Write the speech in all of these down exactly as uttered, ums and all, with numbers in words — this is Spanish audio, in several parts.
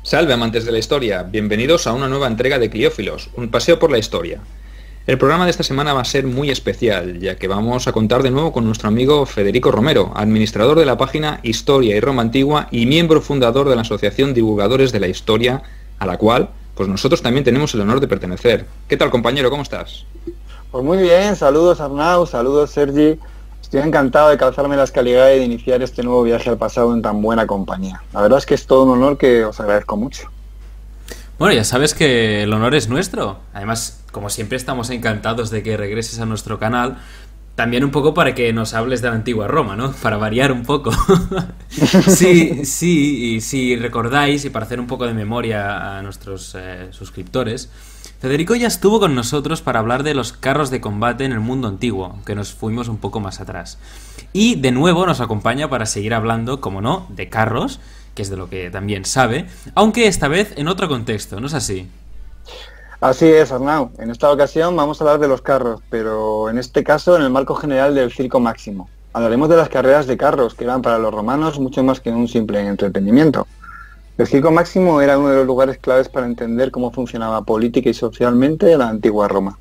Salve amantes de la historia, bienvenidos a una nueva entrega de Cliófilos, un paseo por la historia. El programa de esta semana va a ser muy especial, ya que vamos a contar de nuevo con nuestro amigo Federico Romero, administrador de la página Historia y Roma Antigua y miembro fundador de la Asociación Divulgadores de la Historia, a la cual pues nosotros también tenemos el honor de pertenecer. ¿Qué tal, compañero? ¿Cómo estás? Pues muy bien, saludos Arnau, saludos Sergi. Estoy encantado de calzarme la escaligada y de iniciar este nuevo viaje al pasado en tan buena compañía. La verdad es que es todo un honor que os agradezco mucho. Bueno, ya sabes que el honor es nuestro. Además, como siempre, estamos encantados de que regreses a nuestro canal. También un poco para que nos hables de la antigua Roma, ¿no? Para variar un poco. Sí, sí, y si recordáis, y para hacer un poco de memoria a nuestros eh, suscriptores, Federico ya estuvo con nosotros para hablar de los carros de combate en el mundo antiguo, aunque nos fuimos un poco más atrás. Y de nuevo nos acompaña para seguir hablando, como no, de carros, que es de lo que también sabe, aunque esta vez en otro contexto, ¿no es así? Así es, Arnau. En esta ocasión vamos a hablar de los carros, pero en este caso en el marco general del Circo Máximo. Hablaremos de las carreras de carros, que eran para los romanos mucho más que un simple entretenimiento. El Circo Máximo era uno de los lugares claves para entender cómo funcionaba política y socialmente la antigua Roma.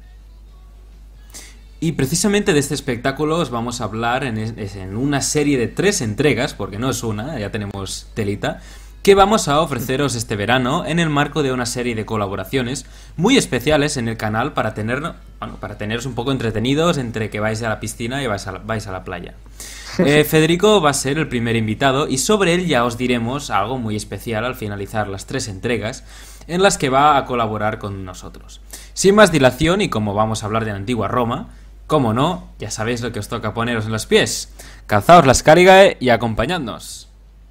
Y precisamente de este espectáculo os vamos a hablar en, en una serie de tres entregas, porque no es una, ya tenemos telita, que vamos a ofreceros este verano en el marco de una serie de colaboraciones muy especiales en el canal para, tener, bueno, para teneros un poco entretenidos entre que vais a la piscina y vais a la, vais a la playa. Eh, Federico va a ser el primer invitado y sobre él ya os diremos algo muy especial al finalizar las tres entregas en las que va a colaborar con nosotros. Sin más dilación, y como vamos a hablar de la antigua Roma, como no, ya sabéis lo que os toca poneros en los pies. Calzaos las carigae y acompañadnos.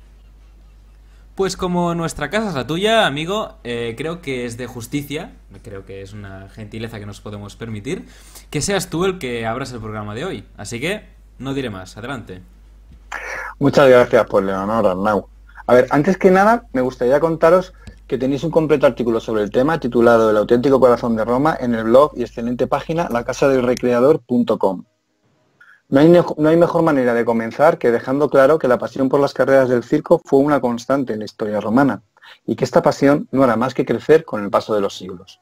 Pues como nuestra casa es la tuya, amigo, eh, creo que es de justicia, creo que es una gentileza que nos podemos permitir, que seas tú el que abras el programa de hoy. Así que no diré más, adelante. Muchas gracias por el honor, Arnau. A ver, antes que nada, me gustaría contaros que tenéis un completo artículo sobre el tema titulado El auténtico corazón de Roma en el blog y excelente página la casa del recreador punto com. No hay, no hay mejor manera de comenzar que dejando claro que la pasión por las carreras del circo fue una constante en la historia romana y que esta pasión no hará más que crecer con el paso de los siglos.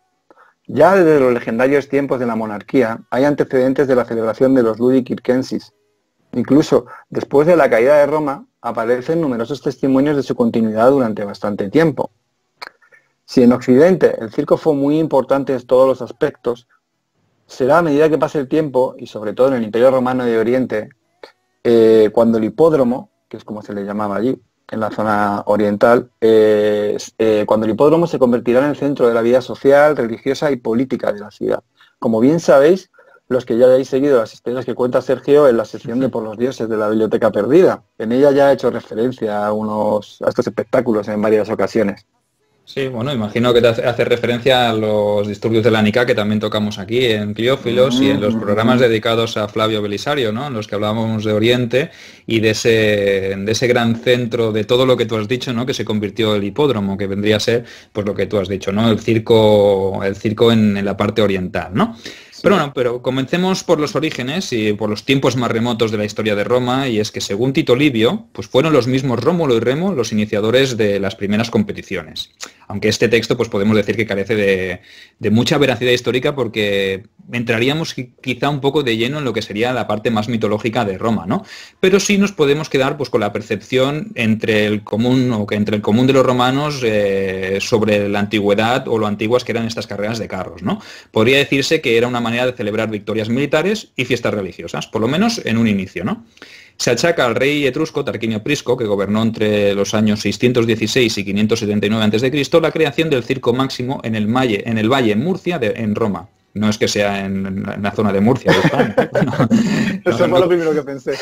Ya desde los legendarios tiempos de la monarquía hay antecedentes de la celebración de los Ludi Circenses. Incluso después de la caída de Roma aparecen numerosos testimonios de su continuidad durante bastante tiempo. Si en Occidente el circo fue muy importante en todos los aspectos, será a medida que pase el tiempo, y sobre todo en el Imperio Romano de Oriente, eh, cuando el hipódromo, que es como se le llamaba allí, en la zona oriental, eh, eh, cuando el hipódromo se convertirá en el centro de la vida social, religiosa y política de la ciudad. Como bien sabéis, los que ya hayáis seguido las historias que cuenta Sergio en la sección de Por los Dioses de la Biblioteca Perdida. En ella ya ha hecho referencia a, unos, a estos espectáculos en varias ocasiones. Sí, bueno, imagino que te hace referencia a los disturbios de la Nica que también tocamos aquí en Cliófilos y en los programas dedicados a Flavio Belisario, ¿no? En los que hablábamos de Oriente y de ese, de ese gran centro de todo lo que tú has dicho, ¿no? Que se convirtió el hipódromo, que vendría a ser pues lo que tú has dicho, ¿no? El circo, el circo en, en la parte oriental, ¿no? Pero bueno, pero comencemos por los orígenes y por los tiempos más remotos de la historia de Roma, y es que según Tito Livio, pues fueron los mismos Rómulo y Remo los iniciadores de las primeras competiciones. Aunque este texto pues podemos decir que carece de, de mucha veracidad histórica porque entraríamos quizá un poco de lleno en lo que sería la parte más mitológica de Roma, ¿no? Pero sí nos podemos quedar pues con la percepción entre el común o que entre el común de los romanos eh, sobre la antigüedad o lo antiguas que eran estas carreras de carros, ¿no? Podría decirse que era una manera de celebrar victorias militares y fiestas religiosas, por lo menos en un inicio, ¿no? Se achaca al rey etrusco Tarquinio Prisco, que gobernó entre los años seiscientos dieciséis y quinientos setenta y nueve antes de Cristo, la creación del Circo Máximo en el, Malle, en el Valle Murcia de, en Roma. No es que sea en, en la zona de Murcia. De España. No, Eso no, fue lo primero que pensé.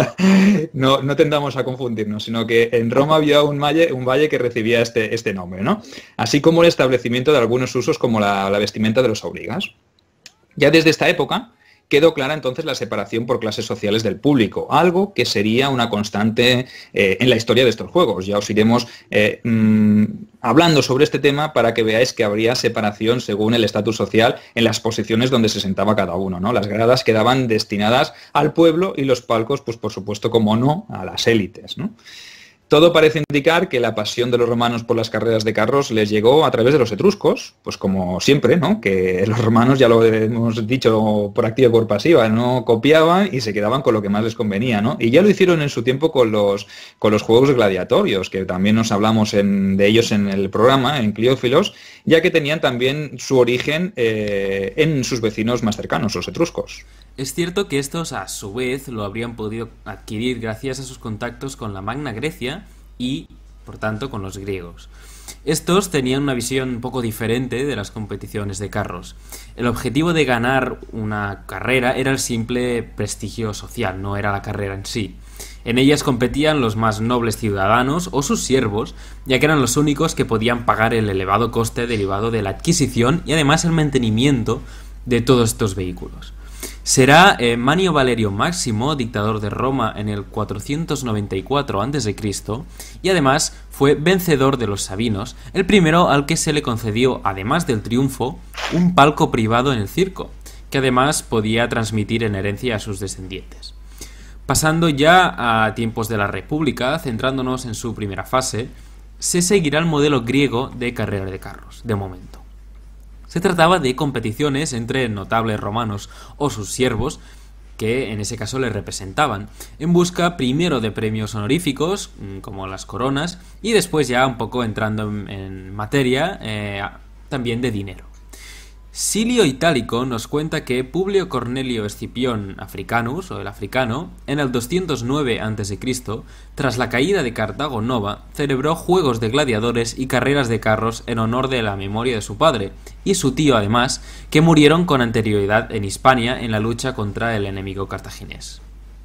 No, no tendamos a confundirnos, sino que en Roma había un valle, un valle que recibía este, este nombre, ¿no? Así como el establecimiento de algunos usos como la, la vestimenta de los aurigas. Ya desde esta época quedó clara entonces la separación por clases sociales del público, algo que sería una constante eh, en la historia de estos juegos. Ya os iremos eh, mmm, hablando sobre este tema para que veáis que habría separación según el estatus social en las posiciones donde se sentaba cada uno, ¿no? Las gradas quedaban destinadas al pueblo y los palcos, pues por supuesto, como no, a las élites, ¿no? todo parece indicar que la pasión de los romanos por las carreras de carros les llegó a través de los etruscos, pues como siempre, ¿no? Que los romanos, ya lo hemos dicho por activa y por pasiva, no copiaban y se quedaban con lo que más les convenía, ¿no? Y ya lo hicieron en su tiempo con los, con los juegos gladiatorios, que también nos hablamos en, de ellos en el programa, en Cliófilos, ya que tenían también su origen eh, en sus vecinos más cercanos, los etruscos. Es cierto que estos, a su vez, lo habrían podido adquirir gracias a sus contactos con la Magna Grecia y, por tanto, con los griegos. Estos tenían una visión un poco diferente de las competiciones de carros. El objetivo de ganar una carrera era el simple prestigio social, no era la carrera en sí. En ellas competían los más nobles ciudadanos o sus siervos, ya que eran los únicos que podían pagar el elevado coste derivado de la adquisición y además el mantenimiento de todos estos vehículos. Será eh, Manio Valerio Máximo, dictador de Roma en el cuatrocientos noventa y cuatro antes de Cristo, y además fue vencedor de los sabinos, el primero al que se le concedió, además del triunfo, un palco privado en el circo, que además podía transmitir en herencia a sus descendientes. Pasando ya a tiempos de la República, centrándonos en su primera fase, se seguirá el modelo griego de carrera de carros, de momento. Se trataba de competiciones entre notables romanos o sus siervos, que en ese caso les representaban, en busca primero de premios honoríficos, como las coronas, y después ya un poco entrando en, en materia, eh, también de dinero. Silio Itálico nos cuenta que Publio Cornelio Escipión Africanus, o el africano, en el doscientos nueve antes de Cristo, tras la caída de Cartago Nova, celebró juegos de gladiadores y carreras de carros en honor de la memoria de su padre, y su tío además, que murieron con anterioridad en Hispania en la lucha contra el enemigo cartaginés.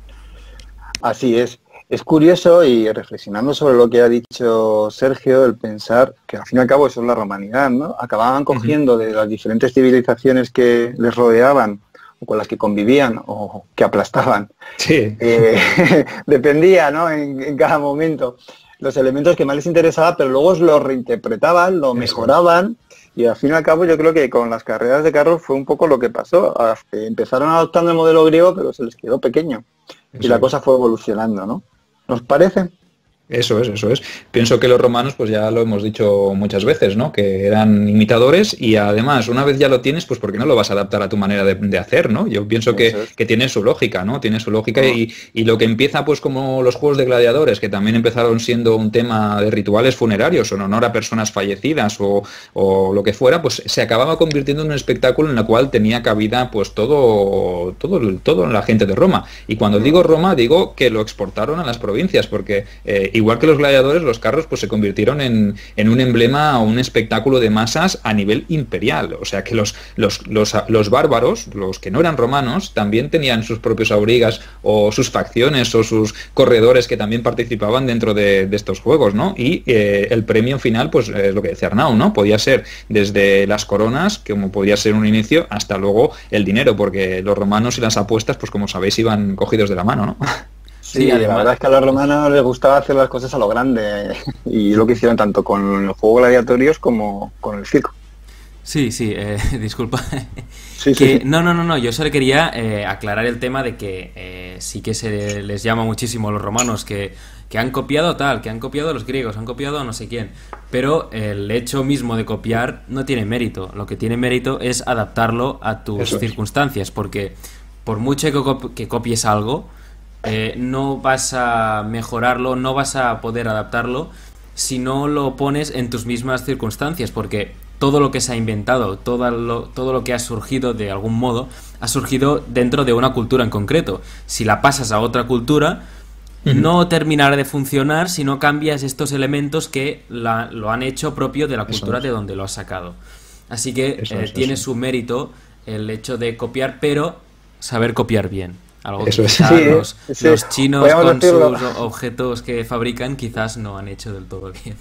Así es. Es curioso, y reflexionando sobre lo que ha dicho Sergio, el pensar que al fin y al cabo eso es la romanidad, ¿no? Acababan cogiendo de las diferentes civilizaciones que les rodeaban, o con las que convivían, o que aplastaban. Sí. Eh, dependía, ¿no? En, en cada momento, los elementos que más les interesaba, pero luego los reinterpretaban, lo mejoraban, y al fin y al cabo yo creo que con las carreras de carros fue un poco lo que pasó. Empezaron adoptando el modelo griego, pero se les quedó pequeño. Eso. Y la cosa fue evolucionando, ¿no? ¿Nos parece? Eso es, eso es. Pienso que los romanos, pues ya lo hemos dicho muchas veces, ¿no? Que eran imitadores y además, una vez ya lo tienes, pues ¿por qué no lo vas a adaptar a tu manera de, de hacer, ¿no? Yo pienso que, es. que tiene su lógica, ¿no? Tiene su lógica oh. y, y lo que empieza, pues como los juegos de gladiadores, que también empezaron siendo un tema de rituales funerarios en honor a personas fallecidas o, o lo que fuera, pues se acababa convirtiendo en un espectáculo en el cual tenía cabida, pues todo, todo, todo la gente de Roma. Y cuando digo Roma, digo que lo exportaron a las provincias, porque eh, igual que los gladiadores, los carros pues se convirtieron en, en un emblema o un espectáculo de masas a nivel imperial. O sea que los, los, los, los bárbaros, los que no eran romanos, también tenían sus propios aurigas o sus facciones o sus corredores que también participaban dentro de, de estos juegos, ¿no? Y eh, el premio final, pues es eh, lo que decía Arnau, ¿no? Podía ser desde las coronas, como podía ser un inicio, hasta luego el dinero, porque los romanos y las apuestas, pues como sabéis, iban cogidos de la mano, ¿no? Sí, sí, además, la verdad es que a los romanos les gustaba hacer las cosas a lo grande y lo que hicieron tanto con los juegos gladiatorios como con el circo. Sí, sí, eh, disculpa. Sí, que, sí. No, no, no, no, yo solo quería eh, aclarar el tema de que eh, sí que se les llama muchísimo a los romanos que, que han copiado tal, que han copiado a los griegos, han copiado a no sé quién, pero el hecho mismo de copiar no tiene mérito. Lo que tiene mérito es adaptarlo a tus Eso circunstancias, es. Porque por mucho que, cop- que copies algo, Eh, no vas a mejorarlo, no vas a poder adaptarlo si no lo pones en tus mismas circunstancias, porque todo lo que se ha inventado, todo lo, todo lo que ha surgido de algún modo, ha surgido dentro de una cultura en concreto. Si la pasas a otra cultura, uh-huh. no terminará de funcionar si no cambias estos elementos que la, lo han hecho propio de la cultura es. de donde lo has sacado. Así que eso eh, es, tiene eso. su mérito el hecho de copiar, pero saber copiar bien. Algo Eso que es. sí, los, sí. los chinos Podríamos con decirlo. sus objetos que fabrican quizás no han hecho del todo bien.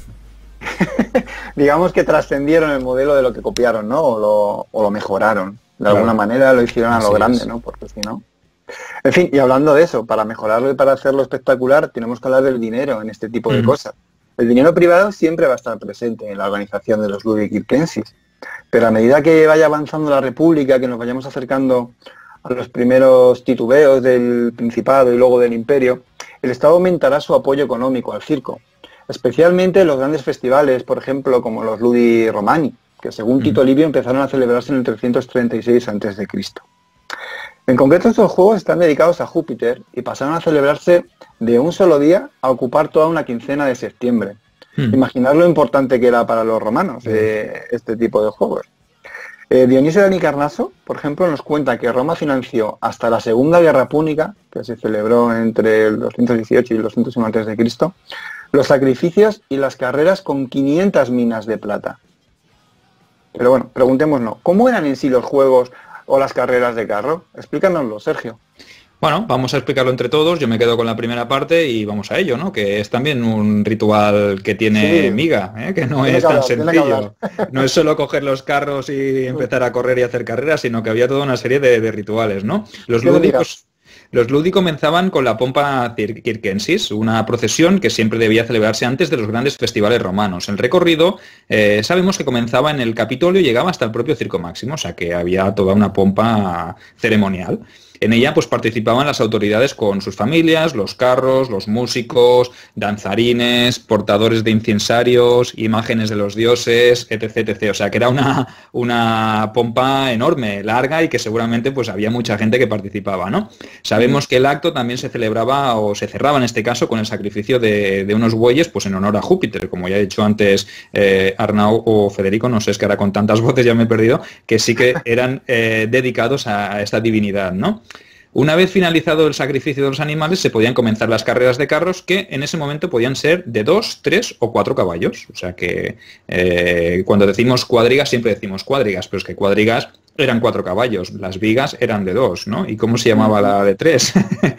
Digamos que trascendieron el modelo de lo que copiaron, ¿no? O lo, o lo mejoraron. De Claro. alguna manera lo hicieron a lo Así grande, es. ¿no? Porque si no... En fin, y hablando de eso, para mejorarlo y para hacerlo espectacular, tenemos que hablar del dinero en este tipo de Mm. cosas. El dinero privado siempre va a estar presente en la organización de los Ludi Circenses, pero a medida que vaya avanzando la República, que nos vayamos acercando a los primeros titubeos del Principado y luego del Imperio, el Estado aumentará su apoyo económico al circo. especialmente los grandes festivales, por ejemplo, como los Ludi Romani, que según uh-huh. Tito Livio empezaron a celebrarse en el trescientos treinta y seis antes de Cristo. En concreto, estos juegos están dedicados a Júpiter y pasaron a celebrarse de un solo día a ocupar toda una quincena de septiembre. Hmm. Imaginar lo importante que era para los romanos eh, este tipo de juegos. Eh, Dionisio de Halicarnaso, por ejemplo, nos cuenta que Roma financió hasta la Segunda Guerra Púnica, que se celebró entre el doscientos dieciocho y el doscientos uno antes de Cristo, los sacrificios y las carreras con quinientas minas de plata. Pero bueno, preguntémonos, ¿cómo eran en sí los juegos o las carreras de carro? Explícanoslo, Sergio. Bueno, vamos a explicarlo entre todos. Yo me quedo con la primera parte y vamos a ello, ¿no? Que es también un ritual que tiene sí. miga, ¿eh? Que no tiene es que tan hablar, sencillo. No es solo coger los carros y empezar a correr y hacer carreras, sino que había toda una serie de, de rituales, ¿no? Los lúdicos... Los Ludi comenzaban con la pompa circensis, una procesión que siempre debía celebrarse antes de los grandes festivales romanos. El recorrido, eh, sabemos que comenzaba en el Capitolio y llegaba hasta el propio Circo Máximo, o sea que había toda una pompa ceremonial. En ella pues participaban las autoridades con sus familias, los carros, los músicos, danzarines, portadores de incensarios, imágenes de los dioses, etc, etcétera. O sea que era una, una pompa enorme, larga y que seguramente pues había mucha gente que participaba, ¿no? Sabemos que el acto también se celebraba o se cerraba en este caso con el sacrificio de, de unos bueyes pues en honor a Júpiter, como ya he dicho antes eh, Arnau o Federico, no sé, es que ahora con tantas voces ya me he perdido, que sí que eran eh, dedicados a, a esta divinidad, ¿no? Una vez finalizado el sacrificio de los animales, se podían comenzar las carreras de carros que en ese momento podían ser de dos, tres o cuatro caballos. O sea que eh, cuando decimos cuadrigas siempre decimos cuadrigas, pero es que cuadrigas eran cuatro caballos, las vigas eran de dos, ¿no? ¿Y cómo se llamaba la de tres?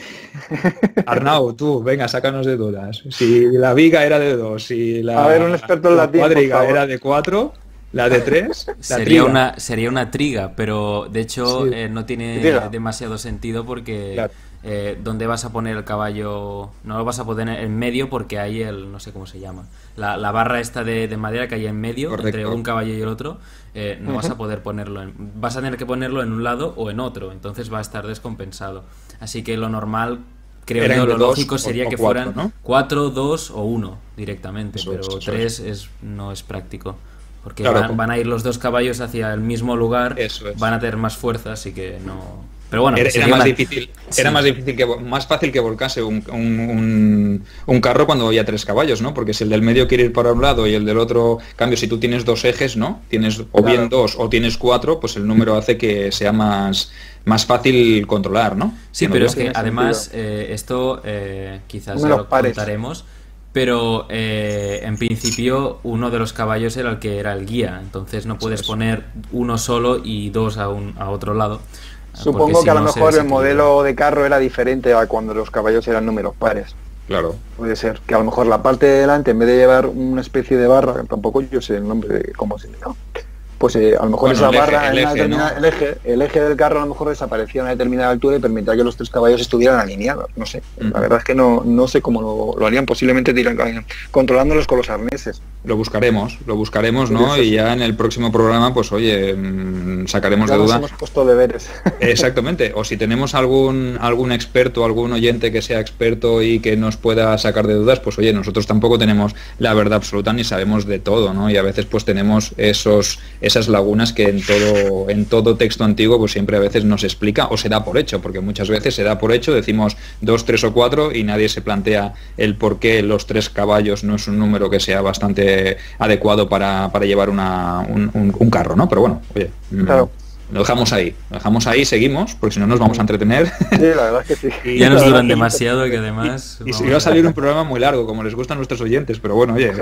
Arnau, tú, venga, sácanos de dudas. Si la viga era de dos, si la, A ver, un experto en la latín, cuadriga era de cuatro... ¿La de tres? La sería, triga. una, sería una triga, pero de hecho sí. eh, no tiene triga. demasiado sentido porque claro. eh, ¿dónde vas a poner el caballo? No lo vas a poner en medio porque hay el, no sé cómo se llama, la, la barra esta de, de madera que hay en medio, correcto, entre un caballo y el otro, eh, no uh-huh. vas a poder ponerlo, en, vas a tener que ponerlo en un lado o en otro, entonces va a estar descompensado. Así que lo normal, creo yo, lo lógico sería o, que o cuatro, fueran ¿no? cuatro, dos o uno directamente, eso, pero eso, tres eso. Es, no es práctico. Porque claro, van, van a ir los dos caballos hacia el mismo lugar, eso es. Van a tener más fuerza, así que no... Pero bueno, era, era más una... difícil, sí. era más difícil que más fácil que volcase un, un, un, un carro cuando había tres caballos, ¿no? Porque si el del medio quiere ir para un lado y el del otro, cambio, si tú tienes dos ejes, ¿no? Tienes o claro. bien dos o tienes cuatro, pues el número hace que sea más más fácil controlar, ¿no? Sí, pero es que además eh, esto eh, quizás ya lo contaremos. Pero eh, en principio uno de los caballos era el que era el guía, entonces no puedes poner uno solo y dos a, un, a otro lado. Supongo que si a lo no mejor el modelo de carro era diferente a cuando los caballos eran números pares. Claro. Puede ser que a lo mejor la parte de delante, en vez de llevar una especie de barra, tampoco yo sé el nombre de cómo se llama, pues eh, a lo mejor bueno, esa el barra, eje, el, eje, ¿no? el, eje, el eje del carro a lo mejor desaparecía a una determinada altura y permitía que los tres caballos estuvieran alineados, no sé, uh-huh. la verdad es que no, no sé cómo lo, lo harían, posiblemente dirán, controlándolos con los arneses. Lo buscaremos, lo buscaremos, ¿no? Y ya en el próximo programa, pues oye, mmm, sacaremos ya de duda. Nos hemos puesto deberes. Exactamente, o si tenemos algún algún experto, algún oyente que sea experto y que nos pueda sacar de dudas, pues oye, nosotros tampoco tenemos la verdad absoluta ni sabemos de todo, ¿no? Y a veces pues tenemos esos esas lagunas que en todo en todo texto antiguo pues siempre a veces nos explica o se da por hecho, porque muchas veces se da por hecho, decimos dos, tres o cuatro y nadie se plantea el por qué los tres caballos no es un número que sea bastante adecuado para, para llevar una, un, un, un carro, ¿no? Pero bueno, oye, claro. Lo dejamos ahí, lo dejamos ahí, seguimos, porque si no nos vamos a entretener. Sí, la verdad es que sí. Y ya nos duran demasiado, que además... Y, y si va a salir un programa muy largo, como les gusta a nuestros oyentes, pero bueno, oye...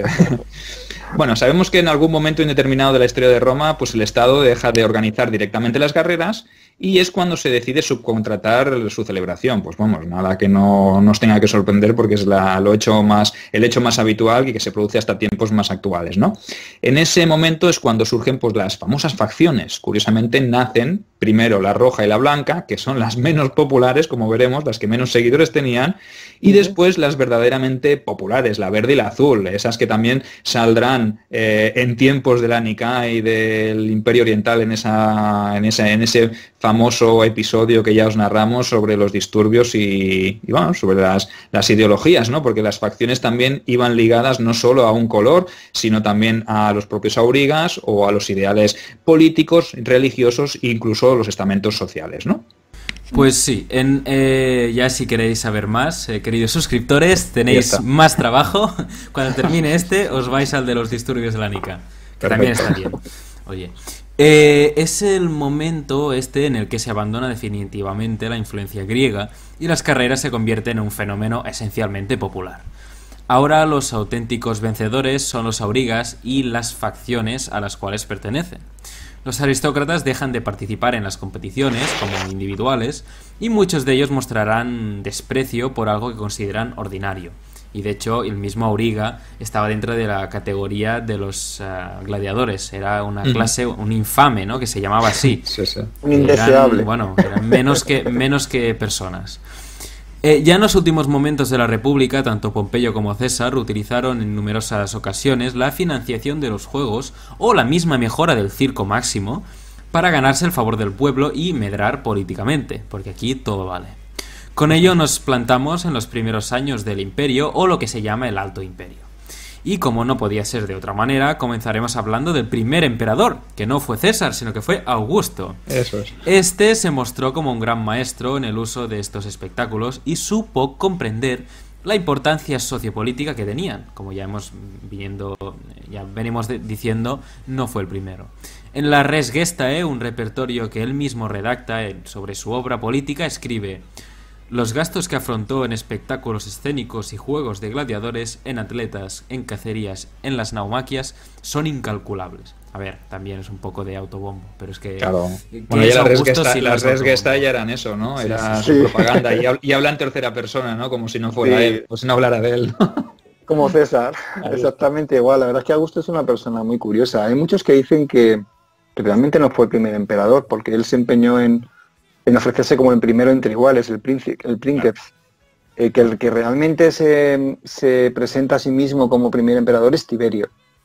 Bueno, sabemos que en algún momento indeterminado de la historia de Roma, pues el Estado deja de organizar directamente las carreras y es cuando se decide subcontratar su celebración. Pues vamos, nada que no nos tenga que sorprender porque es la, lo hecho más, el hecho más habitual y que se produce hasta tiempos más actuales, ¿no? En ese momento es cuando surgen pues las famosas facciones. Curiosamente nacen primero la roja y la blanca, que son las menos populares, como veremos, las que menos seguidores tenían, y después las verdaderamente populares, la verde y la azul, esas que también saldrán eh, en tiempos de la Nika y del Imperio Oriental en esa, en esa, en ese famoso famoso episodio que ya os narramos sobre los disturbios y, y bueno, sobre las, las ideologías, ¿no? Porque las facciones también iban ligadas no solo a un color, sino también a los propios aurigas o a los ideales políticos, religiosos e incluso los estamentos sociales, ¿no? Pues sí, en, eh, ya si queréis saber más, eh, queridos suscriptores, tenéis más trabajo. Cuando termine este, os vais al de los disturbios de la Nika, que Perfecto. también está bien. Oye, eh, es el momento este en el que se abandona definitivamente la influencia griega y las carreras se convierten en un fenómeno esencialmente popular. Ahora los auténticos vencedores son los aurigas y las facciones a las cuales pertenecen. Los aristócratas dejan de participar en las competiciones como individuales y muchos de ellos mostrarán desprecio por algo que consideran ordinario. Y de hecho el mismo auriga estaba dentro de la categoría de los uh, gladiadores. Era una clase, un infame, ¿no? Que se llamaba así. Sí, sí. Un indeseable. Eran, bueno, eran menos que, menos que personas. Eh, ya en los últimos momentos de la República, tanto Pompeyo como César utilizaron en numerosas ocasiones la financiación de los juegos o la misma mejora del circo máximo para ganarse el favor del pueblo y medrar políticamente, porque aquí todo vale. Con ello nos plantamos en los primeros años del Imperio o lo que se llama el Alto Imperio. Y como no podía ser de otra manera, comenzaremos hablando del primer emperador, que no fue César, sino que fue Augusto. Eso es. Este se mostró como un gran maestro en el uso de estos espectáculos y supo comprender la importancia sociopolítica que tenían. Como ya hemos viendo, ya venimos de, diciendo, no fue el primero. En la Res Gestae, un repertorio que él mismo redacta sobre su obra política, escribe: los gastos que afrontó en espectáculos escénicos y juegos de gladiadores, en atletas, en cacerías, en las naumaquias, son incalculables. A ver, también es un poco de autobombo, pero es que... Claro. Bueno, ya las res gesta, si las res gesta ya eran eso, ¿no? Sí, Era sí, su sí. propaganda. Y, y habla en tercera persona, ¿no? Como si no fuera Sí. él, o si no hablara de él. Como César, Claro. exactamente igual. La verdad es que Augusto es una persona muy curiosa. Hay muchos que dicen que, que realmente no fue el primer emperador, porque él se empeñó en, en ofrecerse como el primero entre iguales, el príncipe, el princeps. Eh, que el que realmente se, se presenta a sí mismo como primer emperador es Tiberio.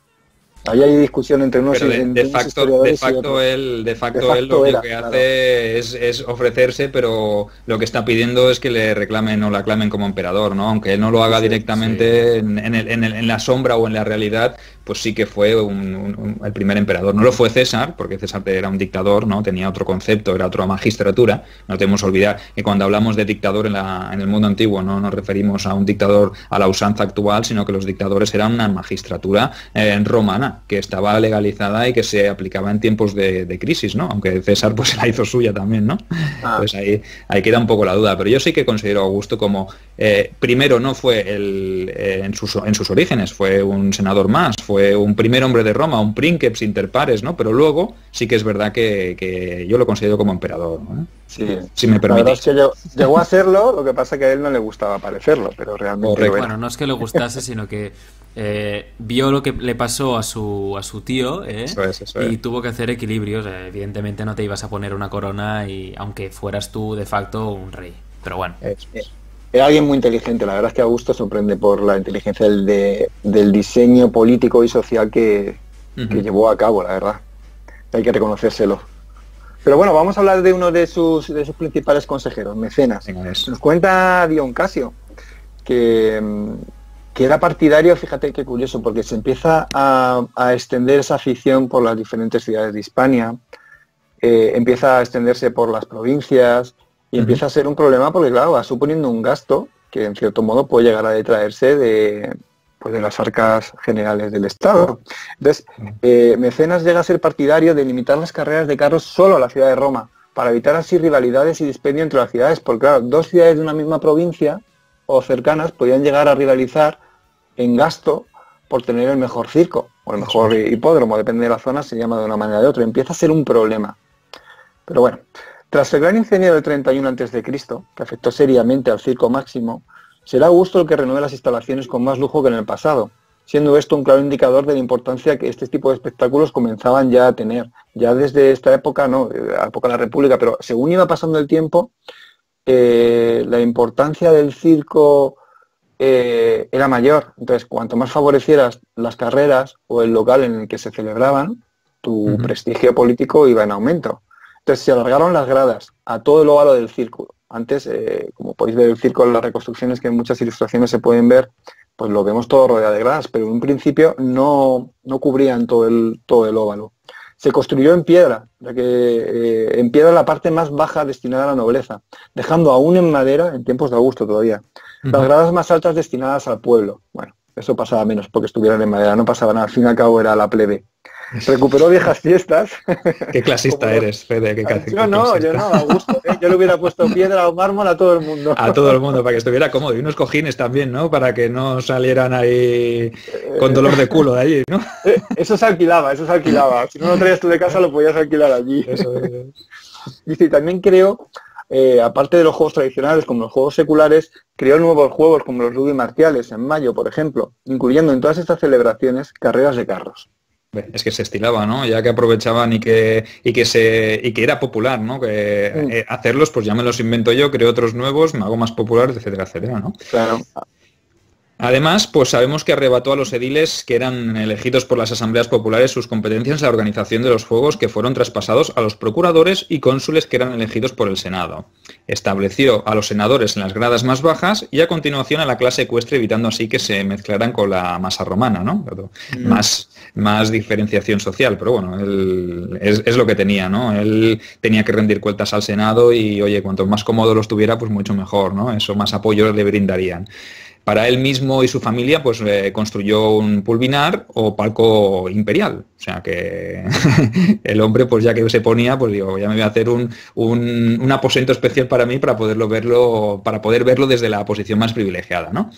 Ahí hay discusión entre unos, Pero de, entre de unos facto, historiadores de y facto otros. él, de facto, De facto él lo, era, lo que claro. hace es, es ofrecerse, pero lo que está pidiendo es que le reclamen o le aclamen como emperador, ¿no? Aunque él no lo haga Sí, directamente sí. En, en, el- en, el- en la sombra o en la realidad, pues sí que fue un- un- un- el primer emperador. No lo fue César, porque César era un dictador, ¿no? Tenía otro concepto, era otra magistratura. No tenemos que olvidar que cuando hablamos de dictador en, la, en el mundo antiguo no nos referimos a un dictador a la usanza actual, sino que los dictadores eran una magistratura eh, romana que estaba legalizada y que se aplicaba en tiempos de, de crisis, ¿no? Aunque César pues se la hizo suya también, ¿no? Ah. Pues ahí, ahí queda un poco la duda. Pero yo sí que considero a Augusto como eh, primero no fue el, eh, en, sus, en sus orígenes, fue un senador más, fue un primer hombre de Roma, un princeps inter pares, ¿no? Pero luego sí que es verdad que, que yo lo considero como emperador, ¿no? Sí. Si me La verdad permitís. es que llegó, llegó a hacerlo, lo que pasa que a él no le gustaba parecerlo, pero realmente Correcto. bueno. Bueno, no es que le gustase, sino que eh, vio lo que le pasó a su, a su tío, ¿eh? Eso es, eso y es. tuvo que hacer equilibrios. Eh, evidentemente no te ibas a poner una corona, y aunque fueras tú de facto un rey. Pero bueno. Eso es. Era alguien muy inteligente, la verdad es que Augusto sorprende por la inteligencia del, de- del diseño político y social que, Ujú. que llevó a cabo, la verdad. Hay que reconocérselo. Pero bueno, vamos a hablar de uno de sus, de sus principales consejeros, Mecenas. Venga, eso. Nos cuenta Dion Casio que, mm, que era partidario, fíjate qué curioso, porque se empieza a, a extender esa afición por las diferentes ciudades de Hispania, eh, empieza a extenderse por las provincias y Ujú. empieza a ser un problema porque, claro, va suponiendo un gasto que en cierto modo puede llegar a detraerse de, pues, de las arcas generales del Estado. Entonces, eh, Mecenas llega a ser partidario de limitar las carreras de carros solo a la ciudad de Roma, para evitar así rivalidades y dispendio entre las ciudades, porque claro, dos ciudades de una misma provincia o cercanas podían llegar a rivalizar en gasto por tener el mejor circo o el mejor hipódromo, depende de la zona, se llama de una manera o de otra. Empieza a ser un problema. Pero bueno, tras el gran incendio del treinta y uno antes de Cristo, que afectó seriamente al circo máximo, será Augusto el que renueve las instalaciones con más lujo que en el pasado, siendo esto un claro indicador de la importancia que este tipo de espectáculos comenzaban ya a tener. Ya desde esta época, no, la época de la República, pero según iba pasando el tiempo, eh, la importancia del circo eh, era mayor. Entonces, cuanto más favorecieras las carreras o el local en el que se celebraban, tu Ujú. prestigio político iba en aumento. Entonces se alargaron las gradas a todo el óvalo del círculo. Antes, eh, como podéis ver el círculo en las reconstrucciones, que en muchas ilustraciones se pueden ver, pues lo vemos todo rodeado de gradas, pero en un principio no, no cubrían todo el, todo el óvalo. Se construyó en piedra, ya que eh, en piedra la parte más baja destinada a la nobleza, dejando aún en madera, en tiempos de Augusto todavía, uh-huh. las gradas más altas destinadas al pueblo. Bueno, eso pasaba menos porque estuvieran en madera, no pasaba nada, al fin y al cabo era la plebe. Recuperó viejas fiestas. Qué clasista Como... eres, Fede. Qué yo qué no, clasista. yo no, a gusto. ¿eh? Yo le hubiera puesto piedra o mármol a todo el mundo. A todo el mundo, para que estuviera cómodo. Y unos cojines también, ¿no? Para que no salieran ahí con dolor de culo de allí, ¿no? Eso se alquilaba, eso se alquilaba. Si no lo traías tú de casa, lo podías alquilar allí. Eso es. Dice, y también creo, eh, aparte de los juegos tradicionales, como los juegos seculares, creó nuevos juegos como los ludimarciales, en mayo, por ejemplo, incluyendo en todas estas celebraciones carreras de carros. Es que se estilaba, ¿no? Ya que aprovechaban y que y que se y que era popular, ¿no? Que mm. eh, hacerlos, pues ya me los invento yo, creo otros nuevos, me hago más populares, etcétera, etcétera, ¿no? Claro. Además, pues sabemos que arrebató a los ediles que eran elegidos por las asambleas populares sus competencias en la organización de los juegos, que fueron traspasados a los procuradores y cónsules que eran elegidos por el Senado. Estableció a los senadores en las gradas más bajas y a continuación a la clase ecuestre, evitando así que se mezclaran con la masa romana, ¿no? Mm. Más, más diferenciación social, pero bueno, él, es, es lo que tenía, ¿no? Él tenía que rendir cuentas al Senado y, oye, cuanto más cómodo lo estuviera, pues mucho mejor, ¿no? Eso, más apoyo le brindarían. Para él mismo y su familia, pues eh, construyó un pulvinar o palco imperial. O sea que el hombre, pues ya que se ponía, pues digo, ya me voy a hacer un, un, un aposento especial para mí para poderlo verlo, para poder verlo desde la posición más privilegiada, ¿no?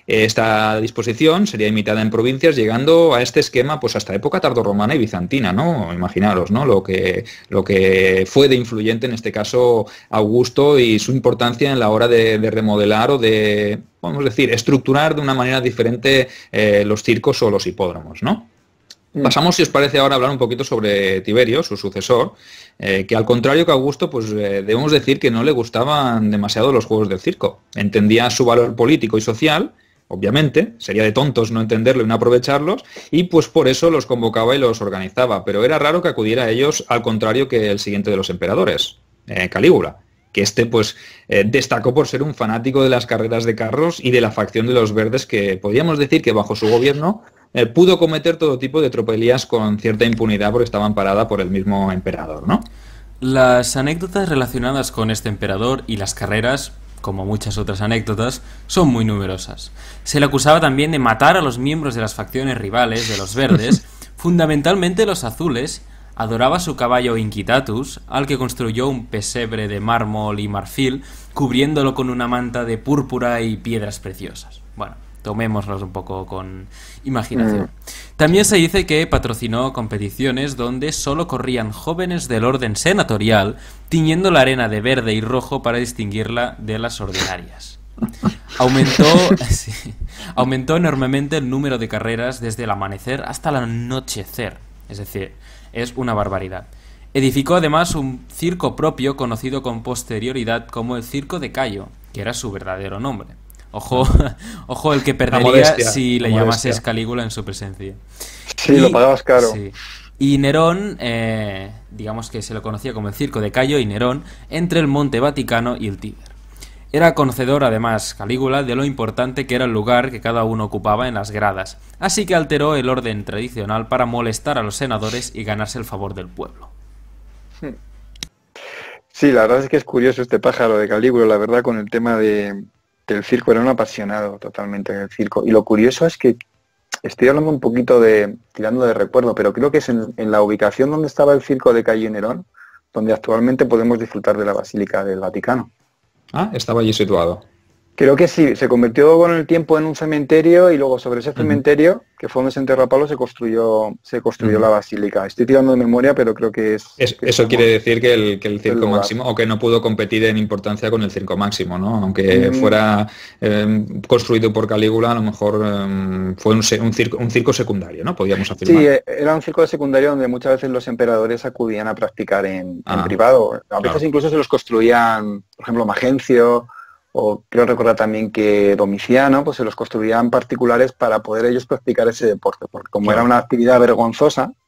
Esta disposición sería imitada en provincias, llegando a este esquema pues hasta época tardorromana y bizantina, ¿no? Imaginaros, ¿no? Lo que, lo que fue de influyente en este caso Augusto y su importancia en la hora de, de remodelar o de, vamos a decir, estructurar de una manera diferente eh, los circos o los hipódromos, ¿no? Pasamos, si os parece, ahora a hablar un poquito sobre Tiberio, su sucesor, eh, que al contrario que Augusto, pues eh, debemos decir que no le gustaban demasiado los juegos del circo. Entendía su valor político y social, obviamente, sería de tontos no entenderlo y no aprovecharlos, y pues por eso los convocaba y los organizaba, pero era raro que acudiera a ellos, al contrario que el siguiente de los emperadores, eh, Calígula, que este pues eh, destacó por ser un fanático de las carreras de carros y de la facción de los verdes, que podríamos decir que bajo su gobierno eh, pudo cometer todo tipo de tropelías con cierta impunidad porque estaban paradas por el mismo emperador, ¿no? Las anécdotas relacionadas con este emperador y las carreras, como muchas otras anécdotas, son muy numerosas. Se le acusaba también de matar a los miembros de las facciones rivales de los verdes, fundamentalmente los azules. Adoraba su caballo Inquitatus, al que construyó un pesebre de mármol y marfil, cubriéndolo con una manta de púrpura y piedras preciosas. Bueno, tomémoslos un poco con imaginación. Mm. También se dice que patrocinó competiciones donde solo corrían jóvenes del orden senatorial, tiñendo la arena de verde y rojo para distinguirla de las ordinarias. Aumentó, sí, aumentó enormemente el número de carreras desde el amanecer hasta el anochecer, es decir, es una barbaridad. Edificó además un circo propio conocido con posterioridad como el Circo de Cayo, que era su verdadero nombre. Ojo, ojo el que perdería modestia, si le llamases Calígula en su presencia. Sí, y, lo pagabas caro. Sí. Y Nerón, eh, digamos que se lo conocía como el Circo de Cayo y Nerón, entre el Monte Vaticano y el Tíber. Era conocedor, además, Calígula, de lo importante que era el lugar que cada uno ocupaba en las gradas, así que alteró el orden tradicional para molestar a los senadores y ganarse el favor del pueblo. Sí, la verdad es que es curioso este pájaro de Calígula, la verdad, con el tema de, del circo. Era un apasionado totalmente del circo. Y lo curioso es que estoy hablando un poquito de, tirando de recuerdo, pero creo que es en, en la ubicación donde estaba el Circo de Cayo y Nerón, donde actualmente podemos disfrutar de la Basílica del Vaticano. Ah, estaba allí situado. Creo que sí, se convirtió con el tiempo en un cementerio y luego sobre ese cementerio, uh-huh. que fue donde se enterró a Pablo, se construyó se construyó uh-huh. la basílica. Estoy tirando de memoria, pero creo que es... es que eso quiere decir que el, que el Circo el Máximo, o que no pudo competir en importancia con el Circo Máximo, ¿no? Aunque uh-huh. fuera eh, construido por Calígula, a lo mejor eh, fue un, un, circo, un circo secundario, ¿no? Podríamos afirmar. Sí, era un circo secundario donde muchas veces los emperadores acudían a practicar en, ah, en privado. A veces claro. incluso se los construían, por ejemplo, Magencio... O creo recordar también que Domiciano pues se los construían particulares para poder ellos practicar ese deporte, porque como claro. era una actividad vergonzosa,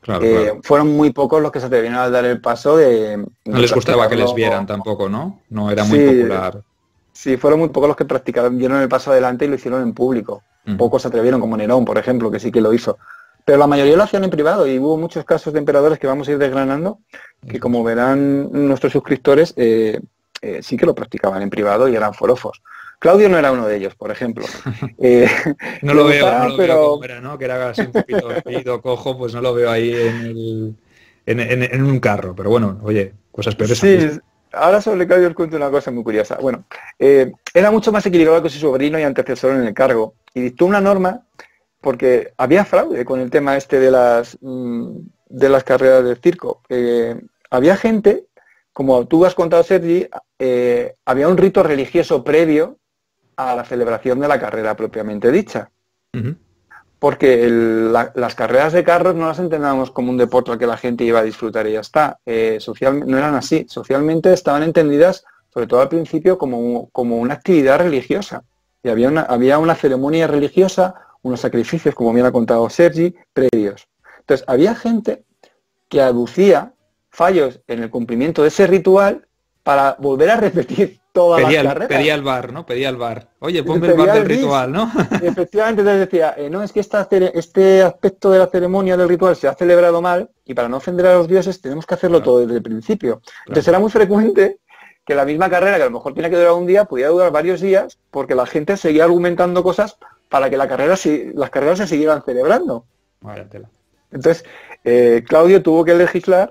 Claro, eh, claro. fueron muy pocos los que se atrevieron a dar el paso de... de No les gustaba que les practicarlo. vieran tampoco, ¿no? No era muy Sí, popular. sí, fueron muy pocos los que practicaron, dieron el paso adelante y lo hicieron en público. Ujú. Pocos se atrevieron, como Nerón, por ejemplo, que sí que lo hizo. Pero la mayoría lo hacían en privado y hubo muchos casos de emperadores que vamos a ir desgranando, que como verán nuestros suscriptores, eh, eh, sí que lo practicaban en privado y eran forofos. Claudio no era uno de ellos, por ejemplo. Eh, No le lo veo, gustaba, no lo pero... veo como era, ¿no? Que era así un poquito apellido cojo, pues no lo veo ahí en, el, en, en- en un carro. Pero bueno, oye, cosas peores han Sí, visto. ahora sobre Claudio os cuento una cosa muy curiosa. Bueno, eh, era mucho más equilibrado que su sobrino y antecesor en el cargo. Y dictó una norma porque había fraude con el tema este de las, mm, de las carreras del circo. Eh, había gente, como tú has contado, Sergi, eh, había un rito religioso previo a la celebración de la carrera propiamente dicha. Ujú. Porque el- la- las carreras de carros no las entendíamos como un deporte al que la gente iba a disfrutar y ya está. Eh, social, no eran así. Socialmente estaban entendidas, sobre todo al principio, como, como una actividad religiosa. Y había una, había una ceremonia religiosa, unos sacrificios, como bien ha contado Sergi, previos. Entonces, había gente que aducía fallos en el cumplimiento de ese ritual para volver a repetir todas Pedía, las el- carreras. pedía el bar, ¿no? Pedía el bar. Oye, ponme Pedía el bar del el bis. ritual, ¿no? Efectivamente, entonces decía, eh, no, es que esta, cere- este aspecto de la ceremonia del ritual se ha celebrado mal y para no ofender a los dioses tenemos que hacerlo Claro. todo desde el principio. Entonces Claro. era muy frecuente que la misma carrera, que a lo mejor tiene que durar un día, pudiera durar varios días porque la gente seguía argumentando cosas para que la carrera, si- las carreras se siguieran celebrando. Vaya tela. Entonces, eh, Claudio tuvo que legislar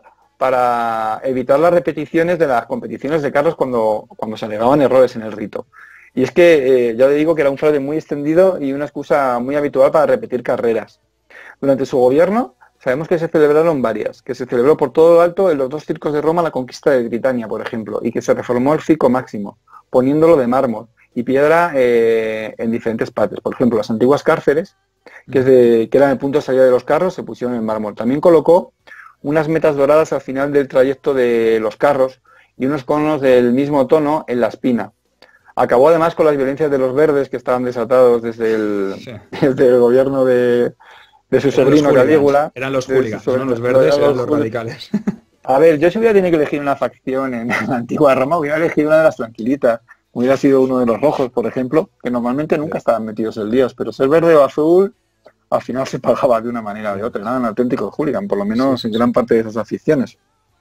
para evitar las repeticiones de las competiciones de carros cuando, cuando se alegaban errores en el rito. Y es que eh, ya le digo que era un fraude muy extendido y una excusa muy habitual para repetir carreras. Durante su gobierno sabemos que se celebraron varias, que se celebró por todo lo alto en los dos circos de Roma la conquista de Britania, por ejemplo, y que se reformó el Circo Máximo, poniéndolo de mármol y piedra eh, en diferentes partes. Por ejemplo, las antiguas cárceles, que, es de, que eran el punto de salida de los carros, se pusieron en mármol. También colocó unas metas doradas al final del trayecto de los carros y unos conos del mismo tono en la espina. Acabó además con las violencias de los verdes que estaban desatados desde el, Sí. desde el gobierno de, de su Eran los sobrino hooligans, Calígula. Eran los de su hooligans, ¿no? sobrino- Los verdes eran eran los los hooli- radicales. A ver, yo si hubiera tenido que elegir una facción en la antigua Roma, hubiera elegido una de las tranquilitas. Hubiera sido uno de los rojos, por ejemplo, que normalmente nunca estaban metidos el Dios, pero ser verde o azul al final se pagaba de una manera o de otra. Eran auténticos hooligan, por lo menos en gran parte de esas aficiones.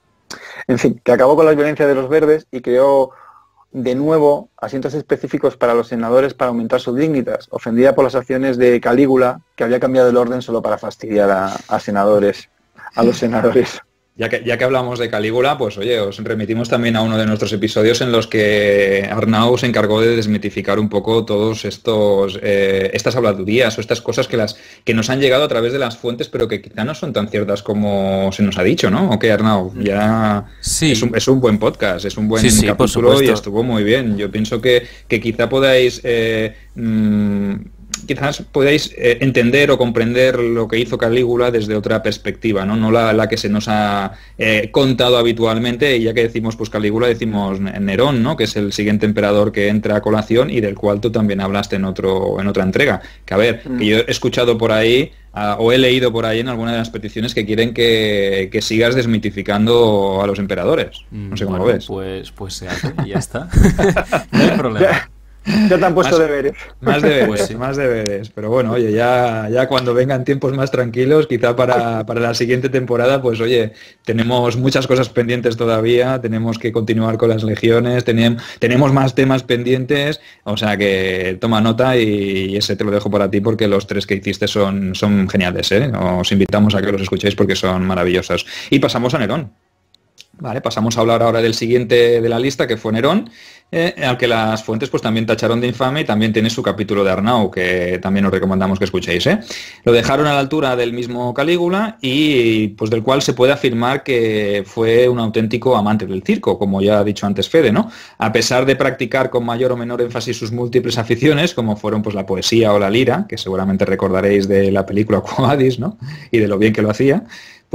En fin, que acabó con la violencia de los verdes y creó de nuevo asientos específicos para los senadores para aumentar sus dignitas, ofendida por las acciones de Calígula, que había cambiado el orden solo para fastidiar a, a senadores, a los senadores. Ya que, ya que hablamos de Calígula, pues oye, os remitimos también a uno de nuestros episodios en los que Arnau se encargó de desmitificar un poco todos estos eh, estas habladurías o estas cosas que las que nos han llegado a través de las fuentes, pero que quizá no son tan ciertas como se nos ha dicho, ¿no? ¿O qué, Arnau? Ya Sí. es, un, es un buen podcast, es un buen Sí, sí, por capítulo y supuesto. estuvo muy bien. Yo pienso que, que quizá podáis... Eh, mmm, quizás podáis eh, entender o comprender lo que hizo Calígula desde otra perspectiva, no, no la, la que se nos ha eh, contado habitualmente, y ya que decimos pues Calígula, decimos Nerón, ¿no? Que es el siguiente emperador que entra a colación y del cual tú también hablaste en otro en otra entrega. Que a ver, mm. que yo he escuchado por ahí uh, o he leído por ahí en alguna de las peticiones que quieren que, que sigas desmitificando a los emperadores. No sé cómo bueno, lo ves. Pues, pues se hace y ya está. No hay problema. Ya te han puesto más, deberes. Más deberes, Pues sí. más deberes. Pero bueno, oye, ya, ya cuando vengan tiempos más tranquilos, quizá para, para la siguiente temporada, pues oye, tenemos muchas cosas pendientes todavía, tenemos que continuar con las legiones, tenemos, tenemos más temas pendientes, o sea que toma nota y ese te lo dejo para ti porque los tres que hiciste son, son geniales, ¿eh? Os invitamos a que los escuchéis porque son maravillosos. Y pasamos a Nerón. Vale, pasamos a hablar ahora del siguiente de la lista, que fue Nerón, eh, al que las fuentes pues también tacharon de infame y también tiene su capítulo de Arnau, que también os recomendamos que escuchéis. ¿eh? Lo dejaron a la altura del mismo Calígula y pues del cual se puede afirmar que fue un auténtico amante del circo, como ya ha dicho antes Fede, ¿no? A pesar de practicar con mayor o menor énfasis sus múltiples aficiones, como fueron pues la poesía o la lira, que seguramente recordaréis de la película Quo Vadis, ¿no? Y de lo bien que lo hacía.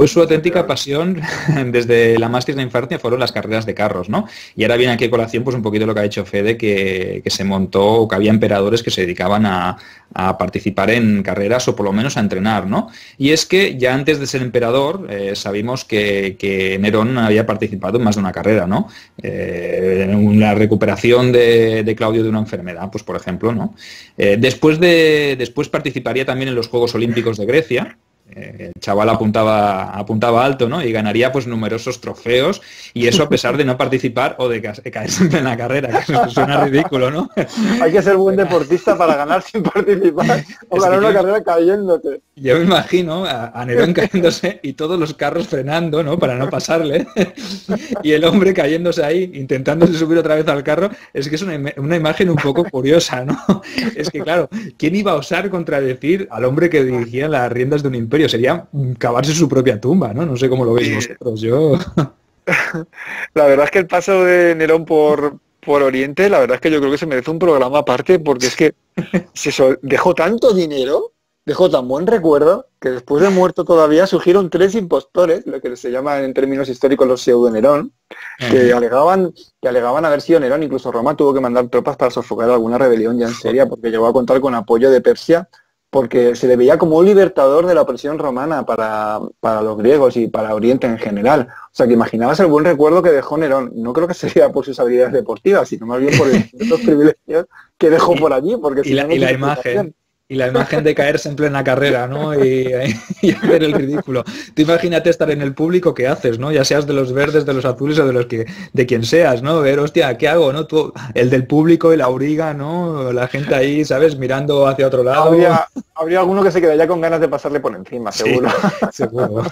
Pues su auténtica pasión desde la más tierna infancia fueron las carreras de carros, ¿no? Y ahora viene aquí a colación pues un poquito lo que ha dicho Fede, que, que se montó, o que había emperadores que se dedicaban a, a participar en carreras o por lo menos a entrenar, ¿no? Y es que ya antes de ser emperador eh, sabimos que, que Nerón había participado en más de una carrera, ¿no? Eh, en la recuperación de, de Claudio de una enfermedad, pues por ejemplo, ¿no? Eh, después, de, después participaría también en los Juegos Olímpicos de Grecia. El chaval apuntaba, apuntaba alto, ¿no? Y ganaría pues numerosos trofeos, y eso a pesar de no participar o de caerse en plena carrera, que suena ridículo, ¿no? Hay que ser buen deportista para ganar sin participar o es ganar que una yo, carrera cayéndote. Yo me imagino a, a Nerón cayéndose y todos los carros frenando, ¿no? Para no pasarle, y el hombre cayéndose ahí, intentándose subir otra vez al carro. Es que es una, una imagen un poco curiosa, ¿no? Es que claro, ¿quién iba a osar contradecir al hombre que dirigía las riendas de un imperio? Sería cavarse su propia tumba, ¿no? No sé cómo lo veis vosotros. Yo... La verdad es que el paso de Nerón por, por Oriente, la verdad es que yo creo que se merece un programa aparte, porque es que se sol... dejó tanto dinero, dejó tan buen recuerdo, que después de muerto todavía surgieron tres impostores, lo que se llama en términos históricos los pseudo-Nerón, que alegaban, que alegaban haber sido Nerón. Incluso Roma tuvo que mandar tropas para sofocar alguna rebelión ya en seria, porque llegó a contar con apoyo de Persia, porque se le veía como un libertador de la opresión romana para, para los griegos y para Oriente en general. O sea, que imaginabas el buen recuerdo que dejó Nerón. No creo que sería por sus habilidades deportivas, sino más bien por los privilegios que dejó por allí. Porque y, si la, no, y la imagen. Y la imagen de caerse en plena carrera, ¿no? Y, y hacer el ridículo. Tú imagínate estar en el público, ¿qué haces, no? Ya seas de los verdes, de los azules o de los que de quien seas, ¿no? Ver, hostia, ¿qué hago, no? Tú, el del público, el auriga, ¿no? La gente ahí, ¿sabes? Mirando hacia otro lado. Habría, habría alguno que se quedaría con ganas de pasarle por encima, seguro. Sí, seguro.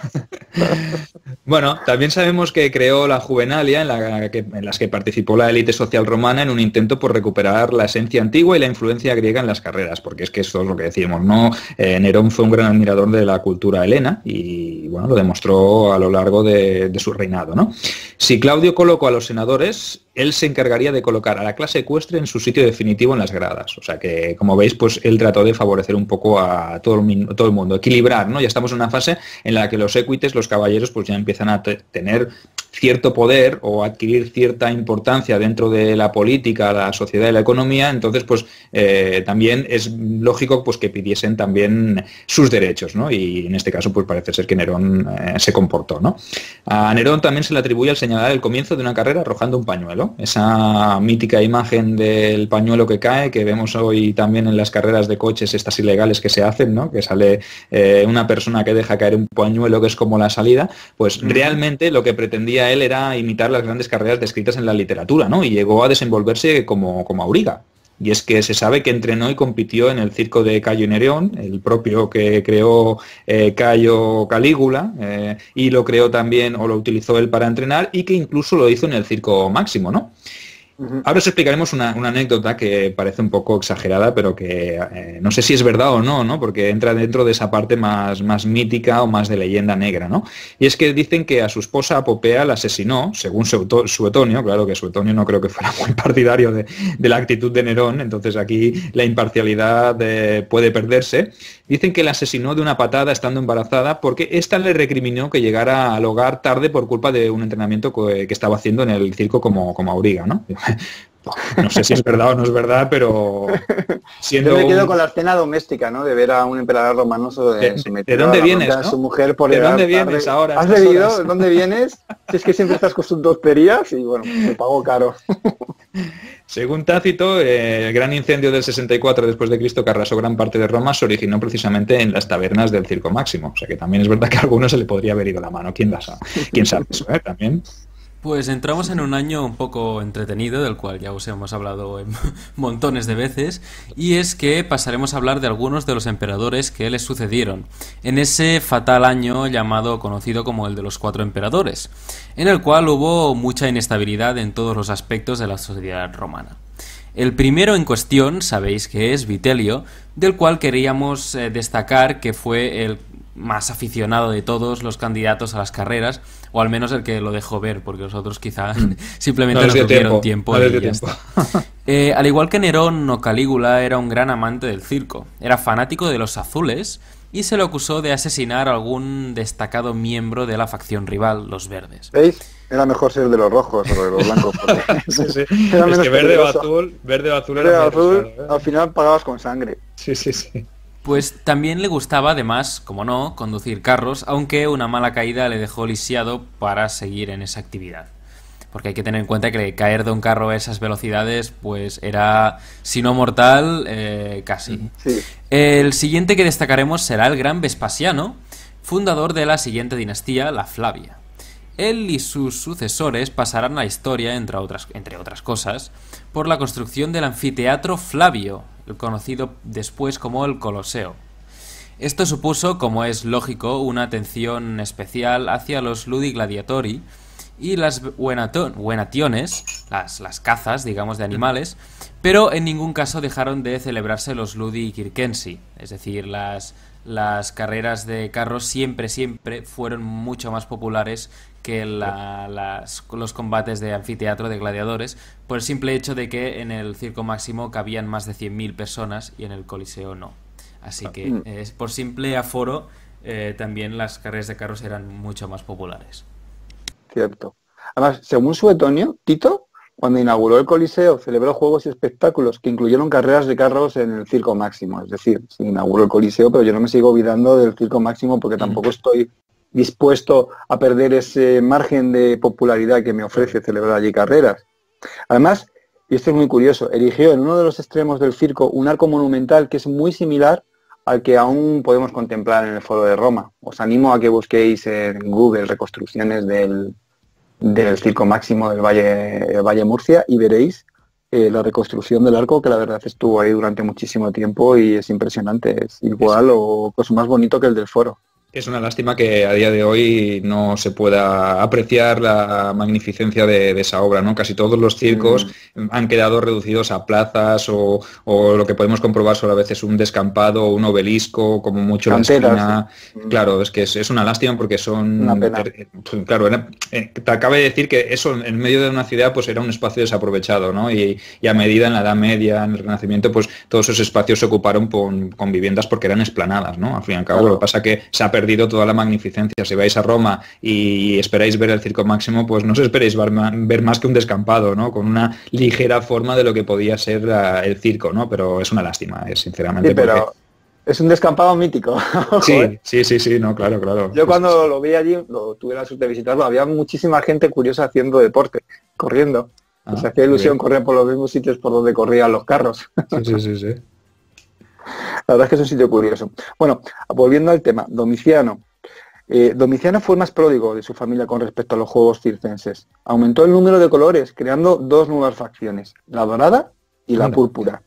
Bueno, también sabemos que creó la Juvenalia, en, la que, en las que participó la élite social romana en un intento por recuperar la esencia antigua y la influencia griega en las carreras, porque es que esto es lo que decíamos, ¿no? Eh, Nerón fue un gran admirador de la cultura helena y, bueno, lo demostró a lo largo de, de su reinado, ¿no? Si Claudio colocó a los senadores, él se encargaría de colocar a la clase ecuestre en su sitio definitivo en las gradas. O sea que, como veis, pues él trató de favorecer un poco a todo el, todo el mundo, equilibrar, ¿no? Ya estamos en una fase en la que los equites, los caballeros, pues ya empiezan a tener cierto poder o adquirir cierta importancia dentro de la política, la sociedad y la economía. Entonces, pues eh, también es lógico pues que pidiesen también sus derechos, ¿no? Y en este caso, pues parece ser que Nerón eh, se comportó, ¿no? A Nerón también se le atribuye el señalar el comienzo de una carrera arrojando un pañuelo. Esa mítica imagen del pañuelo que cae, que vemos hoy también en las carreras de coches estas ilegales que se hacen, ¿no? Que sale eh, una persona que deja caer un pañuelo que es como la salida, pues mm. realmente lo que pretendía él era imitar las grandes carreras descritas en la literatura, ¿no? Y llegó a desenvolverse como, como auriga. Y es que se sabe que entrenó y compitió en el circo de Cayo Nerón, el propio que creó eh, Cayo Calígula, eh, y lo creó también, o lo utilizó él para entrenar, y que incluso lo hizo en el circo Máximo, ¿no? Ahora os explicaremos una, una anécdota que parece un poco exagerada, pero que eh, no sé si es verdad o no, ¿no? Porque entra dentro de esa parte más, más mítica o más de leyenda negra, ¿no? Y es que dicen que a su esposa Apopea la asesinó, según Suetonio, claro que Suetonio no creo que fuera muy partidario de, de la actitud de Nerón, entonces aquí la imparcialidad eh, puede perderse. Dicen que la asesinó de una patada estando embarazada porque ésta le recriminó que llegara al hogar tarde por culpa de un entrenamiento que, que estaba haciendo en el circo como, como auriga, ¿no? No sé si es verdad o no es verdad, pero siendo yo me quedo un... con la escena doméstica, ¿no? De ver a un emperador romano de, de, ¿de dónde vienes, a ¿no? su mujer por ¿De dónde vienes tarde. ahora? ¿Has bebido? ¿De dónde vienes? Si es que siempre estás con sus tonterías y bueno, me pago caro. Según Tácito, eh, el gran incendio del sesenta y cuatro después de Cristo que arrasó gran parte de Roma se originó precisamente en las tabernas del Circo Máximo. O sea que también es verdad que a alguno se le podría haber ido la mano. ¿Quién, la sabe? ¿Quién sabe eso, eh? También. Pues entramos en un año un poco entretenido, del cual ya os hemos hablado en montones de veces, y es que pasaremos a hablar de algunos de los emperadores que les sucedieron, en ese fatal año llamado, conocido como el de los cuatro emperadores, en el cual hubo mucha inestabilidad en todos los aspectos de la sociedad romana. El primero en cuestión, sabéis que es Vitelio, del cual queríamos eh, destacar que fue el más aficionado de todos los candidatos a las carreras, o al menos el que lo dejó ver, porque los otros quizá simplemente no, no tuvieron tiempo, tiempo y ya tiempo. Está. Eh, al igual que Nerón o Calígula, era un gran amante del circo. Era fanático de los azules y se le acusó de asesinar a algún destacado miembro de la facción rival, los verdes. ¿Veis? Era mejor ser de los rojos o de los blancos. Sí, sí. Es que verde o azul, verde o azul, verde era o azul, claro, ¿eh? Al final pagabas con sangre. Sí, sí, sí. Pues también le gustaba, además, como no, conducir carros, aunque una mala caída le dejó lisiado para seguir en esa actividad. Porque hay que tener en cuenta que caer de un carro a esas velocidades, pues era, si no mortal, eh, casi. Sí. El siguiente que destacaremos será el gran Vespasiano, fundador de la siguiente dinastía, la Flavia. Él y sus sucesores pasarán a la historia, entre otras, entre otras cosas, por la construcción del anfiteatro Flavio, el conocido después como el Coloseo. Esto supuso, como es lógico, una atención especial hacia los ludi gladiatori y las venationes, las, las cazas, digamos, de animales, pero en ningún caso dejaron de celebrarse los ludi circensi, es decir, las, las carreras de carros siempre, siempre fueron mucho más populares que la, las, los combates de anfiteatro de gladiadores, por el simple hecho de que en el Circo Máximo cabían más de cien mil personas y en el Coliseo no. Así que Mm. eh, por simple aforo eh, también las carreras de carros eran mucho más populares. Cierto. Además, según Suetonio, Tito, cuando inauguró el Coliseo, celebró juegos y espectáculos que incluyeron carreras de carros en el Circo Máximo. Es decir, se inauguró el Coliseo, pero yo no me sigo olvidando del Circo Máximo porque tampoco estoy dispuesto a perder ese margen de popularidad que me ofrece celebrar allí carreras. Además, y esto es muy curioso, erigió en uno de los extremos del circo un arco monumental que es muy similar al que aún podemos contemplar en el Foro de Roma. Os animo a que busquéis en Google reconstrucciones del, del Circo Máximo del Valle, el Valle Murcia y veréis eh, la reconstrucción del arco, que la verdad estuvo ahí durante muchísimo tiempo y es impresionante. Es igual o pues, más bonito que el del Foro. Es una lástima que a día de hoy no se pueda apreciar la magnificencia de, de esa obra, ¿no? Casi todos los circos mm. han quedado reducidos a plazas o, o lo que podemos comprobar son a veces un descampado, un obelisco, como mucho Canteras, la esquina. Sí. Claro, es que es, es una lástima porque son... Una pena. Claro, era, eh, te acaba de decir que eso en medio de una ciudad pues era un espacio desaprovechado, ¿no? Y, y a medida en la Edad Media, en el Renacimiento, pues todos esos espacios se ocuparon con, con viviendas porque eran esplanadas, ¿no? Al fin y al cabo, claro. Lo que pasa es que se ha perdido toda la magnificencia. Si vais a Roma y esperáis ver el Circo Máximo, pues no os esperéis ver más que un descampado, ¿no? Con una ligera forma de lo que podía ser uh, el circo, ¿no? Pero es una lástima, es sinceramente. Sí, pero porque... es un descampado mítico. Sí, sí, sí, sí, no, claro, claro. Yo cuando lo vi allí, lo, tuve la suerte de visitarlo, había muchísima gente curiosa haciendo deporte, corriendo. Ah, se hacía ilusión bien. Correr por los mismos sitios por donde corrían los carros. Sí, sí, sí, sí. La verdad es que es un sitio curioso. Bueno, volviendo al tema, Domiciano. Eh, Domiciano fue más pródigo de su familia con respecto a los juegos circenses. Aumentó el número de colores, creando dos nuevas facciones, la dorada y la púrpura,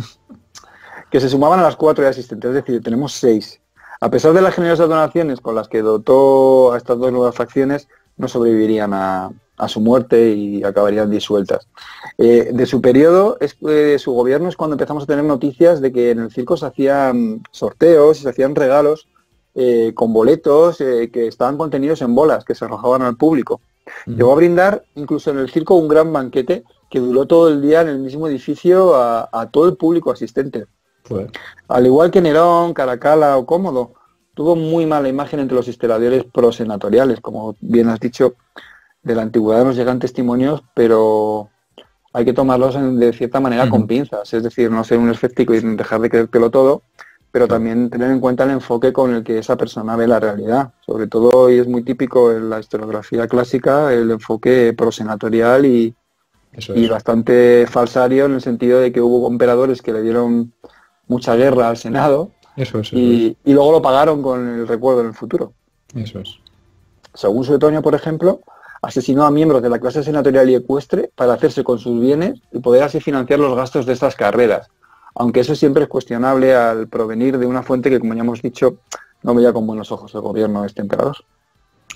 que se sumaban a las cuatro ya existentes, es decir, tenemos seis. A pesar de las generosas donaciones con las que dotó a estas dos nuevas facciones, no sobrevivirían a, a su muerte y acabarían disueltas. Eh, de su periodo, es, eh, de su gobierno, es cuando empezamos a tener noticias de que en el circo se hacían sorteos y se hacían regalos eh, con boletos eh, que estaban contenidos en bolas que se arrojaban al público. Uh-huh. Llegó a brindar incluso en el circo un gran banquete que duró todo el día en el mismo edificio a, a todo el público asistente. Pues. Al igual que Nerón, Caracalla o Cómodo, tuvo muy mala imagen entre los historiadores prosenatoriales. Como bien has dicho, de la antigüedad nos llegan testimonios, pero hay que tomarlos en, de cierta manera uh-huh. con pinzas. Es decir, no ser un escéptico y dejar de creértelo todo, pero también tener en cuenta el enfoque con el que esa persona ve la realidad. Sobre todo, y es muy típico en la historiografía clásica, el enfoque prosenatorial y, Eso es. y bastante falsario en el sentido de que hubo emperadores que le dieron mucha guerra al Senado eso es, eso y, es. y luego lo pagaron con el recuerdo en el futuro. Eso es. Según Suetonio, por ejemplo, asesinó a miembros de la clase senatorial y ecuestre para hacerse con sus bienes y poder así financiar los gastos de estas carreras. Aunque eso siempre es cuestionable al provenir de una fuente que, como ya hemos dicho, no veía con buenos ojos el gobierno de este emperador.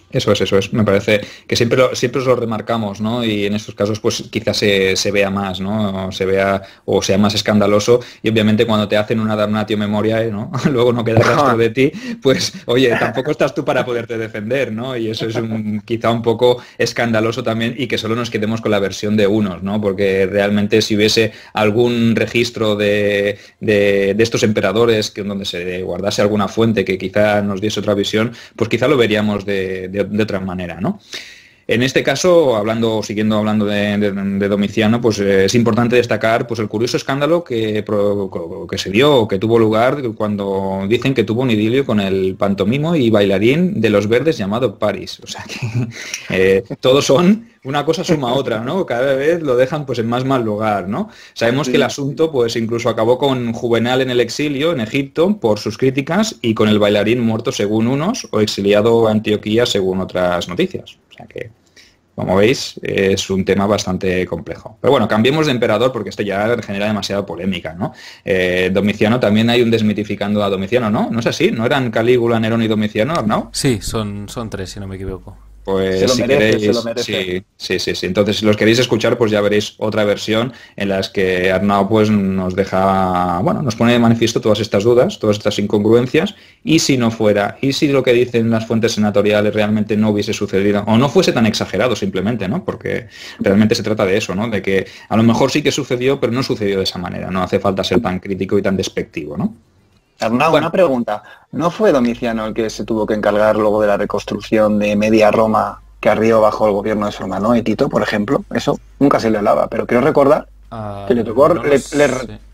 Eso es, eso es. Me parece que siempre lo, siempre os lo remarcamos, ¿no? Y en estos casos, pues quizás se, se vea más, ¿no? O se vea o sea más escandaloso. Y obviamente cuando te hacen una damnatio memoriae, ¿no? Luego no queda rastro de ti, pues oye, tampoco estás tú para poderte defender, ¿no? Y eso es un, quizá un poco escandaloso también, y que solo nos quedemos con la versión de unos, ¿no? Porque realmente si hubiese algún registro de, de, de estos emperadores que donde se guardase alguna fuente que quizá nos diese otra visión, pues quizá lo veríamos de, de De, de otra manera, ¿no? En este caso, hablando, siguiendo hablando de, de, de Domiciano, pues eh, es importante destacar pues el curioso escándalo que, pro, que se dio, que tuvo lugar cuando dicen que tuvo un idilio con el pantomimo y bailarín de los Verdes llamado Paris. O sea que eh, todos son, una cosa suma a otra, ¿no? Cada vez lo dejan pues en más mal lugar, ¿no? Sabemos sí. que el asunto pues incluso acabó con Juvenal en el exilio en Egipto por sus críticas y con el bailarín muerto según unos o exiliado a Antioquía según otras noticias. O sea que, como veis, es un tema bastante complejo. Pero bueno, cambiemos de emperador porque esto ya genera demasiada polémica, ¿no? Eh, Domiciano, también hay un desmitificando a Domiciano, ¿no? ¿No es así? ¿No eran Calígula, Nerón y Domiciano, Arnau? Sí, son, son tres, si no me equivoco. Pues se lo si merece, queréis, se lo merece. Sí, sí, sí, sí. Entonces, si los queréis escuchar, pues ya veréis otra versión en las que Arnau pues nos deja, bueno, nos pone de manifiesto todas estas dudas, todas estas incongruencias, y si no fuera, y si lo que dicen las fuentes senatoriales realmente no hubiese sucedido, o no fuese tan exagerado simplemente, ¿no? Porque realmente se trata de eso, ¿no? De que a lo mejor sí que sucedió, pero no sucedió de esa manera, no hace falta ser tan crítico y tan despectivo, ¿no? Arnau, bueno, una pregunta. ¿No fue Domiciano el que se tuvo que encargar luego de la reconstrucción de media Roma que ardió bajo el gobierno de su hermano de Tito, por ejemplo? Eso nunca se le hablaba, pero quiero recordar uh, que le tocó, no le, le,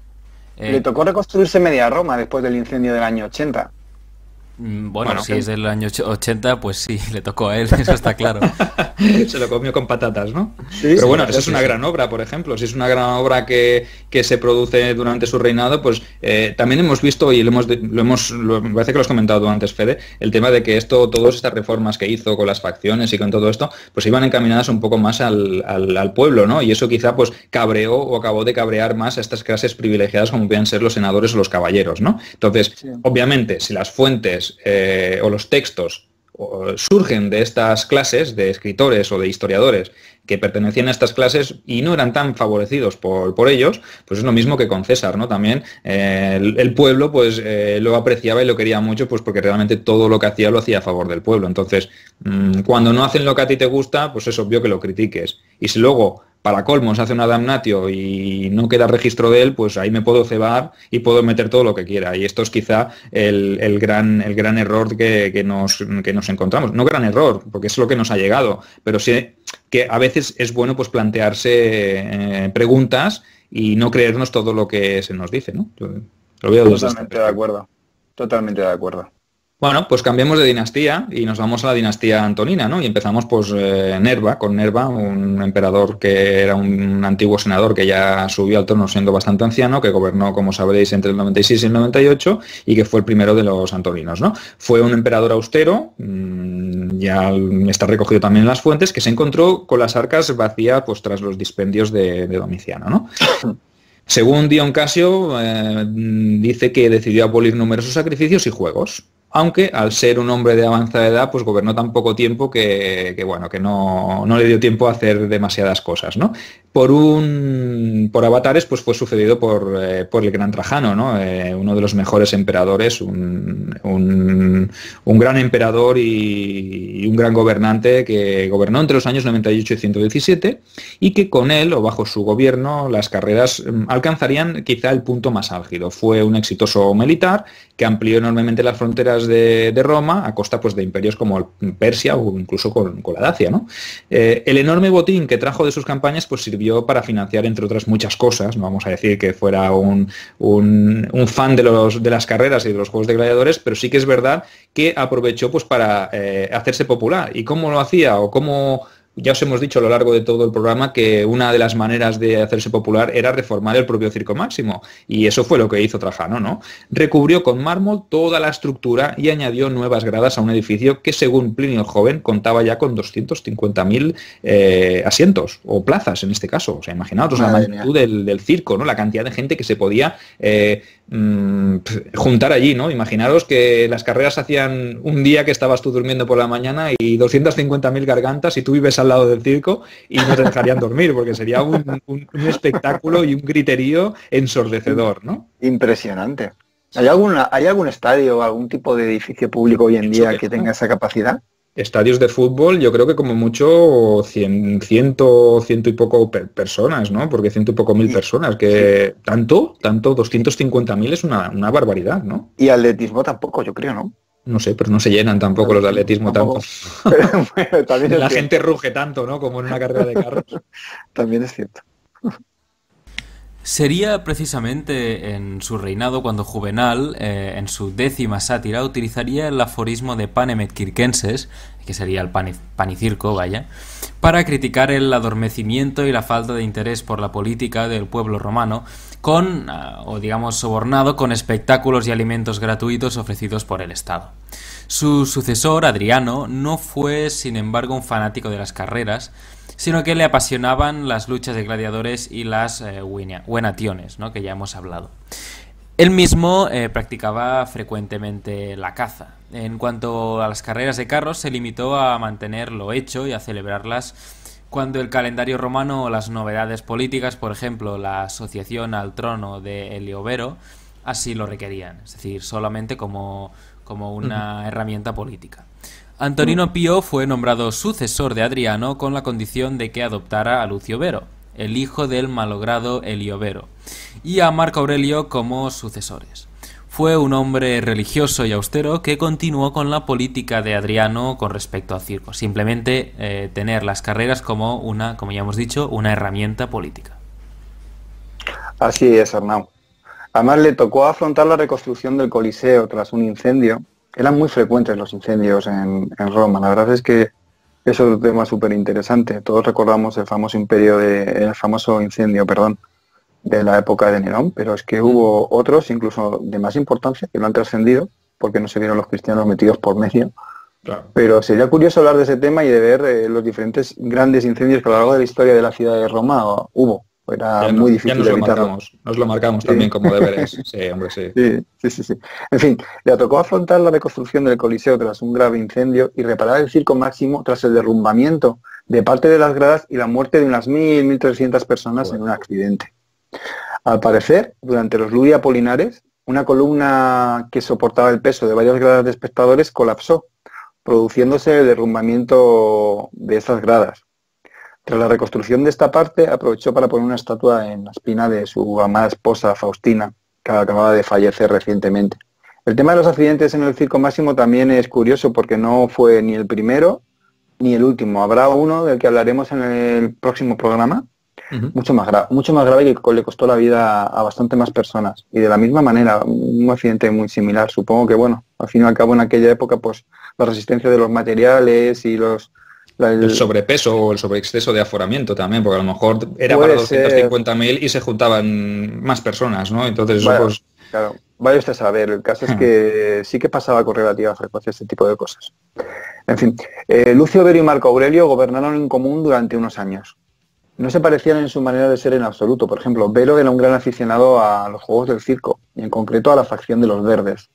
eh, le tocó reconstruirse media Roma después del incendio del año ochenta. Bueno, bueno, si es del año ochenta, pues sí, le tocó a él, eso está claro. Se lo comió con patatas, ¿no? Sí, pero sí, bueno, eso es una sí. gran obra, por ejemplo. Si es una gran obra que, que se produce durante su reinado, pues eh, también hemos visto, y lo hemos, lo hemos lo, me parece que lo has comentado tú antes, Fede, el tema de que esto, todas estas reformas que hizo con las facciones y con todo esto, pues iban encaminadas un poco más al, al, al pueblo, ¿no? Y eso quizá pues cabreó o acabó de cabrear más a estas clases privilegiadas como pueden ser los senadores o los caballeros, ¿no? Entonces, sí. obviamente, si las fuentes Eh, o los textos o, surgen de estas clases de escritores o de historiadores que pertenecían a estas clases y no eran tan favorecidos por, por ellos, pues es lo mismo que con César, ¿no? También eh, el, el pueblo pues eh, lo apreciaba y lo quería mucho pues porque realmente todo lo que hacía lo hacía a favor del pueblo. Entonces, mmm, cuando no hacen lo que a ti te gusta, pues es obvio que lo critiques. Y si luego para colmo se hace una damnatio y no queda registro de él, pues ahí me puedo cebar y puedo meter todo lo que quiera. Y esto es quizá el, el, gran, el gran error que, que, nos, que nos encontramos. No gran error, porque es lo que nos ha llegado, pero sí que a veces es bueno pues plantearse eh, preguntas y no creernos todo lo que se nos dice, ¿no? Yo lo veo totalmente de acuerdo. Totalmente de acuerdo. Bueno, pues cambiemos de dinastía y nos vamos a la dinastía antonina, ¿no? Y empezamos pues eh, Nerva, con Nerva, un emperador que era un antiguo senador que ya subió al trono siendo bastante anciano, que gobernó, como sabréis, entre el noventa y seis y el noventa y ocho y que fue el primero de los antoninos, ¿no? Fue un emperador austero, mmm, ya está recogido también en las fuentes, que se encontró con las arcas vacías pues tras los dispendios de, de Domiciano, ¿no? Según Dion Casio, eh, dice que decidió abolir numerosos sacrificios y juegos. Aunque al ser un hombre de avanzada edad, pues gobernó tan poco tiempo que, que bueno, que no, no le dio tiempo a hacer demasiadas cosas, ¿no? Por un por avatares, pues fue sucedido por, eh, por el gran Trajano, ¿no? Eh, uno de los mejores emperadores, un, un, un gran emperador y, y un gran gobernante que gobernó entre los años noventa y ocho y ciento diecisiete y que con él o bajo su gobierno las carreras alcanzarían quizá el punto más álgido. Fue un exitoso militar que amplió enormemente las fronteras de, de Roma a costa pues, de imperios como Persia o incluso con, con la Dacia, ¿no? Eh, el enorme botín que trajo de sus campañas pues sirvió para financiar, entre otras muchas cosas, no vamos a decir que fuera un, un, un fan de, los, de las carreras y de los juegos de gladiadores, pero sí que es verdad que aprovechó pues, para eh, hacerse popular. ¿Y cómo lo hacía o cómo...? Ya os hemos dicho a lo largo de todo el programa que una de las maneras de hacerse popular era reformar el propio Circo Máximo, y eso fue lo que hizo Trajano, ¿no? Recubrió con mármol toda la estructura y añadió nuevas gradas a un edificio que, según Plinio el Joven, contaba ya con doscientos cincuenta mil eh, asientos, o plazas en este caso. O sea, imaginaos la magnitud del, del circo, ¿no? La cantidad de gente que se podía eh, mmm, juntar allí, ¿no? Imaginaros que las carreras hacían un día que estabas tú durmiendo por la mañana y doscientas cincuenta mil gargantas y tú vives al lado del circo y no te dejarían dormir, porque sería un, un, un espectáculo y un griterío ensordecedor, ¿no? Impresionante. ¿Hay, alguna, ¿Hay algún estadio o algún tipo de edificio público hoy en día que tenga esa capacidad? Estadios de fútbol, yo creo que como mucho cien, ciento, ciento y poco per personas, ¿no? Porque ciento y poco mil sí, personas, que sí. tanto, tanto, doscientos cincuenta mil es una, una barbaridad, ¿no? Y atletismo tampoco, yo creo, ¿no? No sé, pero no se llenan tampoco pero, los de atletismo tampoco. tampoco. Pero, bueno, la gente ruge tanto, ¿no? Como en una carrera de carros. También es cierto. Sería precisamente en su reinado cuando Juvenal, eh, en su décima sátira, utilizaría el aforismo de Panem Circenses, que sería el pan y, pan y circo, vaya, para criticar el adormecimiento y la falta de interés por la política del pueblo romano, con, o digamos sobornado con espectáculos y alimentos gratuitos ofrecidos por el Estado. Su sucesor, Adriano, no fue, sin embargo, un fanático de las carreras, sino que le apasionaban las luchas de gladiadores y las eh, huenationes, ¿no? Que ya hemos hablado. Él mismo eh, practicaba frecuentemente la caza. En cuanto a las carreras de carros, se limitó a mantenerlo hecho y a celebrarlas cuando el calendario romano o las novedades políticas, por ejemplo, la asociación al trono de Heliobero, así lo requerían, es decir, solamente como, como una uh-huh. herramienta política. Antonino Pío fue nombrado sucesor de Adriano con la condición de que adoptara a Lucio Vero, el hijo del malogrado Heliobero, y a Marco Aurelio como sucesores. Fue un hombre religioso y austero que continuó con la política de Adriano con respecto al circo, simplemente eh, tener las carreras como una, como ya hemos dicho, una herramienta política. Así es, Arnau. Además le tocó afrontar la reconstrucción del Coliseo tras un incendio. Eran muy frecuentes los incendios en, en Roma. La verdad es que eso es un tema súper interesante. Todos recordamos el famoso imperio de, el famoso incendio, perdón, de la época de Nerón, pero es que hubo otros, incluso de más importancia, que no han trascendido, porque no se vieron los cristianos metidos por medio. Claro. Pero sería curioso hablar de ese tema y de ver eh, los diferentes grandes incendios que a lo largo de la historia de la ciudad de Roma hubo. Era ya muy no, difícil ya nos de lo evitarlo. Marcamos, nos lo marcamos sí. también como deberes. Sí, hombre, sí. Sí, sí, sí, sí. En fin, le tocó afrontar la reconstrucción del Coliseo tras un grave incendio y reparar el Circo Máximo tras el derrumbamiento de parte de las gradas y la muerte de unas mil, mil trescientas personas bueno. en un accidente. Al parecer, durante los Ludi Apolinares, una columna que soportaba el peso de varias gradas de espectadores colapsó, produciéndose el derrumbamiento de estas gradas. Tras la reconstrucción de esta parte, aprovechó para poner una estatua en la espina de su amada esposa Faustina, que acababa de fallecer recientemente. El tema de los accidentes en el Circo Máximo también es curioso porque no fue ni el primero ni el último. Habrá uno del que hablaremos en el próximo programa, uh-huh. mucho más grave, mucho más grave, que le costó la vida a bastante más personas. Y de la misma manera, un accidente muy similar. Supongo que, bueno, al fin y al cabo en aquella época, pues la resistencia de los materiales y los... La, el, el sobrepeso o el sobreexceso de aforamiento también, porque a lo mejor era para doscientos cincuenta mil y se juntaban más personas, ¿no? Entonces eso vaya, pues... Claro, vaya usted a saber, el caso es que sí que pasaba con relativa frecuencia este tipo de cosas. En fin, eh, Lucio Vero y Marco Aurelio gobernaron en común durante unos años. No se parecían en su manera de ser en absoluto. Por ejemplo, Vero era un gran aficionado a los juegos del circo, y en concreto a la facción de los verdes.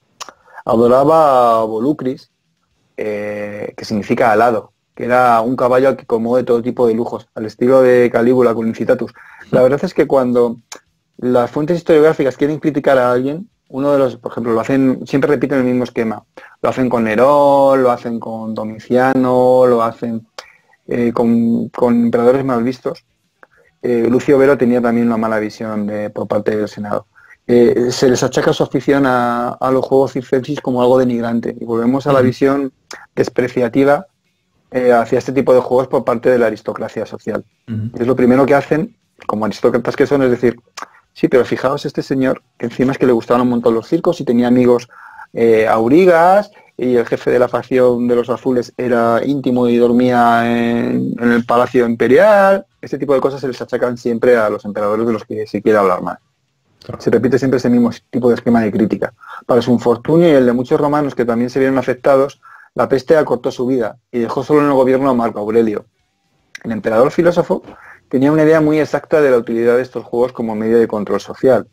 Adoraba a Volucris, eh, que significa alado, que era un caballo al que colmó de todo tipo de lujos, al estilo de Calígula con Incitatus. La verdad es que cuando las fuentes historiográficas quieren criticar a alguien, uno de los, por ejemplo, lo hacen, siempre repiten el mismo esquema. Lo hacen con Nerón, lo hacen con Domiciano, lo hacen eh, con, con emperadores mal vistos. Eh, Lucio Vero tenía también una mala visión de, por parte del Senado. Eh, se les achaca su afición a, a los juegos circenses como algo denigrante. Y volvemos a la visión despreciativa Eh, hacia este tipo de juegos por parte de la aristocracia social. Uh-huh. Es lo primero que hacen, como aristócratas que son, es decir, sí, pero fijaos este señor, que encima es que le gustaban un montón los circos y tenía amigos eh, aurigas, y el jefe de la facción de los azules era íntimo y dormía en, en el Palacio Imperial. Este tipo de cosas se les achacan siempre a los emperadores de los que se quiere hablar mal. Claro. Se repite siempre ese mismo tipo de esquema de crítica. Para su infortunio y el de muchos romanos que también se vieron afectados, la peste acortó su vida y dejó solo en el gobierno a Marco Aurelio. El emperador filósofo tenía una idea muy exacta de la utilidad de estos juegos como medio de control social.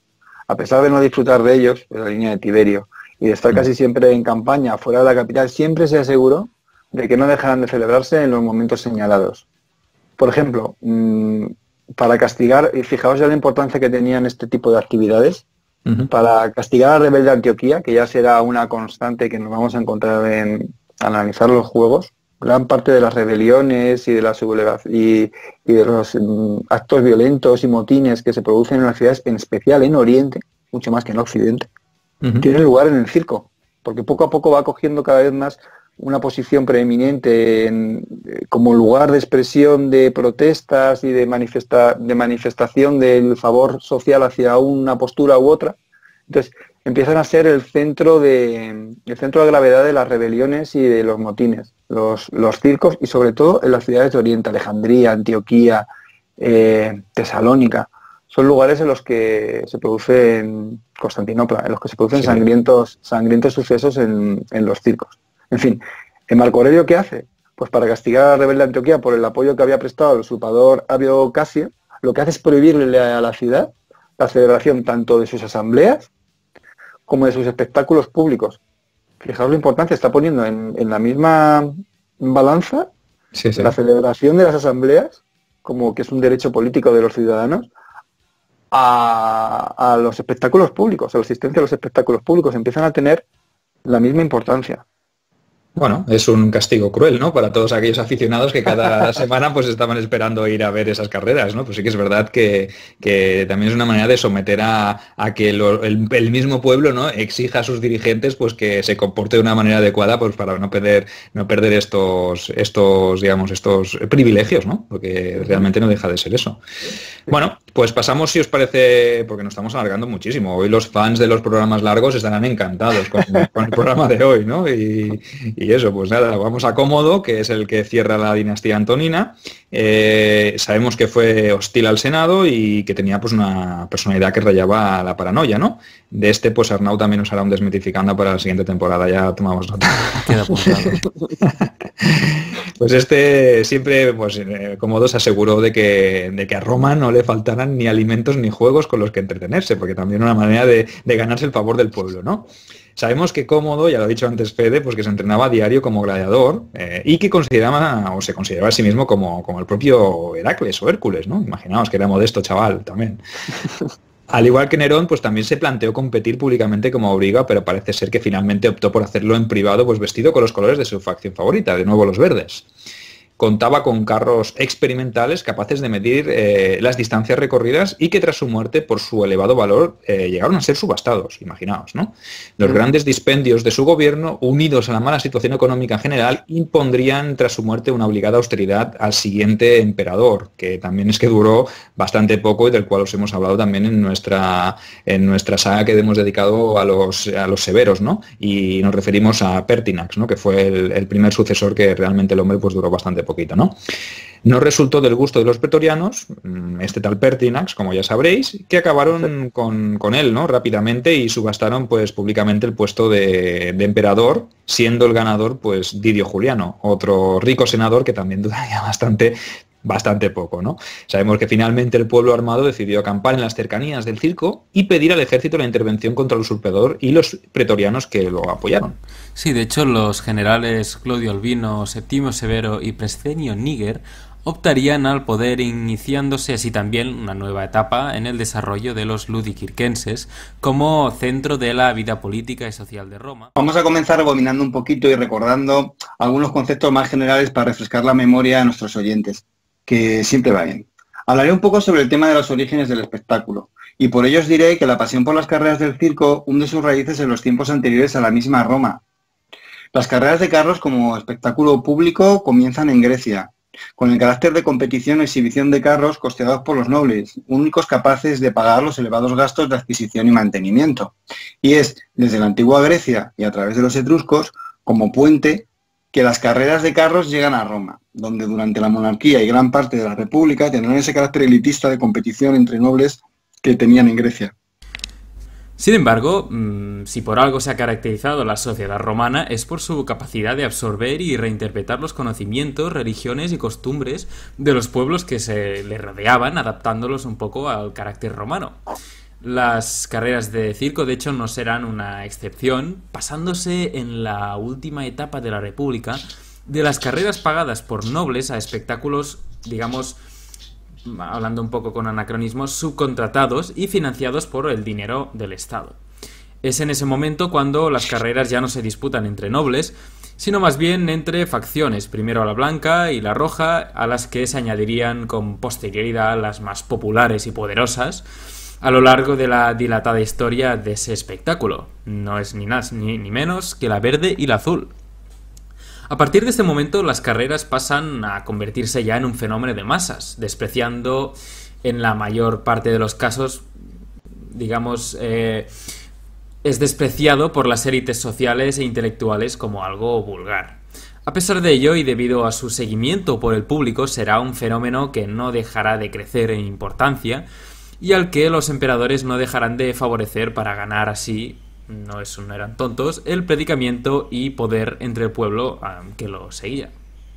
a pesar de no disfrutar de ellos, de la línea de Tiberio, y de estar casi siempre en campaña fuera de la capital, siempre se aseguró de que no dejaran de celebrarse en los momentos señalados. Por ejemplo, mmm, para castigar, y fijaos ya la importancia que tenían este tipo de actividades, uh-huh. para castigar a la rebelde de Antioquía, que ya será una constante que nos vamos a encontrar en analizar los juegos, gran parte de las rebeliones y de las y, y de los um, actos violentos y motines que se producen en las ciudades, en especial en Oriente, mucho más que en Occidente, uh-huh. tienen lugar en el circo, porque poco a poco va cogiendo cada vez más una posición preeminente en, eh, como lugar de expresión de protestas y de, manifesta, de manifestación del favor social hacia una postura u otra. Entonces empiezan a ser el centro de el centro de gravedad de las rebeliones y de los motines, los, los circos, y sobre todo en las ciudades de Oriente, Alejandría, Antioquía, eh, Tesalónica. Son lugares en los que se producen, Constantinopla, en los que se producen sí. sangrientos, sangrientos sucesos en, en los circos. En fin, ¿el Marco Aurelio qué hace? Pues para castigar a la rebelde de Antioquía por el apoyo que había prestado al usurpador Avio Casio, lo que hace es prohibirle a la ciudad la celebración tanto de sus asambleas como de sus espectáculos públicos. Fijaos la importancia, está poniendo en, en la misma balanza sí, sí. la celebración de las asambleas, como que es un derecho político de los ciudadanos, a, a los espectáculos públicos, a la asistencia a los espectáculos públicos, empiezan a tener la misma importancia. Bueno, es un castigo cruel, ¿no? Para todos aquellos aficionados que cada semana pues estaban esperando ir a ver esas carreras, ¿no? Pues sí que es verdad que, que también es una manera de someter a, a que lo, el, el mismo pueblo, ¿no? exija a sus dirigentes pues que se comporte de una manera adecuada pues para no perder, no perder estos, estos, digamos, estos privilegios, ¿no? Porque realmente no deja de ser eso. Bueno, pues pasamos, si os parece, porque nos estamos alargando muchísimo. Hoy los fans de los programas largos estarán encantados con, con el programa de hoy, ¿no? Y, y eso, pues nada, vamos a Cómodo, que es el que cierra la dinastía antonina. Eh, sabemos que fue hostil al Senado y que tenía pues una personalidad que rayaba la paranoia, ¿no? De este, pues Arnau también nos hará un desmitificando para la siguiente temporada, ya tomamos nota. Queda apuntado. Pues este siempre, pues eh, Cómodo se aseguró de que, de que a Roma no le faltaran ni alimentos ni juegos con los que entretenerse, porque también una manera de, de ganarse el favor del pueblo, ¿no? Sabemos que Cómodo, ya lo ha dicho antes Fede, pues que se entrenaba a diario como gladiador eh, y que consideraba o se consideraba a sí mismo como, como el propio Heracles o Hércules, ¿no? Imaginaos que era modesto chaval también. Al igual que Nerón, pues también se planteó competir públicamente como auriga, pero parece ser que finalmente optó por hacerlo en privado, pues vestido con los colores de su facción favorita, de nuevo los verdes. Contaba con carros experimentales capaces de medir eh, las distancias recorridas y que tras su muerte, por su elevado valor, eh, llegaron a ser subastados, imaginaos, ¿no? Los grandes dispendios de su gobierno, unidos a la mala situación económica en general, impondrían tras su muerte una obligada austeridad al siguiente emperador, que también es que duró bastante poco y del cual os hemos hablado también en nuestra, en nuestra saga que hemos dedicado a los, a los severos, ¿no? Y nos referimos a Pertinax, ¿no? Que fue el, el primer sucesor que realmente el hombre pues duró bastante poquito, ¿no? No resultó del gusto de los pretorianos, este tal Pertinax, como ya sabréis, que acabaron con, con él, ¿no? Rápidamente y subastaron pues públicamente el puesto de, de emperador, siendo el ganador pues Didio Juliano, otro rico senador que también duraría bastante bastante poco, ¿no? Sabemos que finalmente el pueblo armado decidió acampar en las cercanías del circo y pedir al ejército la intervención contra el usurpador y los pretorianos que lo apoyaron. Sí, de hecho los generales Clodio Albino, Septimio Severo y Prescenio Níger optarían al poder, iniciándose así también una nueva etapa en el desarrollo de los ludicirquenses como centro de la vida política y social de Roma. Vamos a comenzar rebobinando un poquito y recordando algunos conceptos más generales para refrescar la memoria a nuestros oyentes, que siempre va bien. Hablaré un poco sobre el tema de los orígenes del espectáculo, y por ello os diré que la pasión por las carreras del circo hunde sus raíces en los tiempos anteriores a la misma Roma. Las carreras de carros como espectáculo público comienzan en Grecia, con el carácter de competición o exhibición de carros costeados por los nobles, únicos capaces de pagar los elevados gastos de adquisición y mantenimiento. Y es desde la antigua Grecia y a través de los etruscos, como puente, que las carreras de carros llegan a Roma, donde durante la monarquía y gran parte de la república tendrán ese carácter elitista de competición entre nobles que tenían en Grecia. Sin embargo, si por algo se ha caracterizado la sociedad romana es por su capacidad de absorber y reinterpretar los conocimientos, religiones y costumbres de los pueblos que se le rodeaban, adaptándolos un poco al carácter romano. Las carreras de circo, de hecho, no serán una excepción, pasándose en la última etapa de la República de las carreras pagadas por nobles a espectáculos, digamos, hablando un poco con anacronismos, subcontratados y financiados por el dinero del Estado. Es en ese momento cuando las carreras ya no se disputan entre nobles, sino más bien entre facciones, primero la blanca y la roja, a las que se añadirían con posterioridad las más populares y poderosas a lo largo de la dilatada historia de ese espectáculo. No es ni más ni, ni menos que la verde y la azul. A partir de este momento, las carreras pasan a convertirse ya en un fenómeno de masas, despreciando en la mayor parte de los casos, digamos, eh, es despreciado por las élites sociales e intelectuales como algo vulgar. A pesar de ello, y debido a su seguimiento por el público, será un fenómeno que no dejará de crecer en importancia y al que los emperadores no dejarán de favorecer para ganar así, no, es, no eran tontos, el predicamento y poder entre el pueblo que lo seguía.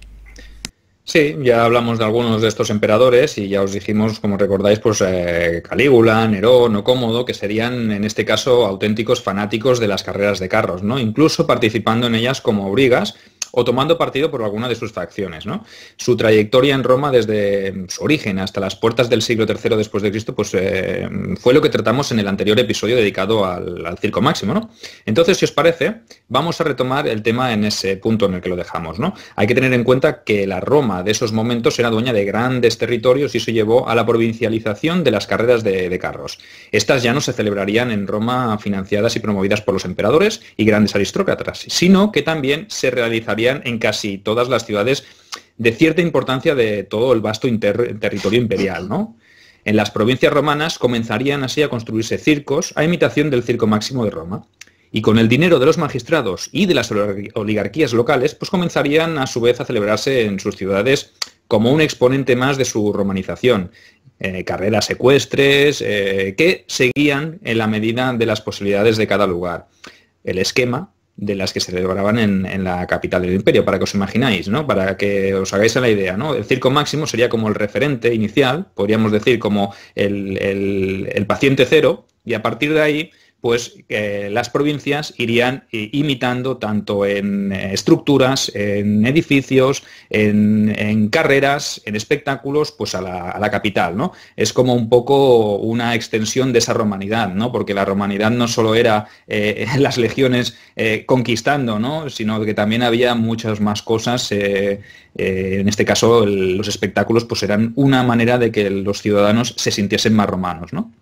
Sí, ya hablamos de algunos de estos emperadores y ya os dijimos, como recordáis, pues eh, Calígula, Nerón o Cómodo, que serían en este caso auténticos fanáticos de las carreras de carros, ¿no? Incluso participando en ellas como aurigas o tomando partido por alguna de sus facciones, ¿no? Su trayectoria en Roma desde su origen hasta las puertas del siglo tercero después de Cristo, pues eh, fue lo que tratamos en el anterior episodio dedicado al, al Circo Máximo, ¿no? Entonces, si os parece, vamos a retomar el tema en ese punto en el que lo dejamos, ¿no? Hay que tener en cuenta que la Roma de esos momentos era dueña de grandes territorios y eso llevó a la provincialización de las carreras de, de carros. Estas ya no se celebrarían en Roma financiadas y promovidas por los emperadores y grandes aristócratas, sino que también se realizarían en casi todas las ciudades de cierta importancia de todo el vasto inter territorio imperial, ¿no? En las provincias romanas comenzarían así a construirse circos a imitación del Circo Máximo de Roma. Y con el dinero de los magistrados y de las oligarquías locales, pues comenzarían a su vez a celebrarse en sus ciudades como un exponente más de su romanización. Eh, carreras ecuestres eh, que seguían en la medida de las posibilidades de cada lugar. El esquema de las que se celebraban en, en la capital del imperio, para que os imagináis, ¿no? Para que os hagáis la idea, ¿no? El Circo Máximo sería como el referente inicial, podríamos decir como el, el, el paciente cero, y a partir de ahí pues eh, las provincias irían eh, imitando tanto en eh, estructuras, en edificios, en, en carreras, en espectáculos, pues a la, a la capital, ¿no? Es como un poco una extensión de esa romanidad, ¿no? Porque la romanidad no solo era eh, las legiones eh, conquistando, ¿no? Sino que también había muchas más cosas. Eh, eh, en este caso, el, los espectáculos pues eran una manera de que los ciudadanos se sintiesen más romanos, ¿no?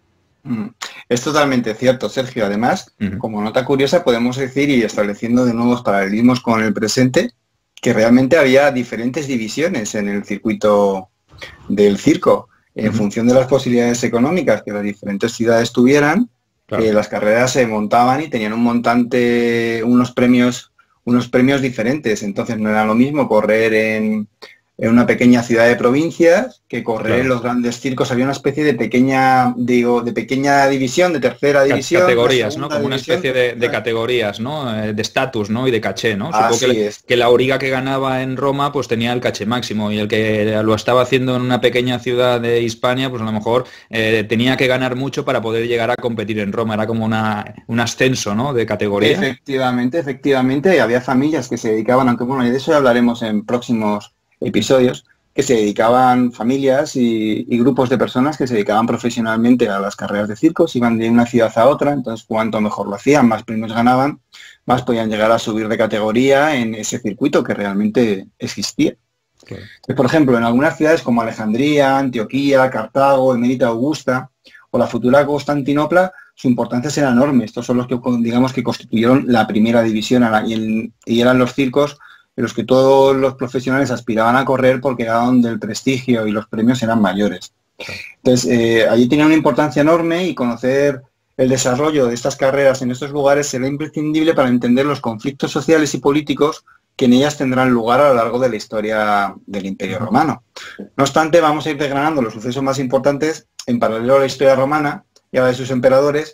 Es totalmente cierto, Sergio. Además, uh-huh. como nota curiosa, podemos decir, y estableciendo de nuevos paralelismos con el presente, que realmente había diferentes divisiones en el circuito del circo, en uh-huh. función de las posibilidades económicas que las diferentes ciudades tuvieran. Claro. Eh, las carreras se montaban y tenían un montante, unos premios, unos premios diferentes. Entonces no era lo mismo correr en... en una pequeña ciudad de provincias que correr claro. en los grandes circos. Había una especie de pequeña, digo, de pequeña división, de tercera división. Categorías, ¿no? Como una especie de, de categorías, ¿no? De estatus, ¿no? Y de caché, ¿no? Supongo Así que, es. que la auriga que ganaba en Roma, pues tenía el caché máximo, y el que lo estaba haciendo en una pequeña ciudad de Hispania, pues a lo mejor eh, tenía que ganar mucho para poder llegar a competir en Roma. Era como una, un ascenso, ¿no? De categoría. Efectivamente, efectivamente. Había familias que se dedicaban, aunque bueno, y de eso ya hablaremos en próximos episodios, que se dedicaban, familias y, y grupos de personas que se dedicaban profesionalmente a las carreras de circos, iban de una ciudad a otra. Entonces cuanto mejor lo hacían, más premios ganaban, más podían llegar a subir de categoría en ese circuito que realmente existía. Okay. Entonces, por ejemplo, en algunas ciudades como Alejandría, Antioquía, Cartago, Emérita Augusta o la futura Constantinopla, su importancia era enorme. Estos son los que, digamos, que constituyeron la primera división y, el, y eran los circos en los que todos los profesionales aspiraban a correr porque era donde el prestigio y los premios eran mayores. Entonces, eh, allí tenía una importancia enorme y conocer el desarrollo de estas carreras en estos lugares será imprescindible para entender los conflictos sociales y políticos que en ellas tendrán lugar a lo largo de la historia del Imperio Romano. No obstante, vamos a ir desgranando los sucesos más importantes en paralelo a la historia romana y a la de sus emperadores,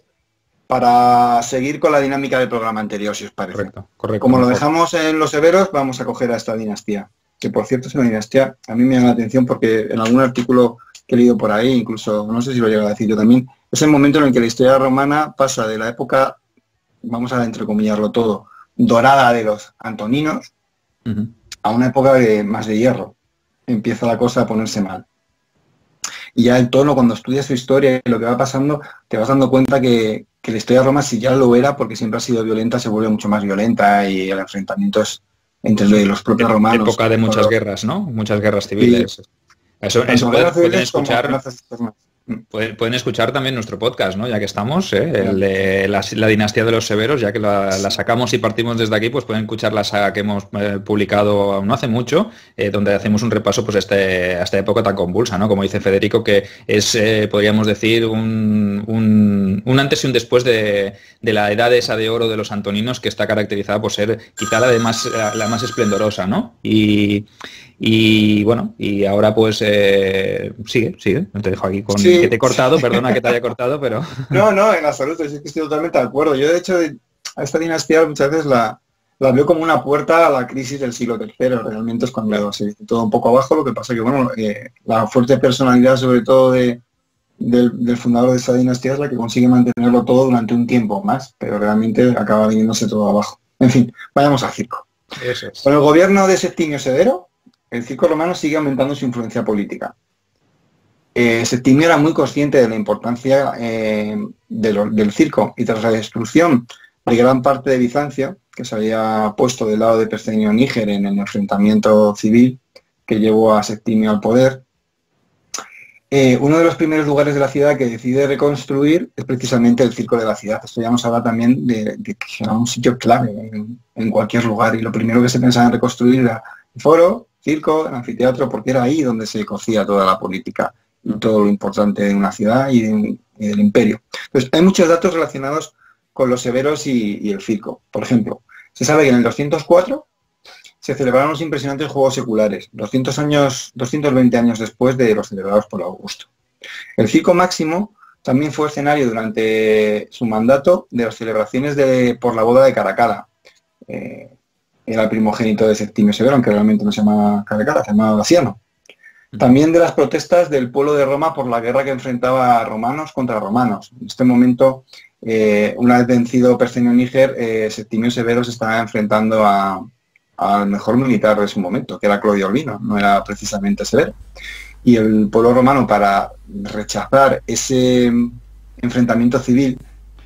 para seguir con la dinámica del programa anterior, si os parece. Correcto, correcto. Como lo dejamos en los severos, vamos a coger a esta dinastía, que por cierto es una dinastía, a mí me llama la atención porque en algún artículo que he leído por ahí, incluso, no sé si lo llega a decir yo también, es el momento en el que la historia romana pasa de la época, vamos a entrecomillarlo todo, dorada de los antoninos, uh-huh. a una época de, más de hierro. Empieza la cosa a ponerse mal. Y ya el tono, cuando estudias su historia y lo que va pasando, te vas dando cuenta que, que la historia de Roma, si ya lo era, porque siempre ha sido violenta, se vuelve mucho más violenta y el enfrentamiento es entre los propios romanos. Época de muchas guerras, ¿no? Muchas guerras civiles. Sí. Eso, eso pueden, pueden escuchar. Pueden, pueden escuchar también nuestro podcast, ¿no? Ya que estamos, ¿eh? El de la, la dinastía de los severos, ya que la, la sacamos y partimos desde aquí, pues pueden escuchar la saga que hemos eh, publicado no hace mucho, eh, donde hacemos un repaso pues este, a esta época tan convulsa, ¿no? Como dice Federico, que es, eh, podríamos decir, un, un, un antes y un después de, de la edad esa de oro de los antoninos, que está caracterizada por ser quizá la, de más, la, la más esplendorosa, ¿no? Y... Y bueno, y ahora pues eh, sigue, sigue, te dejo aquí con sí. que te he cortado, perdona que te haya cortado, pero... No, no, en absoluto, es que estoy totalmente de acuerdo. Yo de hecho a esta dinastía muchas veces la, la veo como una puerta a la crisis del siglo tercero, realmente es cuando se dice todo un poco abajo, lo que pasa que bueno, eh, la fuerte personalidad sobre todo de, del, del fundador de esta dinastía es la que consigue mantenerlo todo durante un tiempo más, pero realmente acaba viniéndose todo abajo. En fin, vayamos al circo. Eso es. Con el gobierno de Septimio Severo, el circo romano sigue aumentando su influencia política. Eh, Septimio era muy consciente de la importancia eh, de lo, del circo y tras la destrucción de gran parte de Bizancio, que se había puesto del lado de Pescenio Níger en el enfrentamiento civil que llevó a Septimio al poder, eh, uno de los primeros lugares de la ciudad que decide reconstruir es precisamente el circo de la ciudad. Esto ya nos habla también de, de que era un sitio clave en, en cualquier lugar y lo primero que se pensaba en reconstruir era el foro, circo, el anfiteatro, porque era ahí donde se cocía toda la política y todo lo importante de una ciudad y, de, y del imperio. Entonces, hay muchos datos relacionados con los severos y, y el circo. Por ejemplo, se sabe que en el doscientos cuatro se celebraron los impresionantes Juegos Seculares, doscientos años, doscientos veinte años después de los celebrados por Augusto. El circo Máximo también fue escenario durante su mandato de las celebraciones de, por la boda de Caracalla. Eh, era el primogénito de Septimio Severo, aunque realmente no se llamaba Caracalla, se llamaba Daciano. También de las protestas del pueblo de Roma por la guerra que enfrentaba a romanos contra romanos. En este momento, eh, una vez vencido Pescenio Níger, eh, Septimio Severo se estaba enfrentando a, al mejor militar de su momento, que era Clodio Albino, no era precisamente Severo. Y el pueblo romano, para rechazar ese enfrentamiento civil,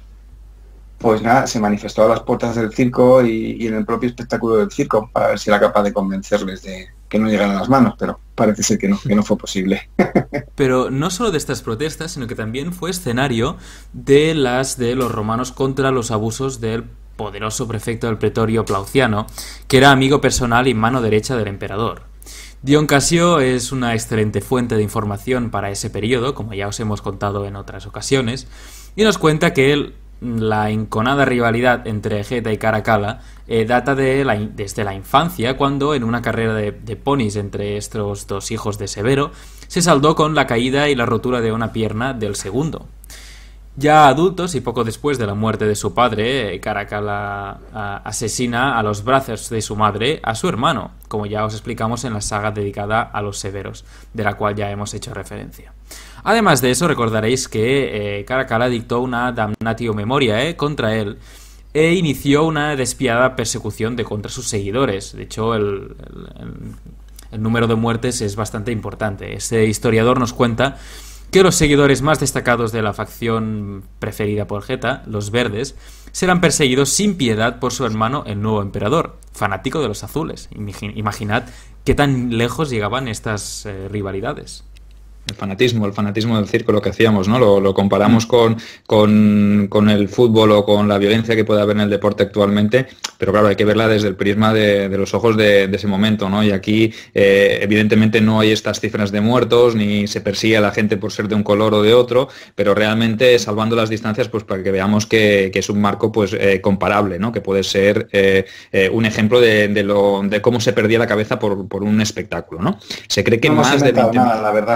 pues nada, se manifestó a las puertas del circo y, y en el propio espectáculo del circo para ver si era capaz de convencerles de que no llegaran a las manos, pero parece ser que no, que no fue posible. Pero no solo de estas protestas, sino que también fue escenario de las de los romanos contra los abusos del poderoso prefecto del pretorio Plauciano, que era amigo personal y mano derecha del emperador. Dion Casio es una excelente fuente de información para ese periodo, como ya os hemos contado en otras ocasiones, y nos cuenta que él la enconada rivalidad entre Geta y Caracalla eh, data de la, desde la infancia, cuando en una carrera de, de ponis entre estos dos hijos de Severo se saldó con la caída y la rotura de una pierna del segundo. Ya adultos y poco después de la muerte de su padre, eh, Caracalla a, asesina a los brazos de su madre a su hermano, como ya os explicamos en la saga dedicada a los severos, de la cual ya hemos hecho referencia. Además de eso, recordaréis que eh, Caracalla dictó una damnatio memoriae contra él e inició una despiadada persecución de contra sus seguidores. De hecho, el, el, el, el número de muertes es bastante importante. Este historiador nos cuenta que los seguidores más destacados de la facción preferida por Geta, los verdes, serán perseguidos sin piedad por su hermano, el nuevo emperador, fanático de los azules. Imaginad qué tan lejos llegaban estas eh, rivalidades. El fanatismo, el fanatismo del circo, lo que hacíamos, ¿no? Lo, lo comparamos con, con, con el fútbol o con la violencia que puede haber en el deporte actualmente, pero claro, hay que verla desde el prisma de, de los ojos de, de ese momento, ¿no? Y aquí, eh, evidentemente, no hay estas cifras de muertos, ni se persigue a la gente por ser de un color o de otro, pero realmente, salvando las distancias, pues para que veamos que, que es un marco pues eh, comparable, ¿no? Que puede ser eh, eh, un ejemplo de, de, lo, de cómo se perdía la cabeza por, por un espectáculo, ¿no? Se cree que no más de veinte... nada, la verdad. No, no.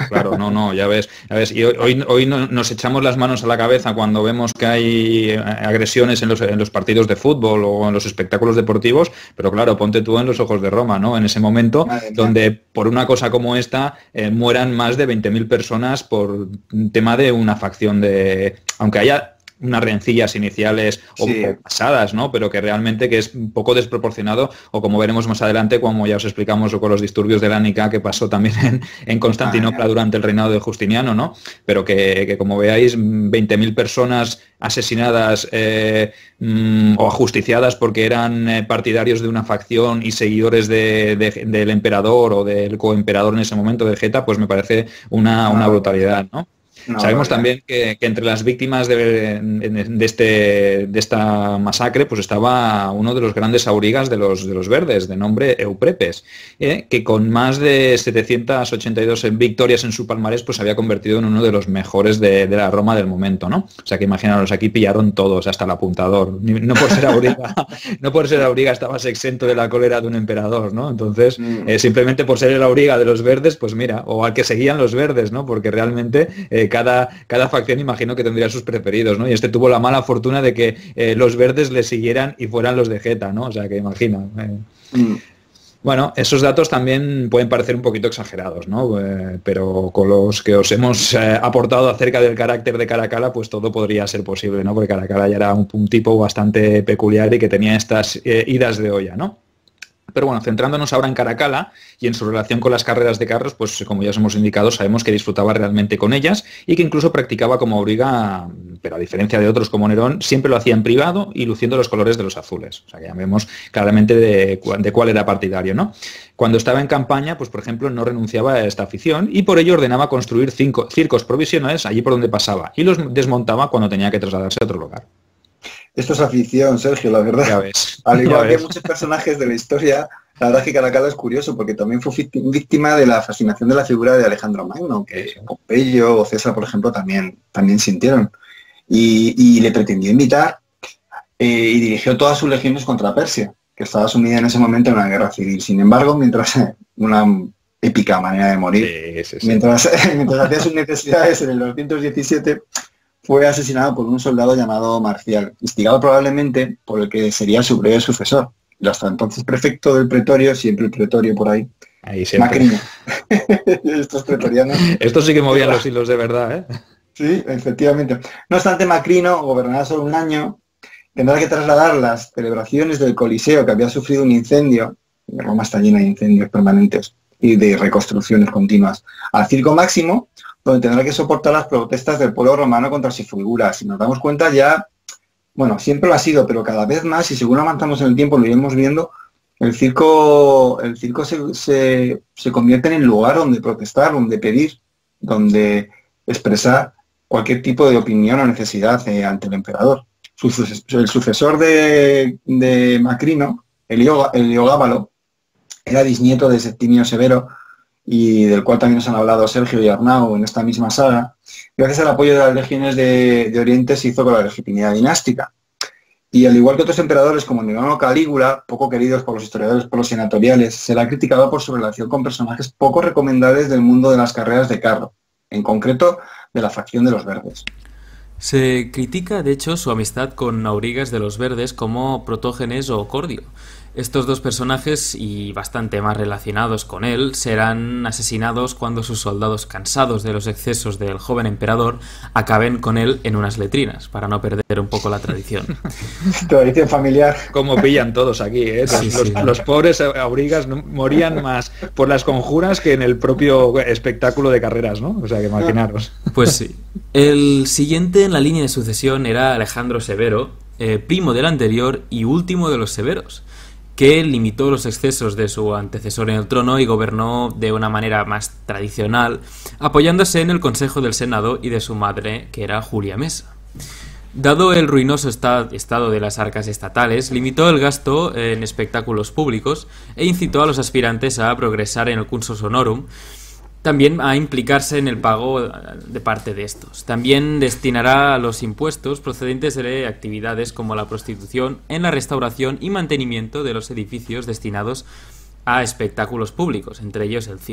Claro, no, no, ya ves, ya ves. Y hoy, hoy, hoy no- nos echamos las manos a la cabeza cuando vemos que hay eh, agresiones en los, en los partidos de fútbol o en los espectáculos deportivos, pero claro, ponte tú en los ojos de Roma, ¿no? En ese momento Madre mía. donde por una cosa como esta eh, mueran más de veinte mil personas por un tema de una facción de... Aunque haya unas rencillas iniciales o, Sí. o pasadas, ¿no? Pero que realmente que es un poco desproporcionado, o como veremos más adelante, como ya os explicamos, o con los disturbios de la Nika que pasó también en, en Constantinopla Ah, durante el reinado de Justiniano, ¿no? Pero que, que como veáis, veinte mil personas asesinadas eh, mm, o ajusticiadas porque eran eh, partidarios de una facción y seguidores de- de- del emperador o del coemperador en ese momento, de Geta, pues me parece una, una No, brutalidad, ¿no? no, Sabemos vale. también que, que entre las víctimas de, de este, de esta masacre pues estaba uno de los grandes aurigas de los, de los verdes, de nombre Euprepes, eh, que con más de setecientas ochenta y dos victorias en su palmarés pues se había convertido en uno de los mejores de, de la Roma del momento, ¿no? O sea que imaginaros, aquí pillaron todos, hasta el apuntador. Ni- No por ser auriga, no por ser auriga estabas exento de la cólera de un emperador, ¿no? Entonces, Mm. eh, simplemente por ser el auriga de los verdes, pues mira, o al que seguían los verdes, ¿no? Porque realmente eh, cada, cada facción imagino que tendría sus preferidos, ¿no? Y este tuvo la mala fortuna de que eh, los verdes le siguieran y fueran los de Geta, ¿no? O sea que imagina. eh. Mm. Bueno, esos datos también pueden parecer un poquito exagerados, ¿no? Eh, pero con los que os hemos eh, aportado acerca del carácter de Caracalla, pues todo podría ser posible, ¿no? Porque Caracalla ya era un, un tipo bastante peculiar y que tenía estas eh, idas de olla, ¿no? Pero bueno, centrándonos ahora en Caracalla y en su relación con las carreras de carros, pues como ya os hemos indicado, sabemos que disfrutaba realmente con ellas y que incluso practicaba como auriga, pero a diferencia de otros como Nerón, siempre lo hacía en privado y luciendo los colores de los azules. O sea que ya vemos claramente de, cu- de cuál era partidario, ¿no? Cuando estaba en campaña, pues por ejemplo, no renunciaba a esta afición y por ello ordenaba construir cinco circos provisionales allí por donde pasaba y los desmontaba cuando tenía que trasladarse a otro lugar. Esto es afición, Sergio, la Ya verdad. ves. Al ya igual que ves. muchos personajes de la historia, la verdad es que Caracalla es curioso porque también fue vícti- víctima de la fascinación de la figura de Alejandro Magno, que Eso. Pompeyo o César, por ejemplo, también, también sintieron. Y, y le pretendió invitar eh, y dirigió todas sus legiones contra Persia, que estaba sumida en ese momento en una guerra civil. Sin embargo, mientras una épica manera de morir, Sí, sí, sí. mientras, mientras hacía sus necesidades en el doscientos diecisiete, fue asesinado por un soldado llamado Marcial, instigado probablemente por el que sería su breve sucesor. Y hasta entonces prefecto del pretorio, siempre el pretorio por ahí, Ahí siempre. Macrino. Estos pretorianos. Estos sí que movían los hilos de verdad, ¿eh? Sí, efectivamente. No obstante, Macrino gobernará solo un año, tendrá que trasladar las celebraciones del Coliseo, que había sufrido un incendio, Roma está llena de incendios permanentes y de reconstrucciones continuas, al Circo Máximo, donde tendrá que soportar las protestas del pueblo romano contra su figura. Si nos damos cuenta ya, bueno, siempre lo ha sido, pero cada vez más, y según avanzamos en el tiempo, lo iremos viendo, el circo, el circo se, se, se convierte en el lugar donde protestar, donde pedir, donde expresar cualquier tipo de opinión o necesidad eh, ante el emperador. Su, el sucesor de, de Macrino, Helio, Heliogábalo, era bisnieto de Septimio Severo, y del cual también nos han hablado Sergio y Arnau en esta misma saga. Gracias al apoyo de las legiones de, de Oriente se hizo con la legitimidad dinástica. Y al igual que otros emperadores como Nerón o Calígula, poco queridos por los historiadores, por los senatoriales, se le ha criticado por su relación con personajes poco recomendables del mundo de las carreras de carro, en concreto de la facción de los verdes. Se critica, de hecho, su amistad con aurigas de los verdes como Protógenes o Cordio. Estos dos personajes, y bastante más relacionados con él, serán asesinados cuando sus soldados, cansados de los excesos del joven emperador, acaben con él en unas letrinas, para no perder un poco la tradición. Tradición familiar. Como pillan todos aquí, ¿eh? Sí, los, sí. los pobres aurigas no- morían más por las conjuras que en el propio espectáculo de carreras, ¿no? O sea, que imaginaros. Pues sí. El siguiente en la línea de sucesión era Alejandro Severo, eh, primo del anterior y último de los severos, que limitó los excesos de su antecesor en el trono y gobernó de una manera más tradicional, apoyándose en el consejo del Senado y de su madre, que era Julia Mesa. Dado el ruinoso esta- estado de las arcas estatales, limitó el gasto en espectáculos públicos e incitó a los aspirantes a progresar en el cursus honorum, también a implicarse en el pago de parte de estos. También destinará los impuestos procedentes de actividades como la prostitución en la restauración y mantenimiento de los edificios destinados a espectáculos públicos, entre ellos el circo.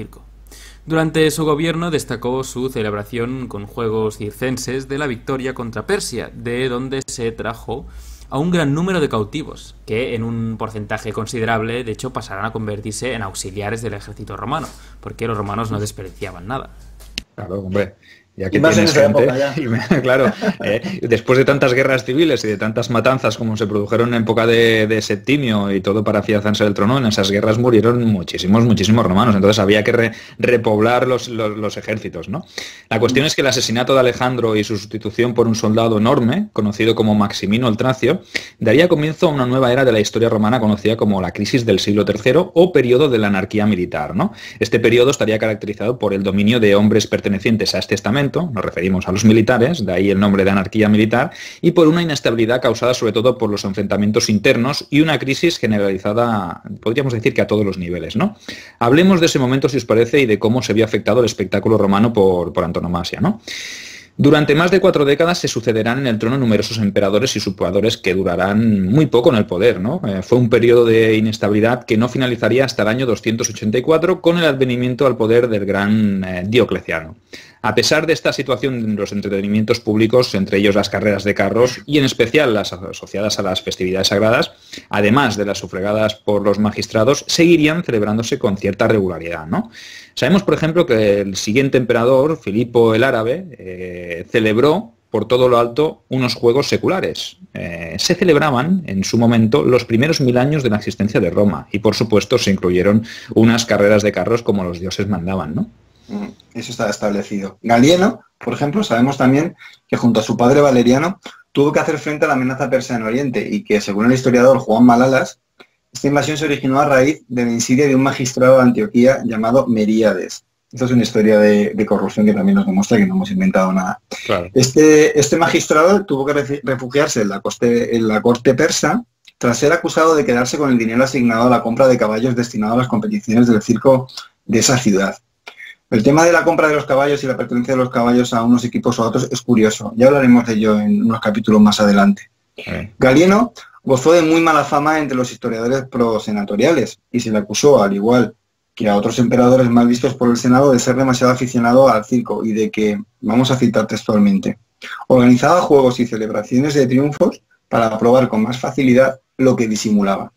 Durante su gobierno destacó su celebración con juegos circenses de la victoria contra Persia, de donde se trajo a un gran número de cautivos, que en un porcentaje considerable, de hecho, pasarán a convertirse en auxiliares del ejército romano, porque los romanos no desperdiciaban nada. Claro, hombre. Ya que tienes gente, y me, claro, eh, después de tantas guerras civiles y de tantas matanzas como se produjeron en época de, de Septimio y todo para afianzarse del trono, en esas guerras murieron muchísimos, muchísimos romanos, entonces había que re, repoblar los, los, los ejércitos, ¿no? La cuestión es que el asesinato de Alejandro y su sustitución por un soldado enorme, conocido como Maximino el Tracio, daría comienzo a una nueva era de la historia romana conocida como la crisis del siglo tercero o periodo de la anarquía militar, ¿no? Este periodo estaría caracterizado por el dominio de hombres pertenecientes a este estamento, nos referimos a los militares, de ahí el nombre de anarquía militar, y por una inestabilidad causada sobre todo por los enfrentamientos internos y una crisis generalizada, podríamos decir que a todos los niveles, ¿no? Hablemos de ese momento, si os parece, y de cómo se vio afectado el espectáculo romano por, por antonomasia, ¿no? Durante más de cuatro décadas se sucederán en el trono numerosos emperadores y usurpadores que durarán muy poco en el poder, ¿no? Eh, fue un periodo de inestabilidad que no finalizaría hasta el año doscientos ochenta y cuatro con el advenimiento al poder del gran eh, Diocleciano. A pesar de esta situación, los entretenimientos públicos, entre ellos las carreras de carros y en especial las asociadas a las festividades sagradas, además de las sufragadas por los magistrados, seguirían celebrándose con cierta regularidad, ¿no? Sabemos, por ejemplo, que el siguiente emperador, Filipo el Árabe, eh, celebró por todo lo alto unos juegos seculares. Eh, se celebraban en su momento los primeros mil años de la existencia de Roma y, por supuesto, se incluyeron unas carreras de carros como los dioses mandaban, ¿no? Eso está establecido. Galieno, por ejemplo, sabemos también que junto a su padre Valeriano tuvo que hacer frente a la amenaza persa en Oriente y que, según el historiador Juan Malalas, esta invasión se originó a raíz de la insidia de un magistrado de Antioquía llamado Meríades. Esto es una historia de, de corrupción que también nos demuestra que no hemos inventado nada. Claro. Este, este magistrado tuvo que refugiarse en la, coste, en la corte persa tras ser acusado de quedarse con el dinero asignado a la compra de caballos destinado a las competiciones del circo de esa ciudad. El tema de la compra de los caballos y la pertenencia de los caballos a unos equipos o a otros es curioso. Ya hablaremos de ello en unos capítulos más adelante. Okay. Galieno gozó de muy mala fama entre los historiadores prosenatoriales y se le acusó, al igual que a otros emperadores mal vistos por el Senado, de ser demasiado aficionado al circo y de que, vamos a citar textualmente, organizaba juegos y celebraciones de triunfos para probar con más facilidad lo que disimulaba.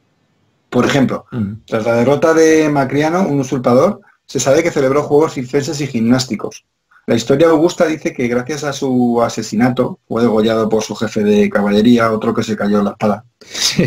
Por ejemplo, uh-huh. tras la derrota de Macriano, un usurpador, se sabe que celebró juegos circenses y gimnásticos. La historia augusta dice que gracias a su asesinato fue degollado por su jefe de caballería, otro que se cayó en la espada. Sí.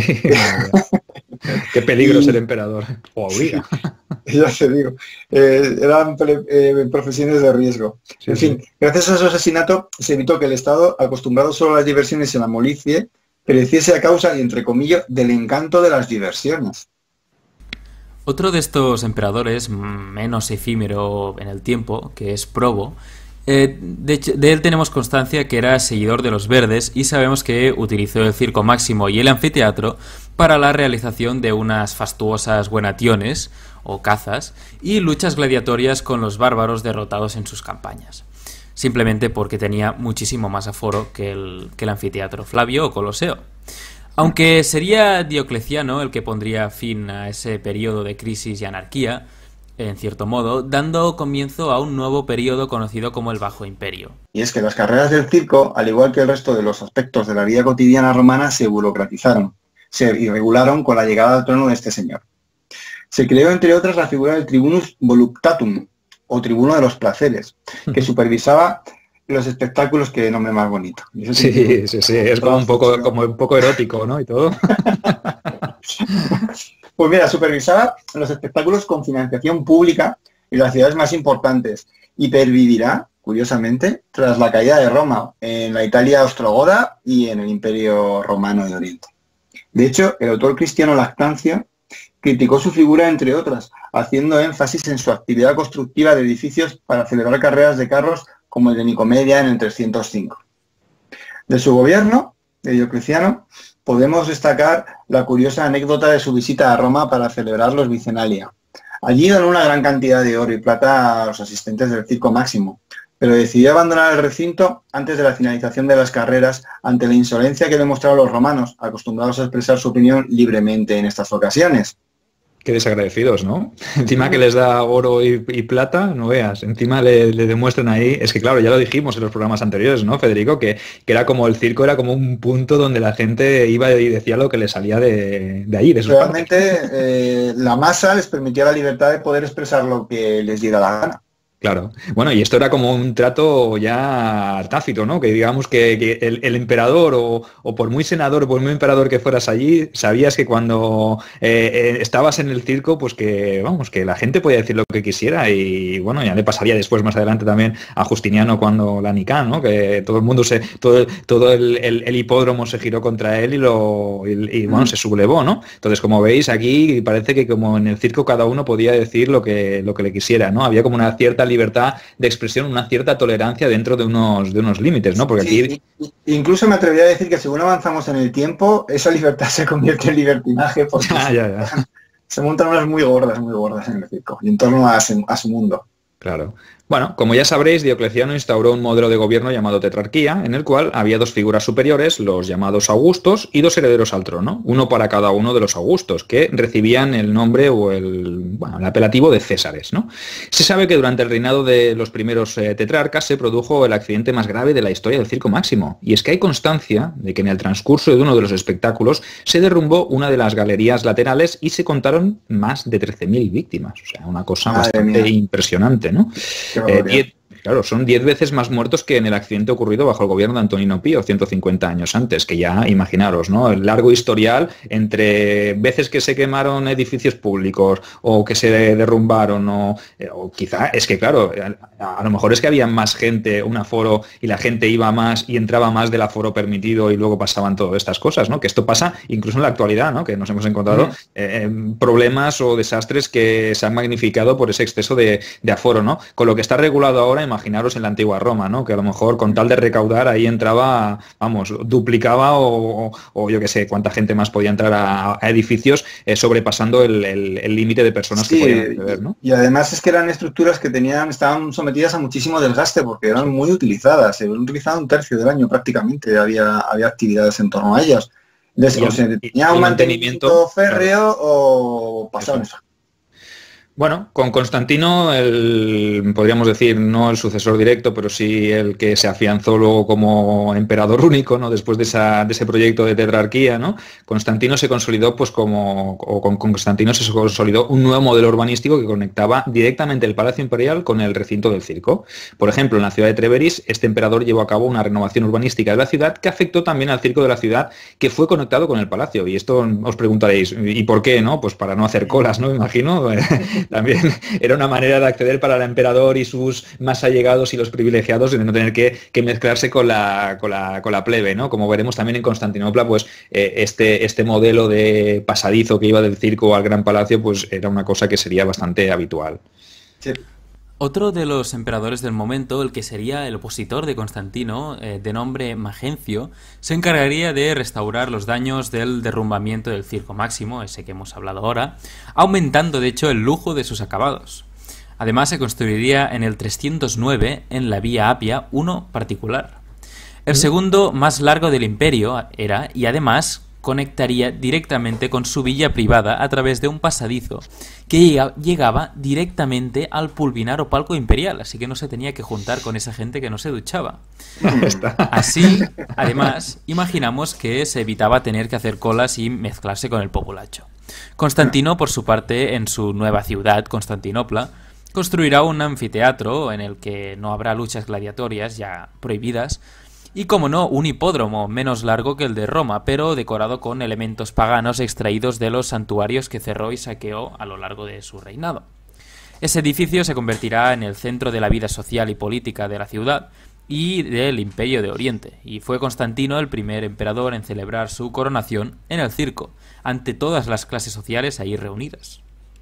Qué peligro y... ser emperador. O abriga. Sí, ya te digo. Eh, eran eh, profesiones de riesgo. Sí, en fin, sí. Gracias a su asesinato se evitó que el Estado, acostumbrado solo a las diversiones y a la molicie, pereciese a causa, y entre comillas, del encanto de las diversiones. Otro de estos emperadores, menos efímero en el tiempo, que es Probo, eh, de, de él tenemos constancia que era seguidor de los verdes y sabemos que utilizó el circo máximo y el anfiteatro para la realización de unas fastuosas buenationes o cazas y luchas gladiatorias con los bárbaros derrotados en sus campañas, simplemente porque tenía muchísimo más aforo que el, que el anfiteatro Flavio o Coloseo. Aunque sería Diocleciano el que pondría fin a ese periodo de crisis y anarquía, en cierto modo, dando comienzo a un nuevo periodo conocido como el Bajo Imperio. Y es que las carreras del circo, al igual que el resto de los aspectos de la vida cotidiana romana, se burocratizaron, se irregularon con la llegada al trono de este señor. Se creó, entre otras, la figura del tribunus voluptatum, o tribuno de los placeres, que supervisaba los espectáculos, que nombre más bonito. Sí, sí, sí, es como un poco, como un poco erótico, ¿no? Y todo. Pues mira, supervisaba los espectáculos con financiación pública en las ciudades más importantes y pervivirá, curiosamente, tras la caída de Roma, en la Italia ostrogoda y en el Imperio Romano de Oriente. De hecho, el autor cristiano Lactancio criticó su figura, entre otras, haciendo énfasis en su actividad constructiva de edificios para celebrar carreras de carros como el de Nicomedia en el trescientos cinco. De su gobierno, de Diocleciano, podemos destacar la curiosa anécdota de su visita a Roma para celebrar los Bicenalia. Allí donó una gran cantidad de oro y plata a los asistentes del circo máximo, pero decidió abandonar el recinto antes de la finalización de las carreras ante la insolencia que demostraron los romanos, acostumbrados a expresar su opinión libremente en estas ocasiones. Qué desagradecidos, ¿no? Encima que les da oro y, y plata, no veas. Encima le, le demuestran ahí... Es que claro, ya lo dijimos en los programas anteriores, ¿no, Federico? Que, que era como el circo, era como un punto donde la gente iba y decía lo que le salía de, de ahí, de sus Realmente eh, la masa les permitía la libertad de poder expresar lo que les diera la gana. Claro. Bueno, y esto era como un trato ya tácito, ¿no? Que digamos que, que el, el emperador o, o por muy senador o por muy emperador que fueras allí, sabías que cuando eh, eh, estabas en el circo, pues que, vamos, que la gente podía decir lo que quisiera y, bueno, ya le pasaría después, más adelante también a Justiniano cuando la Nicá, ¿no? Que todo el mundo se, todo, todo el, el, el hipódromo se giró contra él y lo, y, y bueno, mm. se sublevó, ¿no? Entonces, como veis, aquí parece que como en el circo cada uno podía decir lo que, lo que le quisiera, ¿no? Había como una cierta libertad de expresión, una cierta tolerancia dentro de unos de unos límites, ¿no? Porque aquí... Sí, incluso me atrevería a decir que según avanzamos en el tiempo, esa libertad se convierte en libertinaje porque ya, ya, ya. Se, se montan unas muy gordas, muy gordas en el circo y en torno a su, a su mundo. Claro. Bueno, como ya sabréis, Diocleciano instauró un modelo de gobierno llamado tetrarquía, en el cual había dos figuras superiores, los llamados augustos, y dos herederos al trono, uno para cada uno de los augustos, que recibían el nombre o el, bueno, el apelativo de césares, ¿no? Se sabe que durante el reinado de los primeros eh, tetrarcas se produjo el accidente más grave de la historia del Circo Máximo, y es que hay constancia de que en el transcurso de uno de los espectáculos se derrumbó una de las galerías laterales y se contaron más de trece mil víctimas, o sea, una cosa Madre bastante mía. impresionante, ¿no? Eh, diez, claro, son diez veces más muertos que en el accidente ocurrido bajo el gobierno de Antonino Pío, ciento cincuenta años antes, que ya imaginaros, ¿no? El largo historial entre veces que se quemaron edificios públicos o que se derrumbaron o, o quizá es que, claro, a, a lo mejor es que había más gente, un aforo y la gente iba más y entraba más del aforo permitido y luego pasaban todas estas cosas, ¿no? Que esto pasa incluso en la actualidad, ¿no? Que nos hemos encontrado eh, problemas o desastres que se han magnificado por ese exceso de, de aforo, ¿no? Con lo que está regulado ahora, imaginaros en la antigua Roma, ¿no? Que a lo mejor con tal de recaudar ahí entraba, vamos, duplicaba o, o, o yo qué sé, cuánta gente más podía entrar a, a edificios eh, sobrepasando el límite de personas sí, que podían acceder, ¿no? Y además es que eran estructuras que tenían, estaban sometidas a muchísimo desgaste porque eran muy utilizadas, se habían utilizado un tercio del año prácticamente, había, había actividades en torno a ellas. Entonces, y, o sea, tenía un mantenimiento, mantenimiento férreo claro. o pasaban eso. Bueno, con Constantino, el, podríamos decir, no el sucesor directo, pero sí el que se afianzó luego como emperador único, ¿no? Después de, esa, de ese proyecto de tetrarquía, ¿no? Constantino se consolidó, pues como, o con Constantino se consolidó un nuevo modelo urbanístico que conectaba directamente el Palacio Imperial con el recinto del circo. Por ejemplo, en la ciudad de Treveris, este emperador llevó a cabo una renovación urbanística de la ciudad que afectó también al circo de la ciudad, que fue conectado con el palacio. Y esto os preguntaréis, ¿y por qué, no? Pues para no hacer colas, ¿no? Me imagino. También era una manera de acceder para el emperador y sus más allegados y los privilegiados de no tener que, que mezclarse con la, con, la, con la plebe, ¿no? Como veremos también en Constantinopla, pues eh, este, este modelo de pasadizo que iba del circo al Gran Palacio, pues era una cosa que sería bastante habitual. Sí. Otro de los emperadores del momento, el que sería el opositor de Constantino, eh, de nombre Magencio, se encargaría de restaurar los daños del derrumbamiento del Circo Máximo, ese que hemos hablado ahora, aumentando de hecho el lujo de sus acabados. Además se construiría en el trescientos nueve en la Vía Apia uno particular. El segundo más largo del imperio era, y además conectaría directamente con su villa privada a través de un pasadizo que llegaba directamente al pulvinar o palco imperial, así que no se tenía que juntar con esa gente que no se duchaba. Así, además, imaginamos que se evitaba tener que hacer colas y mezclarse con el populacho. Constantino, por su parte, en su nueva ciudad, Constantinopla, construirá un anfiteatro en el que no habrá luchas gladiatorias ya prohibidas, y como no, un hipódromo menos largo que el de Roma, pero decorado con elementos paganos extraídos de los santuarios que cerró y saqueó a lo largo de su reinado. Ese edificio se convertirá en el centro de la vida social y política de la ciudad y del Imperio de Oriente, y fue Constantino el primer emperador en celebrar su coronación en el circo, ante todas las clases sociales ahí reunidas.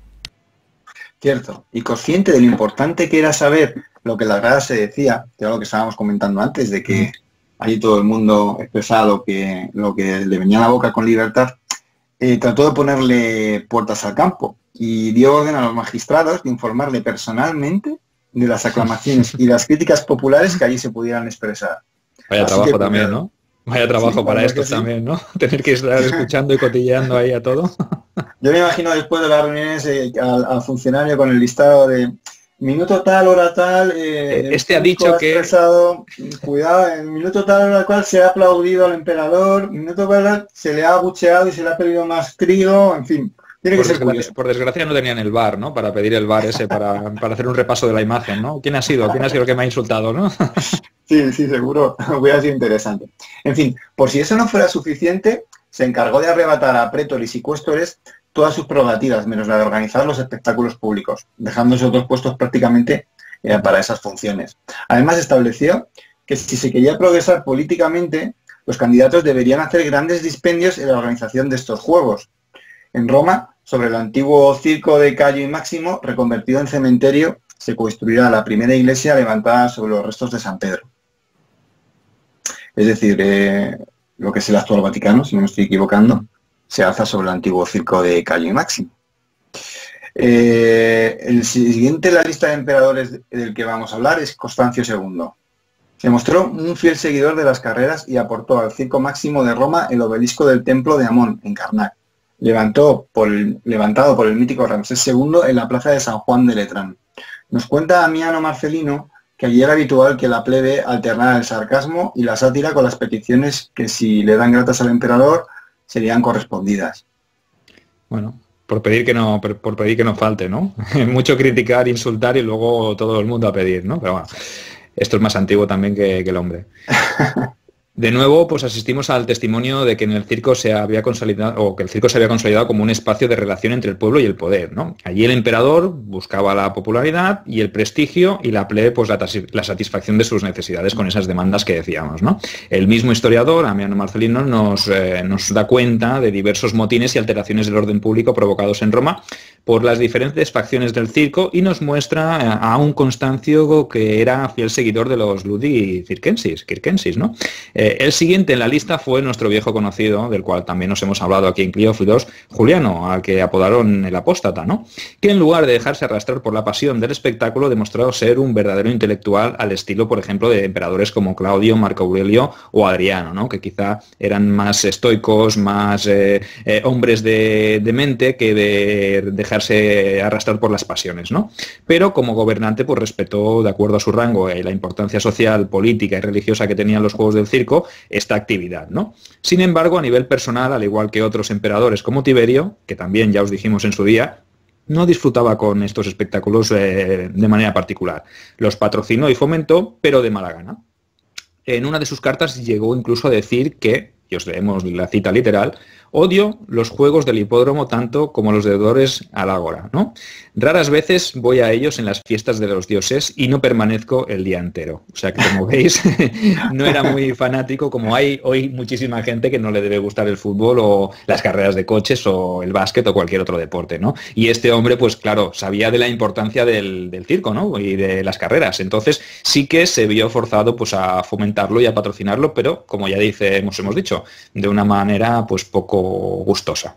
Cierto, y consciente de lo importante que era saber lo que en la grada se decía, que era lo que estábamos comentando antes, de que ahí todo el mundo expresaba lo que, lo que le venía a la boca con libertad, eh, trató de ponerle puertas al campo y dio orden a los magistrados de informarle personalmente de las aclamaciones y las críticas populares que allí se pudieran expresar. Vaya Así trabajo que, también, ¿no? Vaya trabajo sí, para estos sí. también, ¿no? Tener que estar escuchando y cotilleando ahí a todo. Yo me imagino después de las reuniones eh, al, al funcionario con el listado de minuto tal, hora tal, eh, este ha dicho que... Expresado, cuidado, en minuto tal, hora cual se ha aplaudido al emperador, minuto tal, se le ha abucheado y se le ha pedido más trigo, en fin. Tiene por, que ser desgracia, por desgracia no tenían el bar, ¿no? Para pedir el bar ese, para, para hacer un repaso de la imagen, ¿no? ¿Quién ha sido? ¿Quién ha sido el que me ha insultado, no? Sí, sí, seguro. Hubiera sido interesante. En fin, por si eso no fuera suficiente, se encargó de arrebatar a prétores y cuéstores todas sus prerrogativas, menos la de organizar los espectáculos públicos, dejándose otros puestos prácticamente eh, para esas funciones. Además, estableció que si se quería progresar políticamente, los candidatos deberían hacer grandes dispendios en la organización de estos juegos. En Roma, sobre el antiguo circo de Cayo y Máximo, reconvertido en cementerio, se construirá la primera iglesia levantada sobre los restos de San Pedro. Es decir, eh, lo que es el actual Vaticano, si no me estoy equivocando, se alza sobre el antiguo circo de Cayo y Máximo. Eh, el siguiente en la lista de emperadores del que vamos a hablar es Constancio segundo. Se mostró un fiel seguidor de las carreras y aportó al circo máximo de Roma el obelisco del templo de Amón, en Karnak, levantó por el, levantado por el mítico Ramsés segundo en la plaza de San Juan de Letrán. Nos cuenta Damiano Marcelino que allí era habitual que la plebe alternara el sarcasmo y la sátira con las peticiones que, si le dan gratas al emperador, serían correspondidas. Bueno, por pedir que no, por, por pedir que no falte, ¿no? Mucho criticar, insultar y luego todo el mundo a pedir, ¿no? Pero bueno, esto es más antiguo también que, que el hombre. De nuevo, pues asistimos al testimonio de que en el circo se había consolidado, o que el circo se había consolidado como un espacio de relación entre el pueblo y el poder, ¿no? Allí el emperador buscaba la popularidad y el prestigio, y la plebe, pues la, la satisfacción de sus necesidades con esas demandas que decíamos, ¿no? El mismo historiador, Damiano Marcelino, nos, eh, nos da cuenta de diversos motines y alteraciones del orden público provocados en Roma por las diferentes facciones del circo, y nos muestra a un Constancio que era fiel seguidor de los ludi circenses, circenses, ¿no? Eh, el siguiente en la lista fue nuestro viejo conocido, del cual también nos hemos hablado aquí en Cliófilos, Juliano, al que apodaron el apóstata, ¿no? Que en lugar de dejarse arrastrar por la pasión del espectáculo, demostró ser un verdadero intelectual al estilo, por ejemplo, de emperadores como Claudio, Marco Aurelio o Adriano, ¿no? Que quizá eran más estoicos, más eh, eh, hombres de, de mente que de dejarse arrastrar por las pasiones, ¿no? Pero como gobernante, pues respetó, de acuerdo a su rango y la importancia social, política y religiosa que tenían los juegos del circo, esta actividad, ¿no? Sin embargo, a nivel personal, al igual que otros emperadores como Tiberio, que también ya os dijimos en su día, no disfrutaba con estos espectáculos eh, de manera particular. Los patrocinó y fomentó, pero de mala gana. En una de sus cartas llegó incluso a decir que, y os leemos la cita literal, odio los juegos del hipódromo tanto como los deudores al ágora, ¿no? Raras veces voy a ellos en las fiestas de los dioses y no permanezco el día entero. O sea que, como veis, no era muy fanático, como hay hoy muchísima gente que no le debe gustar el fútbol o las carreras de coches o el básquet o cualquier otro deporte, ¿no? Y este hombre, pues claro, sabía de la importancia del, del circo, ¿no? Y de las carreras. Entonces sí que se vio forzado, pues, a fomentarlo y a patrocinarlo, pero, como ya dice, hemos, hemos dicho, de una manera, pues, poco gustosa.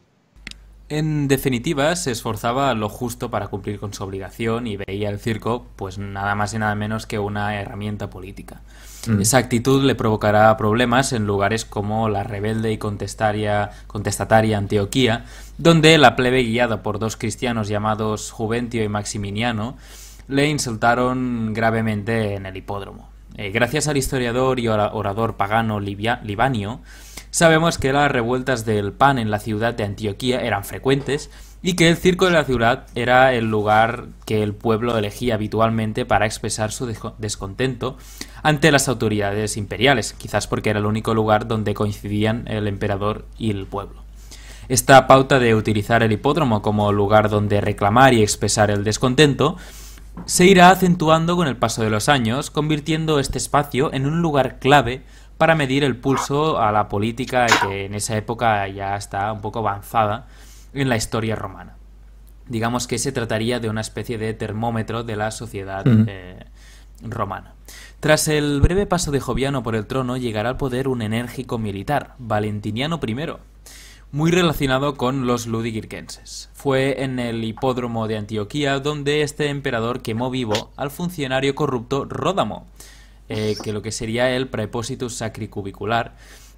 En definitiva, se esforzaba lo justo para cumplir con su obligación y veía el circo, pues, nada más y nada menos que una herramienta política. Mm. Esa actitud le provocará problemas en lugares como la rebelde y contestataria, contestataria Antioquía, donde la plebe, guiada por dos cristianos llamados Juventio y Maximiniano, le insultaron gravemente en el hipódromo. Eh, gracias al historiador y orador pagano Libia, Libanio, sabemos que las revueltas del pan en la ciudad de Antioquía eran frecuentes y que el circo de la ciudad era el lugar que el pueblo elegía habitualmente para expresar su descontento ante las autoridades imperiales, quizás porque era el único lugar donde coincidían el emperador y el pueblo. Esta pauta de utilizar el hipódromo como lugar donde reclamar y expresar el descontento se irá acentuando con el paso de los años, convirtiendo este espacio en un lugar clave para medir el pulso a la política que en esa época ya está un poco avanzada en la historia romana. Digamos que se trataría de una especie de termómetro de la sociedad mm. eh, romana. Tras el breve paso de Joviano por el trono, llegará al poder un enérgico militar, Valentiniano primero, muy relacionado con los ludigirquenses. Fue en el hipódromo de Antioquía donde este emperador quemó vivo al funcionario corrupto Ródamo, eh, que lo que sería el Praepositus Sacri Cubicular,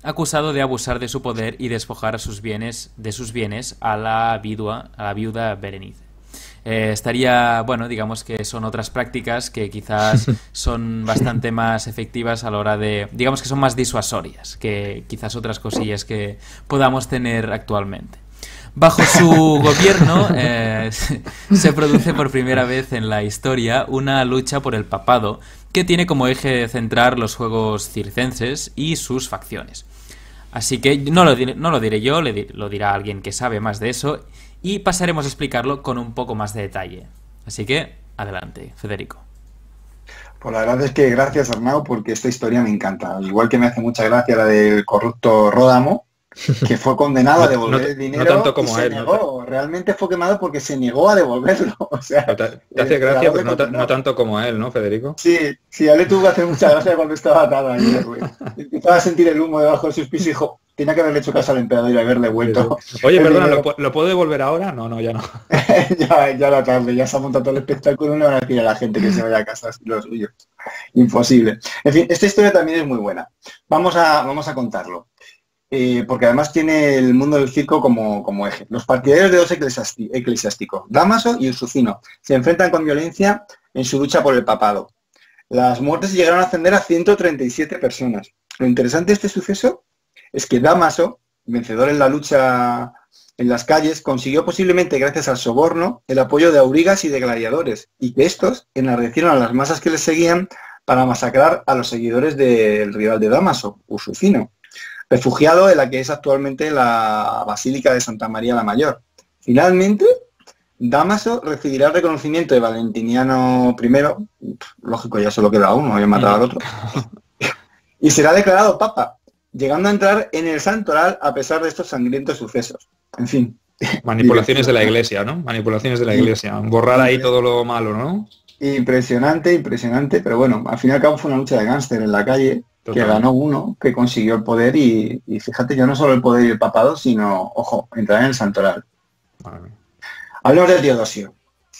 acusado de abusar de su poder y despojar a sus bienes, de sus bienes a la viuda, a la viuda Berenice. Eh, estaría, bueno, digamos que son otras prácticas que quizás son bastante más efectivas a la hora de, digamos que son más disuasorias que quizás otras cosillas que podamos tener actualmente. Bajo su gobierno eh, se produce por primera vez en la historia una lucha por el papado que tiene como eje central los juegos circenses y sus facciones. Así que no lo diré, no lo diré yo, le di, lo dirá alguien que sabe más de eso y pasaremos a explicarlo con un poco más de detalle. Así que, adelante, Federico. Pues la verdad es que gracias, Arnau, porque esta historia me encanta. Igual que me hace mucha gracia la del corrupto Ródamo, que fue condenado a devolver no, el dinero no tanto como y se él, negó. No realmente fue quemado porque se negó a devolverlo. O sea, te, te hace gracia, pero no, no tanto como él, ¿no, Federico? Sí, sí, a él le tuvo que hacer mucha gracia cuando estaba atado ahí, güey. Empezaba a sentir el humo debajo de sus pies y dijo, tenía que haberle hecho caso al emperador y haberle vuelto. Oye, perdona, ¿lo, ¿lo puedo devolver ahora? No, no, ya no. ya, ya la tarde, ya se ha montado todo el espectáculo, no van a decir a la gente que se vaya a casa, lo suyo. Imposible. En fin, esta historia también es muy buena. Vamos a, vamos a contarlo. Eh, porque además tiene el mundo del circo como, como eje. Los partidarios de dos eclesiásticos, Dámaso y Usucino, se enfrentan con violencia en su lucha por el papado. Las muertes llegaron a ascender a ciento treinta y siete personas. Lo interesante de este suceso es que Dámaso, vencedor en la lucha en las calles, consiguió posiblemente gracias al soborno el apoyo de aurigas y de gladiadores, y que estos enardecieron a las masas que les seguían para masacrar a los seguidores del rival de Dámaso, Usucino, refugiado en la que es actualmente la Basílica de Santa María la Mayor. Finalmente, Dámaso recibirá el reconocimiento de Valentiniano primero, lógico, ya solo queda uno, había matado al otro, y será declarado papa, llegando a entrar en el santoral a pesar de estos sangrientos sucesos. En fin. Manipulaciones de la Iglesia, ¿no? Manipulaciones de la Iglesia. Borrar ahí todo lo malo, ¿no? Impresionante, impresionante, pero bueno, al fin y al cabo fue una lucha de gángster en la calle, Total. que ganó uno, que consiguió el poder y, y fíjate, ya no solo el poder y el papado, sino, ojo, entrar en el santoral. Vale. Hablemos de Teodosio.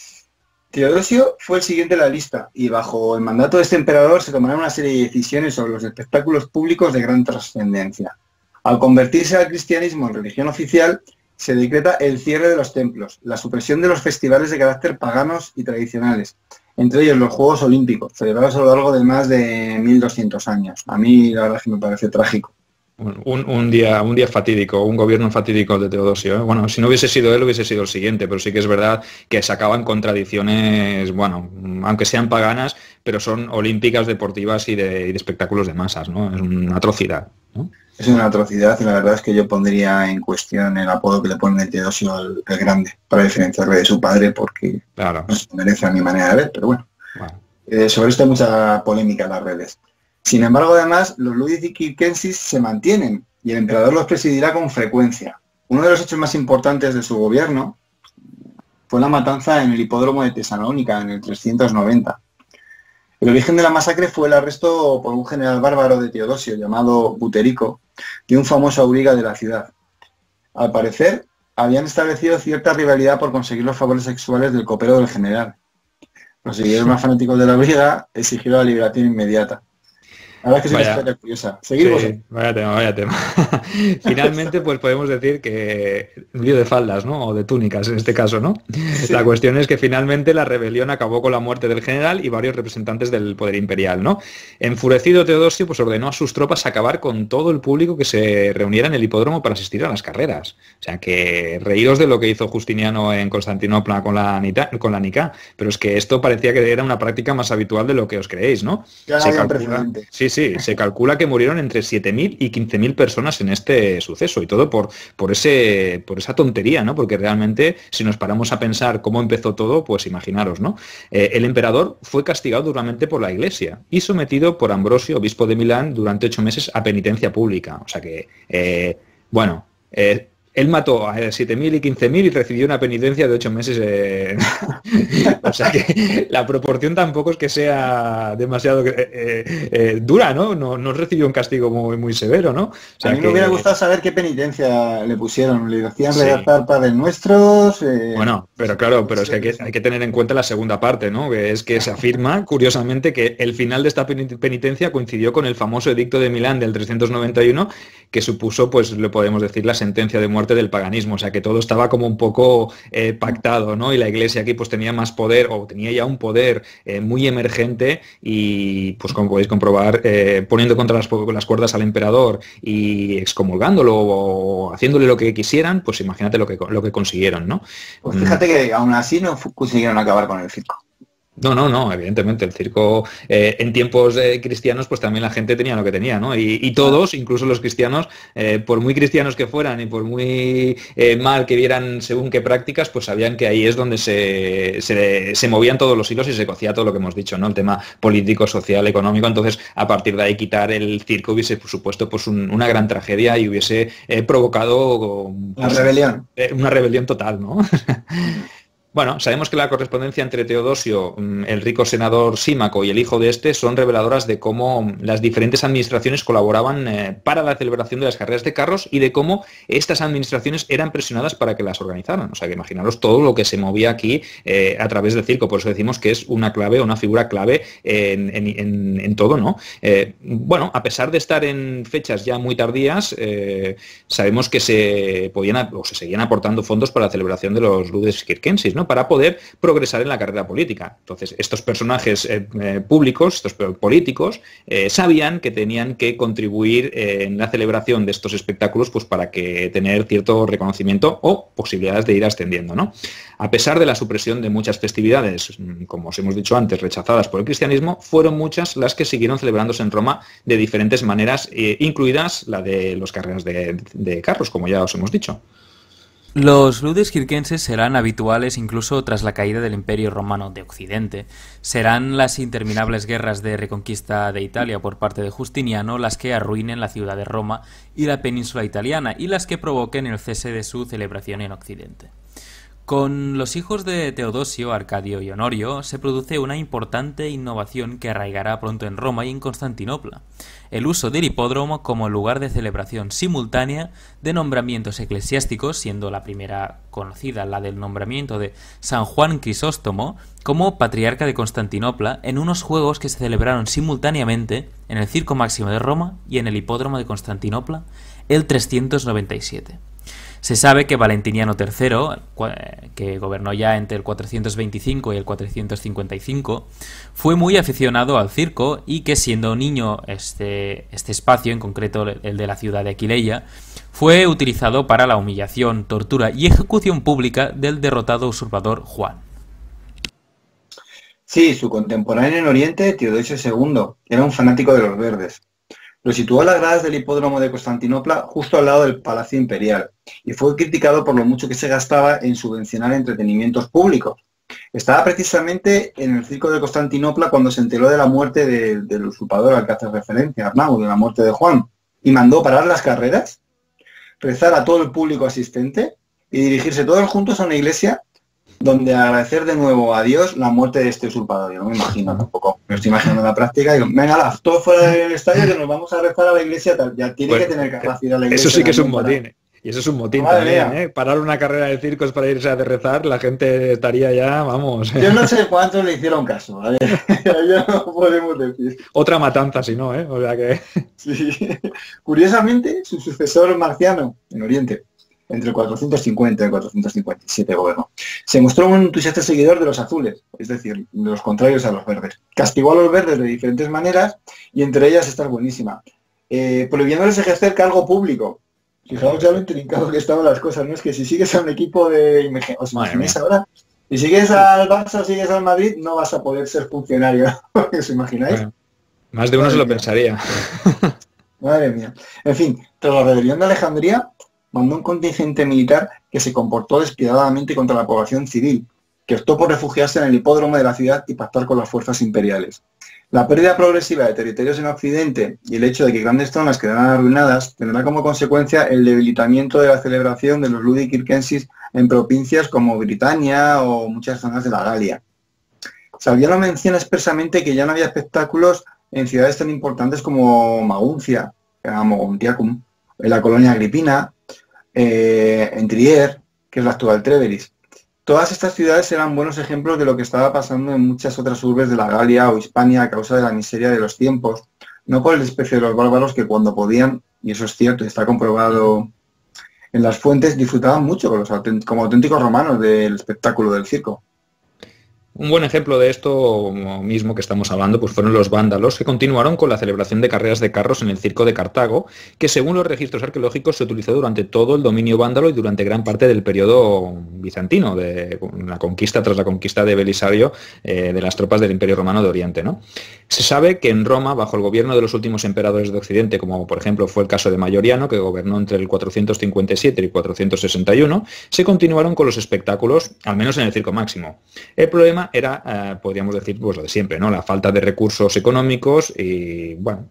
Teodosio fue el siguiente en la lista y bajo el mandato de este emperador se tomaron una serie de decisiones sobre los espectáculos públicos de gran trascendencia. Al convertirse al cristianismo en religión oficial, se decreta el cierre de los templos, la supresión de los festivales de carácter paganos y tradicionales, entre ellos los Juegos Olímpicos, celebrados a lo largo de más de mil doscientos años. A mí la verdad es que me parece trágico. Un, un día un día fatídico, un gobierno fatídico de Teodosio, ¿eh? Bueno, si no hubiese sido él, hubiese sido el siguiente, pero sí que es verdad que se acaban con tradiciones, bueno, aunque sean paganas, pero son olímpicas, deportivas y de, y de espectáculos de masas, ¿no? Es una atrocidad, ¿no? Es una atrocidad y la verdad es que yo pondría en cuestión el apodo que le ponen de Teodosio el, el Grande, para diferenciarle de su padre, porque claro. no se merece a mi manera de ver, pero bueno. bueno. Eh, sobre esto hay mucha polémica en las redes. Sin embargo, además, los Ludici-Circenses se mantienen y el emperador los presidirá con frecuencia. Uno de los hechos más importantes de su gobierno fue la matanza en el hipódromo de Tesalónica en el trescientos noventa. El origen de la masacre fue el arresto por un general bárbaro de Teodosio llamado Buterico, de un famoso auriga de la ciudad. Al parecer, habían establecido cierta rivalidad por conseguir los favores sexuales del copero del general. Los seguidores más fanáticos de la auriga exigieron la liberación inmediata. La verdad es que es una historia curiosa. Seguimos. Sí, vaya tema, vaya tema. Finalmente, pues podemos decir que un lío de faldas, ¿no? O de túnicas en este caso, ¿no? Sí. La cuestión es que finalmente la rebelión acabó con la muerte del general y varios representantes del poder imperial, ¿no? Enfurecido Teodosio, pues ordenó a sus tropas acabar con todo el público que se reuniera en el hipódromo para asistir a las carreras. O sea, que reíros de lo que hizo Justiniano en Constantinopla con la con la Nicá, pero es que esto parecía que era una práctica más habitual de lo que os creéis, ¿no? Ya se calcula, sí, sí, se calcula que murieron entre siete mil y quince mil personas en este suceso y todo por, por, ese, por esa tontería, ¿no? Porque realmente, si nos paramos a pensar cómo empezó todo, pues imaginaros, ¿no? Eh, el emperador fue castigado duramente por la Iglesia y sometido por Ambrosio, obispo de Milán, durante ocho meses a penitencia pública. O sea que, eh, bueno, eh, él mató a siete mil y quince mil y recibió una penitencia de ocho meses. Eh... o sea que la proporción tampoco es que sea demasiado eh, eh, eh, dura, ¿no? ¿no? No recibió un castigo muy, muy severo, ¿no? O sea a mí que... me hubiera gustado saber qué penitencia le pusieron. Le hacían redactar sí. Padres Nuestros. Eh... Bueno, pero claro, pero es que hay, que hay que tener en cuenta la segunda parte, ¿no? Que es que se afirma, curiosamente, que el final de esta penitencia coincidió con el famoso edicto de Milán del trescientos noventa y uno, que supuso, pues le podemos decir, la sentencia de muerte del paganismo. O sea que todo estaba como un poco eh, pactado, ¿no? Y la Iglesia aquí pues tenía más poder, o tenía ya un poder eh, muy emergente, y pues como podéis comprobar, eh, poniendo contra las, las cuerdas al emperador y excomulgándolo o haciéndole lo que quisieran, pues imagínate lo que, lo que consiguieron, ¿no? Pues fíjate que aún así no consiguieron acabar con el circo. No, no, no, evidentemente, el circo eh, en tiempos eh, cristianos pues también la gente tenía lo que tenía, ¿no? Y, y todos, incluso los cristianos, eh, por muy cristianos que fueran y por muy eh, mal que vieran según qué prácticas, pues sabían que ahí es donde se, se, se movían todos los hilos y se cocía todo lo que hemos dicho, ¿no? El tema político, social, económico. Entonces, a partir de ahí quitar el circo hubiese, por supuesto, pues un, una gran tragedia y hubiese eh, provocado... Pues, la rebelión. Eh, una rebelión total, ¿no? Bueno, sabemos que la correspondencia entre Teodosio, el rico senador Símaco y el hijo de este son reveladoras de cómo las diferentes administraciones colaboraban eh, para la celebración de las carreras de carros y de cómo estas administraciones eran presionadas para que las organizaran. O sea, que imaginaros todo lo que se movía aquí eh, a través del circo. Por eso decimos que es una clave, una figura clave en, en, en, en todo, ¿no? Eh, bueno, a pesar de estar en fechas ya muy tardías, eh, sabemos que se podían o se seguían aportando fondos para la celebración de los Ludes Circenses, ¿no? Para poder progresar en la carrera política. Entonces, estos personajes eh, eh, públicos, estos políticos, eh, sabían que tenían que contribuir eh, en la celebración de estos espectáculos, pues para que tener cierto reconocimiento o posibilidades de ir ascendiendo, ¿no? A pesar de la supresión de muchas festividades, como os hemos dicho antes, rechazadas por el cristianismo, fueron muchas las que siguieron celebrándose en Roma de diferentes maneras, eh, incluidas la de las carreras de, de carros, como ya os hemos dicho. Los Ludes Circenses serán habituales incluso tras la caída del Imperio Romano de Occidente. Serán las interminables guerras de reconquista de Italia por parte de Justiniano las que arruinen la ciudad de Roma y la península italiana y las que provoquen el cese de su celebración en Occidente. Con los hijos de Teodosio, Arcadio y Honorio, se produce una importante innovación que arraigará pronto en Roma y en Constantinopla: el uso del hipódromo como lugar de celebración simultánea de nombramientos eclesiásticos, siendo la primera conocida la del nombramiento de San Juan Crisóstomo como patriarca de Constantinopla, en unos juegos que se celebraron simultáneamente en el Circo Máximo de Roma y en el hipódromo de Constantinopla el trescientos noventa y siete. Se sabe que Valentiniano tercero, que gobernó ya entre el cuatrocientos veinticinco y el cuatrocientos cincuenta y cinco, fue muy aficionado al circo y que, siendo niño, este, este espacio, en concreto el de la ciudad de Aquileia, fue utilizado para la humillación, tortura y ejecución pública del derrotado usurpador Juan. Sí, su contemporáneo en Oriente, Teodosio segundo, era un fanático de los verdes. Lo situó a las gradas del hipódromo de Constantinopla, justo al lado del Palacio Imperial, y fue criticado por lo mucho que se gastaba en subvencionar entretenimientos públicos. Estaba precisamente en el circo de Constantinopla cuando se enteró de la muerte de, del usurpador al que hace referencia, Arnau, de la muerte de Juan, y mandó parar las carreras, rezar a todo el público asistente y dirigirse todos juntos a una iglesia donde agradecer de nuevo a Dios la muerte de este usurpador. Yo no me imagino tampoco, me estoy imaginando la práctica y digo, venga, la, todos fuera del estadio que nos vamos a rezar a la iglesia, tal. Ya tiene bueno, que tener capacidad la iglesia. Eso sí que es un motín, para... y eso es un motín Madre también, ¿eh? Parar una carrera de circos para irse a rezar, la gente estaría ya, vamos. Yo no sé cuántos le hicieron caso, ¿vale? Ya no podemos decir. Otra matanza, si no, ¿eh? O sea que... Sí. Curiosamente, su sucesor Marciano, en Oriente, entre el cuatrocientos cincuenta y el cuatrocientos cincuenta y siete gobernó, se mostró un entusiasta seguidor de los azules, es decir, de los contrarios a los verdes. Castigó a los verdes de diferentes maneras y entre ellas esta es buenísima, eh, prohibiéndoles ejercer cargo público. Fijaos ya lo intrincado que estaban las cosas, ¿no? Es que si sigues a un equipo de... ¿Os imagináis ahora? Si sigues al Barça o sigues al Madrid, no vas a poder ser funcionario. ¿Os imagináis? Bueno, más de uno Madre se lo mía. pensaría. Madre mía. En fin, tras la rebelión de Alejandría, mandó un contingente militar que se comportó despiadadamente contra la población civil. que optó por refugiarse en el hipódromo de la ciudad y pactar con las fuerzas imperiales. La pérdida progresiva de territorios en Occidente y el hecho de que grandes zonas quedaran arruinadas tendrá como consecuencia el debilitamiento de la celebración de los Ludi Kirkensis en provincias como Britania o muchas zonas de la Galia. Salviano menciona expresamente que ya no había espectáculos en ciudades tan importantes como Maguncia, Mogontiacum, en la colonia Agripina, eh, en Trier, que es la actual Treveris. Todas estas ciudades eran buenos ejemplos de lo que estaba pasando en muchas otras urbes de la Galia o Hispania a causa de la miseria de los tiempos, no por el desprecio de los bárbaros que cuando podían, y eso es cierto y está comprobado en las fuentes, disfrutaban mucho con los autént- como auténticos romanos del espectáculo del circo. Un buen ejemplo de esto mismo que estamos hablando pues fueron los vándalos, que continuaron con la celebración de carreras de carros en el circo de Cartago, que según los registros arqueológicos se utilizó durante todo el dominio vándalo y durante gran parte del periodo bizantino, de la conquista tras la conquista de Belisario eh, de las tropas del Imperio Romano de Oriente, ¿no? Se sabe que en Roma, bajo el gobierno de los últimos emperadores de Occidente, como por ejemplo fue el caso de Mayoriano, que gobernó entre el cuatrocientos cincuenta y siete y cuatrocientos sesenta y uno, se continuaron con los espectáculos, al menos en el circo máximo. El problema era, eh, podríamos decir, pues lo de siempre, ¿no? La falta de recursos económicos y, bueno,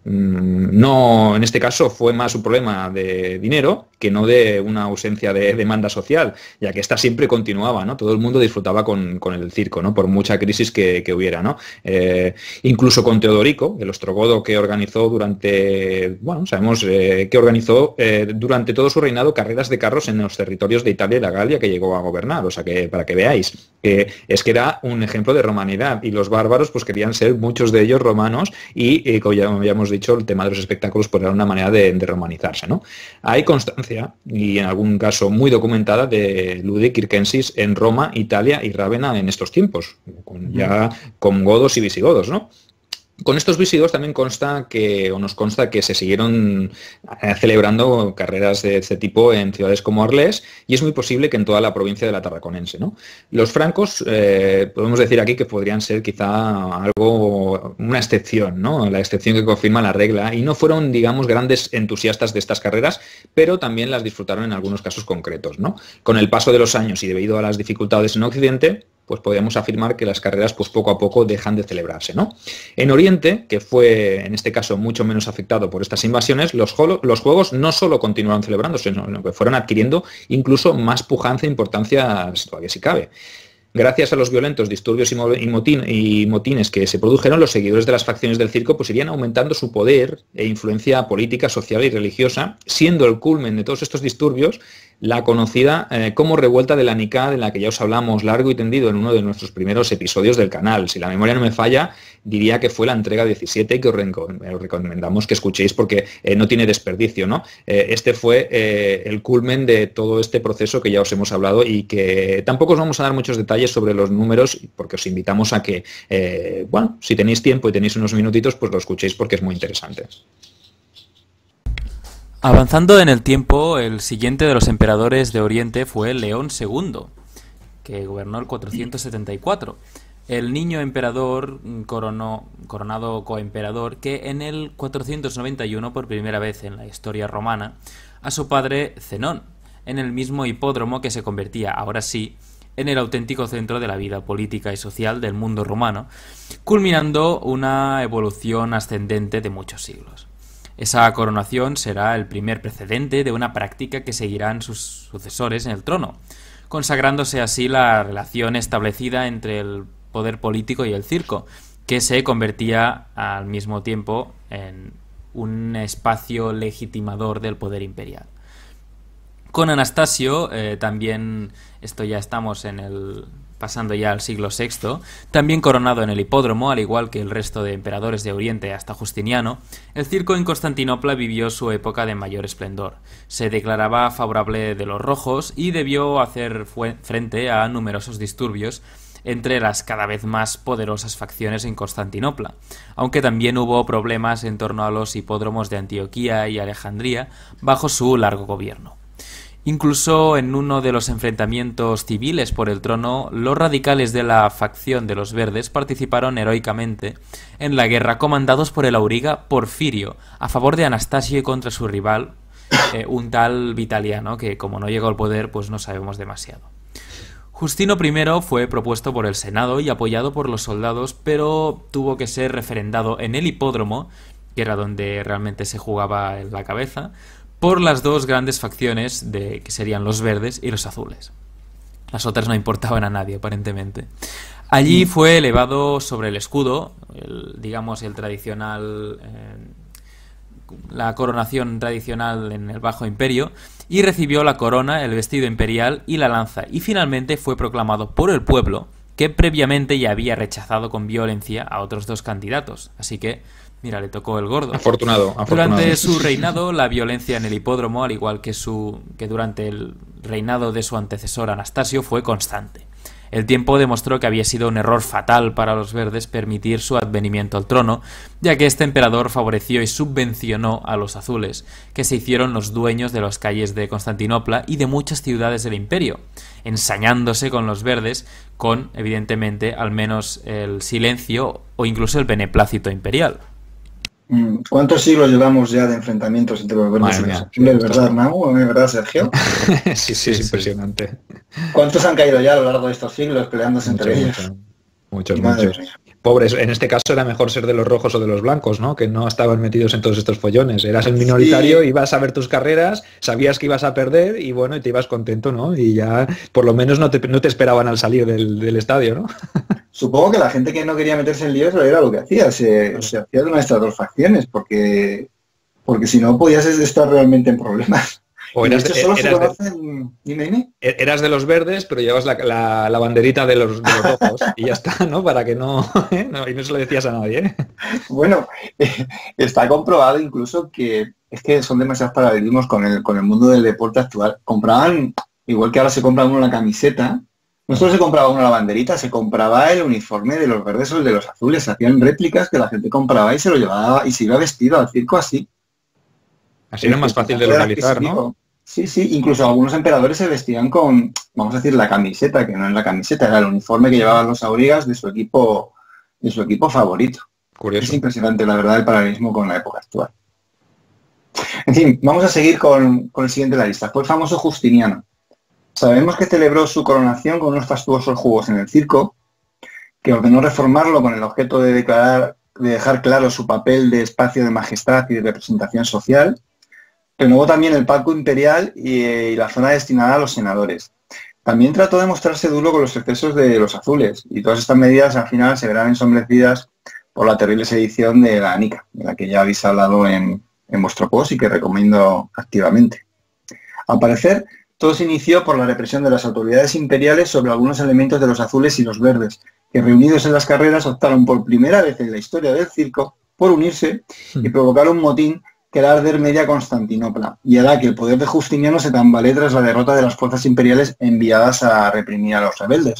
no, en este caso fue más un problema de dinero que no de una ausencia de demanda social, ya que esta siempre continuaba, ¿no? Todo el mundo disfrutaba con, con el circo, ¿no? Por mucha crisis que, que hubiera, ¿no? Eh, incluso con Teodorico, el ostrogodo que organizó durante, bueno, sabemos eh, que organizó eh, durante todo su reinado carreras de carros en los territorios de Italia y la Galia que llegó a gobernar, o sea que para que veáis, que es que era un ejemplo de romanidad y los bárbaros pues querían ser muchos de ellos romanos y, eh, como ya habíamos dicho, el tema de los espectáculos pues era una manera de, de romanizarse, ¿no? Hay constancia, y en algún caso muy documentada, de Ludi Kirkensis en Roma, Italia y Rávena en estos tiempos, con, ya con godos y visigodos, ¿no? Con estos visigodos también consta que, o nos consta que se siguieron eh, celebrando carreras de este tipo en ciudades como Arles y es muy posible que en toda la provincia de la Tarraconense, ¿no? Los francos, eh, podemos decir aquí que podrían ser quizá algo, una excepción, ¿no? La excepción que confirma la regla y no fueron, digamos, grandes entusiastas de estas carreras, pero también las disfrutaron en algunos casos concretos, ¿no? Con el paso de los años y debido a las dificultades en Occidente, pues podríamos afirmar que las carreras pues poco a poco dejan de celebrarse, ¿no? En Oriente, que fue en este caso mucho menos afectado por estas invasiones, los, los juegos no solo continuaron celebrándose, sino que fueron adquiriendo incluso más pujanza e importancia, todavía si cabe. Gracias a los violentos disturbios y, motín, y motines que se produjeron, los seguidores de las facciones del circo pues irían aumentando su poder e influencia política, social y religiosa, siendo el culmen de todos estos disturbios la conocida eh, como revuelta de la Nicá, de la que ya os hablamos largo y tendido en uno de nuestros primeros episodios del canal. Si la memoria no me falla, diría que fue la entrega diecisiete y que os recomendamos que escuchéis porque eh, no tiene desperdicio, ¿no? Eh, este fue eh, el culmen de todo este proceso que ya os hemos hablado y que tampoco os vamos a dar muchos detalles sobre los números porque os invitamos a que, eh, bueno, si tenéis tiempo y tenéis unos minutitos, pues lo escuchéis porque es muy interesante. Avanzando en el tiempo, el siguiente de los emperadores de Oriente fue León segundo, que gobernó el cuatrocientos setenta y cuatro. El niño emperador coronó, coronado coemperador que en el cuatrocientos noventa y uno, por primera vez en la historia romana, a su padre Zenón, en el mismo hipódromo que se convertía, ahora sí, en el auténtico centro de la vida política y social del mundo romano, culminando una evolución ascendente de muchos siglos. Esa coronación será el primer precedente de una práctica que seguirán sus sucesores en el trono, consagrándose así la relación establecida entre el poder político y el circo, que se convertía al mismo tiempo en un espacio legitimador del poder imperial. Con Anastasio, eh, también, esto ya estamos en el... pasando ya al siglo sexto, también coronado en el hipódromo, al igual que el resto de emperadores de Oriente hasta Justiniano, el circo en Constantinopla vivió su época de mayor esplendor. Se declaraba favorable de los rojos y debió hacer frente a numerosos disturbios entre las cada vez más poderosas facciones en Constantinopla, aunque también hubo problemas en torno a los hipódromos de Antioquía y Alejandría bajo su largo gobierno. Incluso en uno de los enfrentamientos civiles por el trono, los radicales de la facción de los verdes participaron heroicamente en la guerra comandados por el auriga Porfirio a favor de Anastasio y contra su rival, eh, un tal Vitaliano, que como no llegó al poder, pues no sabemos demasiado. Justino primero fue propuesto por el Senado y apoyado por los soldados, pero tuvo que ser referendado en el hipódromo, que era donde realmente se jugaba en la cabeza, por las dos grandes facciones de, que serían los verdes y los azules. Las otras no importaban a nadie, aparentemente. Allí fue elevado sobre el escudo, el, digamos el tradicional, eh, la coronación tradicional en el Bajo Imperio, y recibió la corona, el vestido imperial y la lanza, y finalmente fue proclamado por el pueblo, que previamente ya había rechazado con violencia a otros dos candidatos. Así que, mira, le tocó el gordo. Afortunado, afortunado. Durante su reinado, la violencia en el hipódromo, al igual que, su, que durante el reinado de su antecesor Anastasio, fue constante. El tiempo demostró que había sido un error fatal para los verdes permitir su advenimiento al trono, ya que este emperador favoreció y subvencionó a los azules, que se hicieron los dueños de las calles de Constantinopla y de muchas ciudades del imperio, ensañándose con los verdes con, evidentemente, al menos el silencio o incluso el beneplácito imperial. ¿Cuántos siglos llevamos ya de enfrentamientos entre los verdes y los azules, verdad, Mau? ¿Verdad, Sergio? Sí, sí, es impresionante. ¿Cuántos han caído ya a lo largo de estos siglos peleándose muchos, entre ellos? Muchos, muchos. Pobres, en este caso era mejor ser de los rojos o de los blancos, ¿no? Que no estaban metidos en todos estos follones. Eras el minoritario, sí. Ibas a ver tus carreras, sabías que ibas a perder y bueno, y te ibas contento, ¿no? Y ya por lo menos no te, no te esperaban al salir del, del estadio, ¿no? Supongo que la gente que no quería meterse en líos era lo que hacía, se, se hacía de una de estas dos facciones, porque, porque si no podías estar realmente en problemas. O eras, de hecho, solo eras, se conocen... de, dime, dime. Eras de los verdes, pero llevas la, la, la banderita de los, de los rojos y ya está, ¿no? Para que no, ¿eh? no... Y no se lo decías a nadie, ¿eh? Bueno, eh, está comprobado incluso que es que son demasiados paralelismos con el, con el mundo del deporte actual. Compraban, igual que ahora se compra uno la camiseta, no solo se compraba uno la banderita, se compraba el uniforme de los verdes o el de los azules. Se hacían réplicas que la gente compraba y se lo llevaba y se iba vestido al circo así. Así era más fácil de localizar, ¿no? Sí, sí, incluso algunos emperadores se vestían con, vamos a decir, la camiseta, que no es la camiseta, era el uniforme que llevaban los aurigas de su equipo, de su equipo favorito. Curioso. Es impresionante, la verdad, el paralelismo con la época actual. En fin, vamos a seguir con, con el siguiente de la lista. Fue el famoso Justiniano. Sabemos que celebró su coronación con unos fastuosos juegos en el circo, que ordenó reformarlo con el objeto de declarar, de dejar claro su papel de espacio de majestad y de representación social. Renovó también el palco imperial y, y la zona destinada a los senadores. También trató de mostrarse duro con los excesos de los azules, y todas estas medidas al final se verán ensombrecidas por la terrible sedición de la Nica, de la que ya habéis hablado en, en vuestro post y que recomiendo activamente. Al parecer, todo se inició por la represión de las autoridades imperiales sobre algunos elementos de los azules y los verdes, que reunidos en las carreras optaron por primera vez en la historia del circo por unirse y provocar un motín que hará arder media Constantinopla y hará que el poder de Justiniano se tambalee tras la derrota de las fuerzas imperiales enviadas a reprimir a los rebeldes.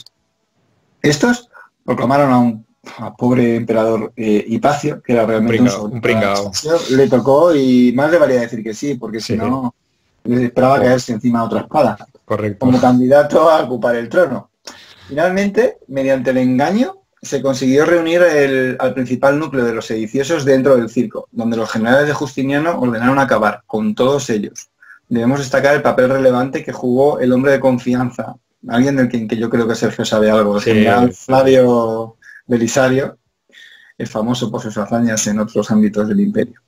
Estos proclamaron a un a pobre emperador eh, Hipacio, que era realmente pringao, un, un pringao. Le tocó y más le valía decir que sí, porque si sí. no le esperaba oh. caerse encima de otra espada. Correcto. Como candidato a ocupar el trono. Finalmente, mediante el engaño, se consiguió reunir el, al principal núcleo de los sediciosos dentro del circo, donde los generales de Justiniano ordenaron acabar con todos ellos. Debemos destacar el papel relevante que jugó el hombre de confianza, alguien del que, que yo creo que Sergio sabe algo, el sí. general Flavio Belisario, es famoso por sus hazañas en otros ámbitos del imperio.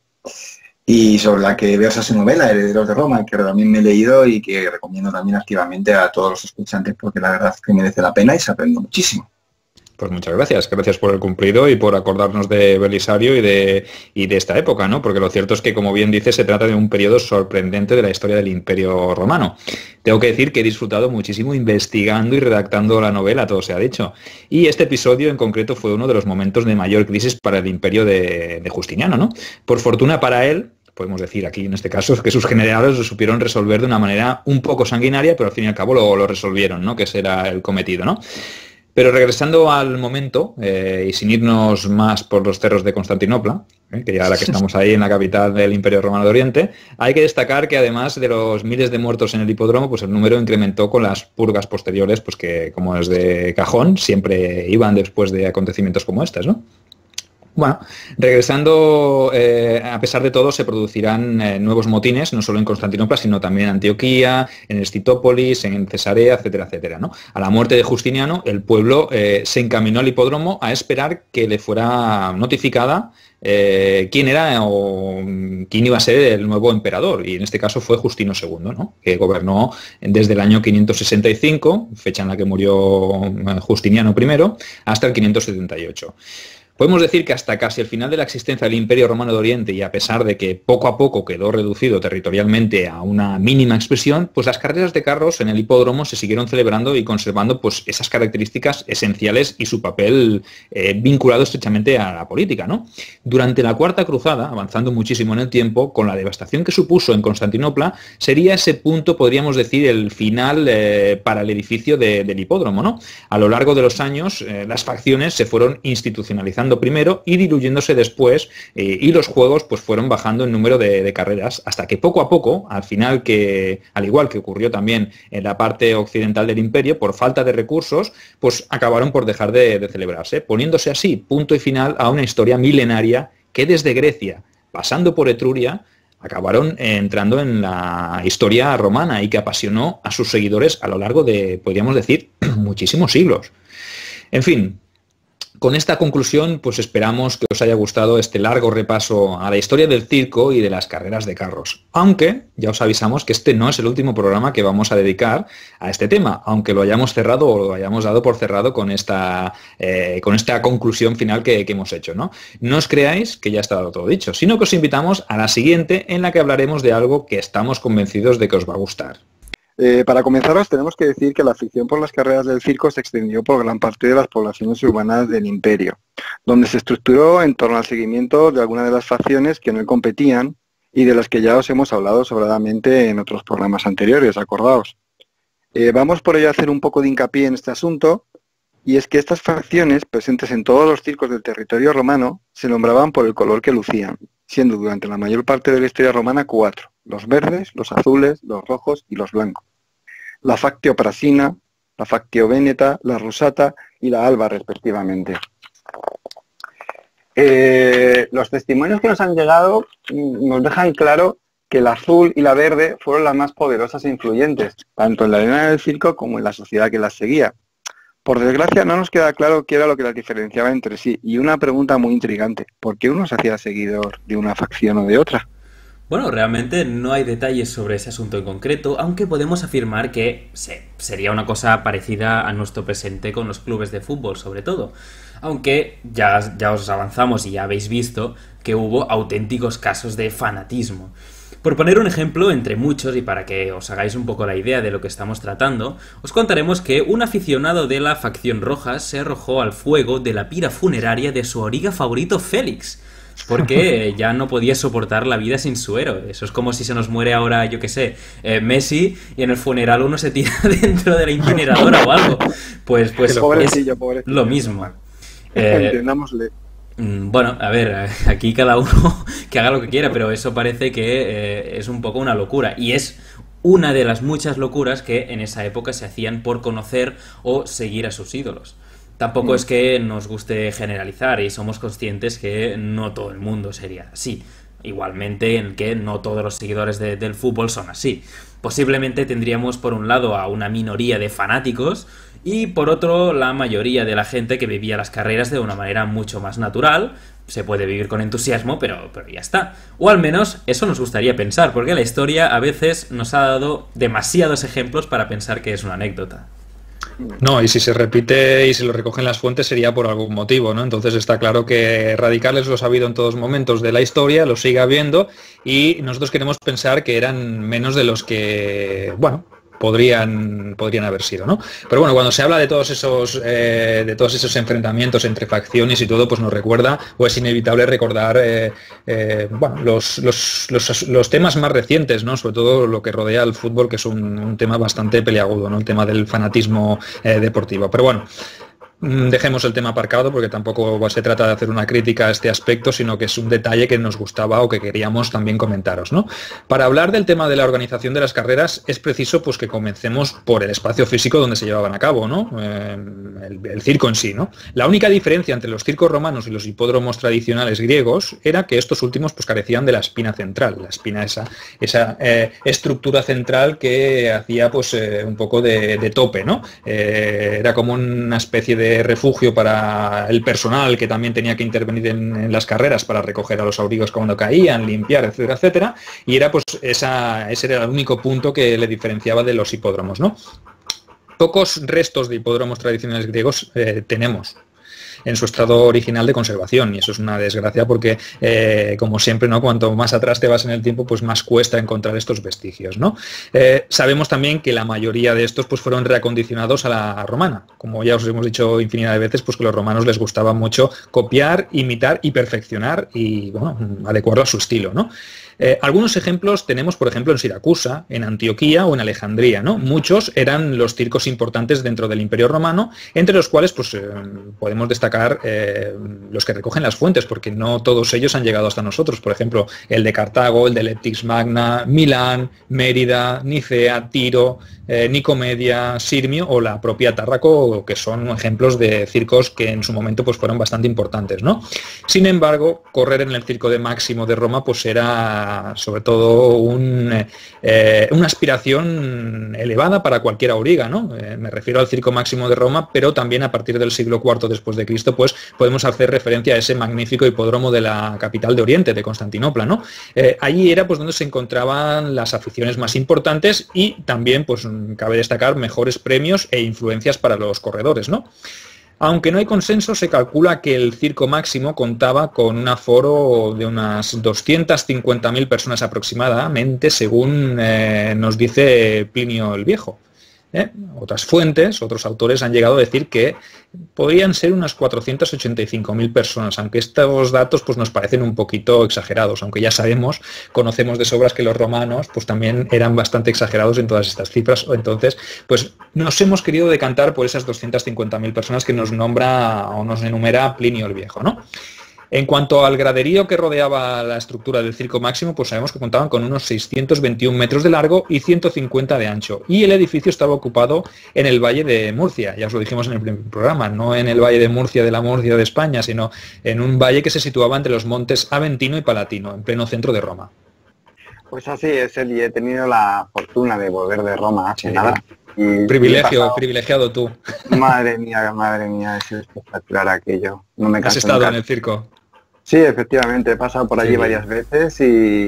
Y sobre la que veo esa su novela, Herederos de Roma, que también me he leído y que recomiendo también activamente a todos los escuchantes, porque la verdad es que merece la pena y se aprende muchísimo. Pues muchas gracias, gracias por el cumplido y por acordarnos de Belisario y de, y de esta época, ¿no? Porque lo cierto es que, como bien dice, se trata de un periodo sorprendente de la historia del Imperio Romano. Tengo que decir que he disfrutado muchísimo investigando y redactando la novela, todo se ha dicho. Y este episodio en concreto fue uno de los momentos de mayor crisis para el imperio de, de Justiniano, ¿no? Por fortuna para él, podemos decir aquí en este caso, que sus generales lo supieron resolver de una manera un poco sanguinaria, pero al fin y al cabo lo, lo resolvieron, ¿no? Que ese era el cometido, ¿no? Pero regresando al momento, eh, y sin irnos más por los cerros de Constantinopla, eh, que ya ahora que estamos ahí en la capital del Imperio Romano de Oriente, hay que destacar que además de los miles de muertos en el hipódromo, pues el número incrementó con las purgas posteriores, pues que como es de cajón, siempre iban después de acontecimientos como estos, ¿no? Bueno, regresando, eh, a pesar de todo, se producirán eh, nuevos motines, no solo en Constantinopla, sino también en Antioquía, en Escitópolis, en Cesarea, etcétera, etcétera, ¿no? A la muerte de Justiniano, el pueblo eh, se encaminó al hipódromo a esperar que le fuera notificada eh, quién era o quién iba a ser el nuevo emperador, y en este caso fue Justino segundo, ¿no? Que gobernó desde el año quinientos sesenta y cinco, fecha en la que murió Justiniano primero, hasta el quinientos setenta y ocho. Podemos decir que hasta casi el final de la existencia del Imperio Romano de Oriente, y a pesar de que poco a poco quedó reducido territorialmente a una mínima expresión, pues las carreras de carros en el hipódromo se siguieron celebrando y conservando pues esas características esenciales y su papel eh, vinculado estrechamente a la política, ¿no? Durante la Cuarta Cruzada, avanzando muchísimo en el tiempo, con la devastación que supuso en Constantinopla, sería ese punto, podríamos decir, el final eh, para el edificio de, del hipódromo, ¿no? A lo largo de los años, eh, las facciones se fueron institucionalizando primero y diluyéndose después, eh, y los juegos pues fueron bajando en número de, de carreras, hasta que poco a poco, al final, que al igual que ocurrió también en la parte occidental del imperio, por falta de recursos, pues acabaron por dejar de, de celebrarse, poniéndose así punto y final a una historia milenaria que desde Grecia, pasando por Etruria, acabaron entrando en la historia romana y que apasionó a sus seguidores a lo largo de, podríamos decir, muchísimos siglos. En fin, con esta conclusión, pues esperamos que os haya gustado este largo repaso a la historia del circo y de las carreras de carros. Aunque ya os avisamos que este no es el último programa que vamos a dedicar a este tema, aunque lo hayamos cerrado o lo hayamos dado por cerrado con esta, eh, con esta conclusión final que, que hemos hecho, ¿no? No os creáis que ya está todo dicho, sino que os invitamos a la siguiente, en la que hablaremos de algo que estamos convencidos de que os va a gustar. Eh, para comenzar, os tenemos que decir que la afición por las carreras del circo se extendió por gran parte de las poblaciones urbanas del imperio, donde se estructuró en torno al seguimiento de algunas de las facciones que en él competían y de las que ya os hemos hablado sobradamente en otros programas anteriores, acordaos. Eh, vamos por ello a hacer un poco de hincapié en este asunto, y es que estas facciones, presentes en todos los circos del territorio romano, se nombraban por el color que lucían, siendo durante la mayor parte de la historia romana cuatro: los verdes, los azules, los rojos y los blancos. La Factio Prasina, la Factio Veneta, la Rusata y la Alba, respectivamente. Eh, los testimonios que nos han llegado nos dejan claro que la azul y la verde fueron las más poderosas e influyentes, tanto en la arena del circo como en la sociedad que las seguía. Por desgracia, no nos queda claro qué era lo que las diferenciaba entre sí, y una pregunta muy intrigante: ¿por qué uno se hacía seguidor de una facción o de otra? Bueno, realmente no hay detalles sobre ese asunto en concreto, aunque podemos afirmar que sí, sería una cosa parecida a nuestro presente con los clubes de fútbol, sobre todo. Aunque ya, ya os avanzamos y ya habéis visto que hubo auténticos casos de fanatismo. Por poner un ejemplo entre muchos, y para que os hagáis un poco la idea de lo que estamos tratando, os contaremos que un aficionado de la facción roja se arrojó al fuego de la pira funeraria de su auriga favorito Félix, porque ya no podía soportar la vida sin su héroe. Eso es como si se nos muere ahora, yo qué sé, eh, Messi, y en el funeral uno se tira dentro de la incineradora o algo. Pues, pues pobrecillo, es pobrecillo, lo mismo. Eh, Entendámosle. Bueno, a ver, aquí cada uno que haga lo que quiera, pero eso parece que eh, es un poco una locura. Y es una de las muchas locuras que en esa época se hacían por conocer o seguir a sus ídolos. Tampoco es que nos guste generalizar, y somos conscientes que no todo el mundo sería así. Igualmente en que no todos los seguidores de, del fútbol son así. Posiblemente tendríamos por un lado a una minoría de fanáticos y por otro la mayoría de la gente que vivía las carreras de una manera mucho más natural. Se puede vivir con entusiasmo, pero, pero ya está. O al menos eso nos gustaría pensar, porque la historia a veces nos ha dado demasiados ejemplos para pensar que es una anécdota. No, y si se repite y se lo recogen las fuentes sería por algún motivo, ¿no? Entonces está claro que radicales los ha habido en todos momentos de la historia, los sigue habiendo, y nosotros queremos pensar que eran menos de los que, bueno, podrían podrían haber sido, ¿no? Pero bueno, cuando se habla de todos esos eh, de todos esos enfrentamientos entre facciones y todo, pues nos recuerda, o es inevitable recordar eh, eh, bueno, los, los, los, los temas más recientes, ¿no? Sobre todo lo que rodea al fútbol, que es un, un tema bastante peliagudo, ¿no? El tema del fanatismo eh, deportivo. Pero bueno, dejemos el tema aparcado porque tampoco se trata de hacer una crítica a este aspecto, sino que es un detalle que nos gustaba o que queríamos también comentaros, ¿no? Para hablar del tema de la organización de las carreras es preciso pues que comencemos por el espacio físico donde se llevaban a cabo, ¿no? Eh, el, el circo en sí, ¿no? La única diferencia entre los circos romanos y los hipódromos tradicionales griegos era que estos últimos pues carecían de la espina central, la espina esa, esa eh, estructura central que hacía pues eh, un poco de, de tope, ¿no? Eh, era como una especie de refugio para el personal que también tenía que intervenir en, en las carreras para recoger a los aurigos cuando caían, limpiar, etcétera, etcétera, y era pues esa, ese era el único punto que le diferenciaba de los hipódromos, ¿no? Pocos restos de hipódromos tradicionales griegos eh, tenemos en su estado original de conservación, y eso es una desgracia porque, eh, como siempre, ¿no? Cuanto más atrás te vas en el tiempo, pues más cuesta encontrar estos vestigios, ¿no? Eh, sabemos también que la mayoría de estos pues fueron reacondicionados a la romana, como ya os hemos dicho infinidad de veces, pues que a los romanos les gustaba mucho copiar, imitar y perfeccionar y, bueno, adecuarlo a su estilo, ¿no? Eh, algunos ejemplos tenemos, por ejemplo, en Siracusa, en Antioquía o en Alejandría, ¿no? Muchos eran los circos importantes dentro del Imperio Romano, entre los cuales pues, eh, podemos destacar eh, los que recogen las fuentes, porque no todos ellos han llegado hasta nosotros. Por ejemplo, el de Cartago, el de Leptix Magna, Milán, Mérida, Nicea, Tiro, eh, Nicomedia, Sirmio o la propia Tárraco, que son ejemplos de circos que en su momento pues, fueron bastante importantes, ¿no? Sin embargo, correr en el circo de Máximo de Roma pues era sobre todo un, eh, una aspiración elevada para cualquier auriga, ¿no? Eh, me refiero al circo Máximo de Roma, pero también a partir del siglo cuarto después de Cristo, pues podemos hacer referencia a ese magnífico hipódromo de la capital de Oriente, de Constantinopla, ¿no? Eh, allí era pues donde se encontraban las aficiones más importantes y también, pues cabe destacar, mejores premios e influencias para los corredores, ¿no? Aunque no hay consenso, se calcula que el circo Máximo contaba con un aforo de unas doscientas cincuenta mil personas aproximadamente, según eh, nos dice Plinio el Viejo. ¿Eh? Otras fuentes, otros autores han llegado a decir que podrían ser unas cuatrocientas ochenta y cinco mil personas, aunque estos datos pues, nos parecen un poquito exagerados, aunque ya sabemos, conocemos de sobras que los romanos pues, también eran bastante exagerados en todas estas cifras. Entonces, pues nos hemos querido decantar por esas doscientas cincuenta mil personas que nos nombra o nos enumera Plinio el Viejo, ¿no? En cuanto al graderío que rodeaba la estructura del circo Máximo, pues sabemos que contaban con unos seiscientos veintiún metros de largo y ciento cincuenta de ancho. Y el edificio estaba ocupado en el Valle de Murcia, ya os lo dijimos en el primer programa, no en el Valle de Murcia de la Murcia de España, sino en un valle que se situaba entre los montes Aventino y Palatino, en pleno centro de Roma. Pues así es, Eli, he tenido la fortuna de volver de Roma hace sí. nada. Y Privilegio, pasado... privilegiado tú. Madre mía, madre mía, es espectacular aquello. No me ¿Has estado nunca en el circo? Sí, efectivamente, he pasado por allí sí. varias veces y,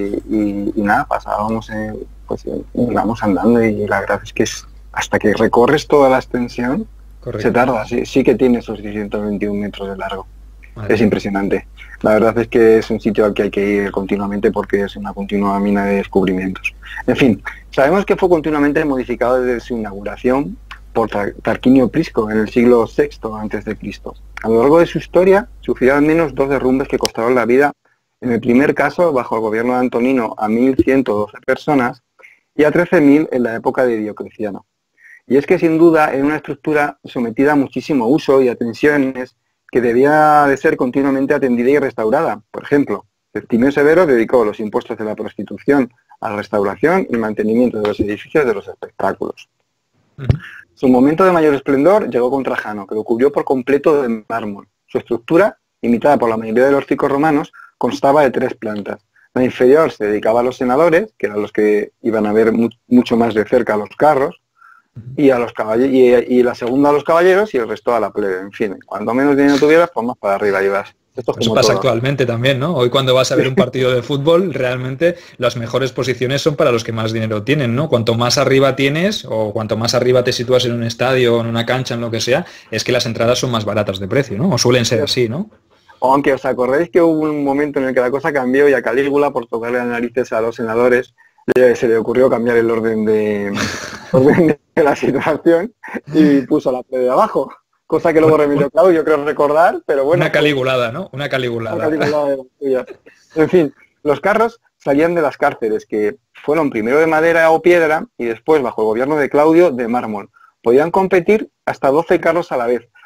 y, y nada, pasábamos, eh, pues íbamos andando y la verdad es que es, hasta que recorres toda la extensión, correcto, se tarda, sí, sí que tiene esos seiscientos veintiún metros de largo. Madre. Es impresionante. La verdad es que es un sitio al que hay que ir continuamente porque es una continua mina de descubrimientos. En fin, sabemos que fue continuamente modificado desde su inauguración por Tarquinio Prisco en el siglo sexto antes de Cristo. A lo largo de su historia sufrió al menos dos derrumbes que costaron la vida, en el primer caso bajo el gobierno de Antonino a mil ciento doce personas y a trece mil en la época de Diocleciano. Y es que sin duda era una estructura sometida a muchísimo uso y a tensiones que debía de ser continuamente atendida y restaurada. Por ejemplo, Septimio Severo dedicó los impuestos de la prostitución a la restauración y mantenimiento de los edificios de los espectáculos. Uh-huh. Su momento de mayor esplendor llegó con Trajano, que lo cubrió por completo de mármol. Su estructura, imitada por la mayoría de los circos romanos, constaba de tres plantas. La inferior se dedicaba a los senadores, que eran los que iban a ver mu mucho más de cerca a los carros, y a los caballeros, y, y la segunda a los caballeros y el resto a la plebe. En fin, cuando menos dinero tuvieras, pues más para arriba ibas. Esto Eso pasa todo. Actualmente también, ¿no? Hoy cuando vas a ver un partido de fútbol, realmente las mejores posiciones son para los que más dinero tienen, ¿no? Cuanto más arriba tienes o cuanto más arriba te sitúas en un estadio, en una cancha, en lo que sea, es que las entradas son más baratas de precio, ¿no? O suelen ser así, ¿no? Aunque os acordáis que hubo un momento en el que la cosa cambió y a Calígula, por tocarle las narices a los senadores, se le ocurrió cambiar el orden de, orden de la situación y puso la plebe de abajo. Cosa que luego remitió Claudio, creo recordar, pero bueno. Una caligulada, ¿no? Una caligulada. Una caligulada de la suya. En fin, los carros salían de las cárceles, que fueron primero de madera o piedra y después, bajo el gobierno de Claudio, de mármol. Podían competir hasta doce carros a la vez,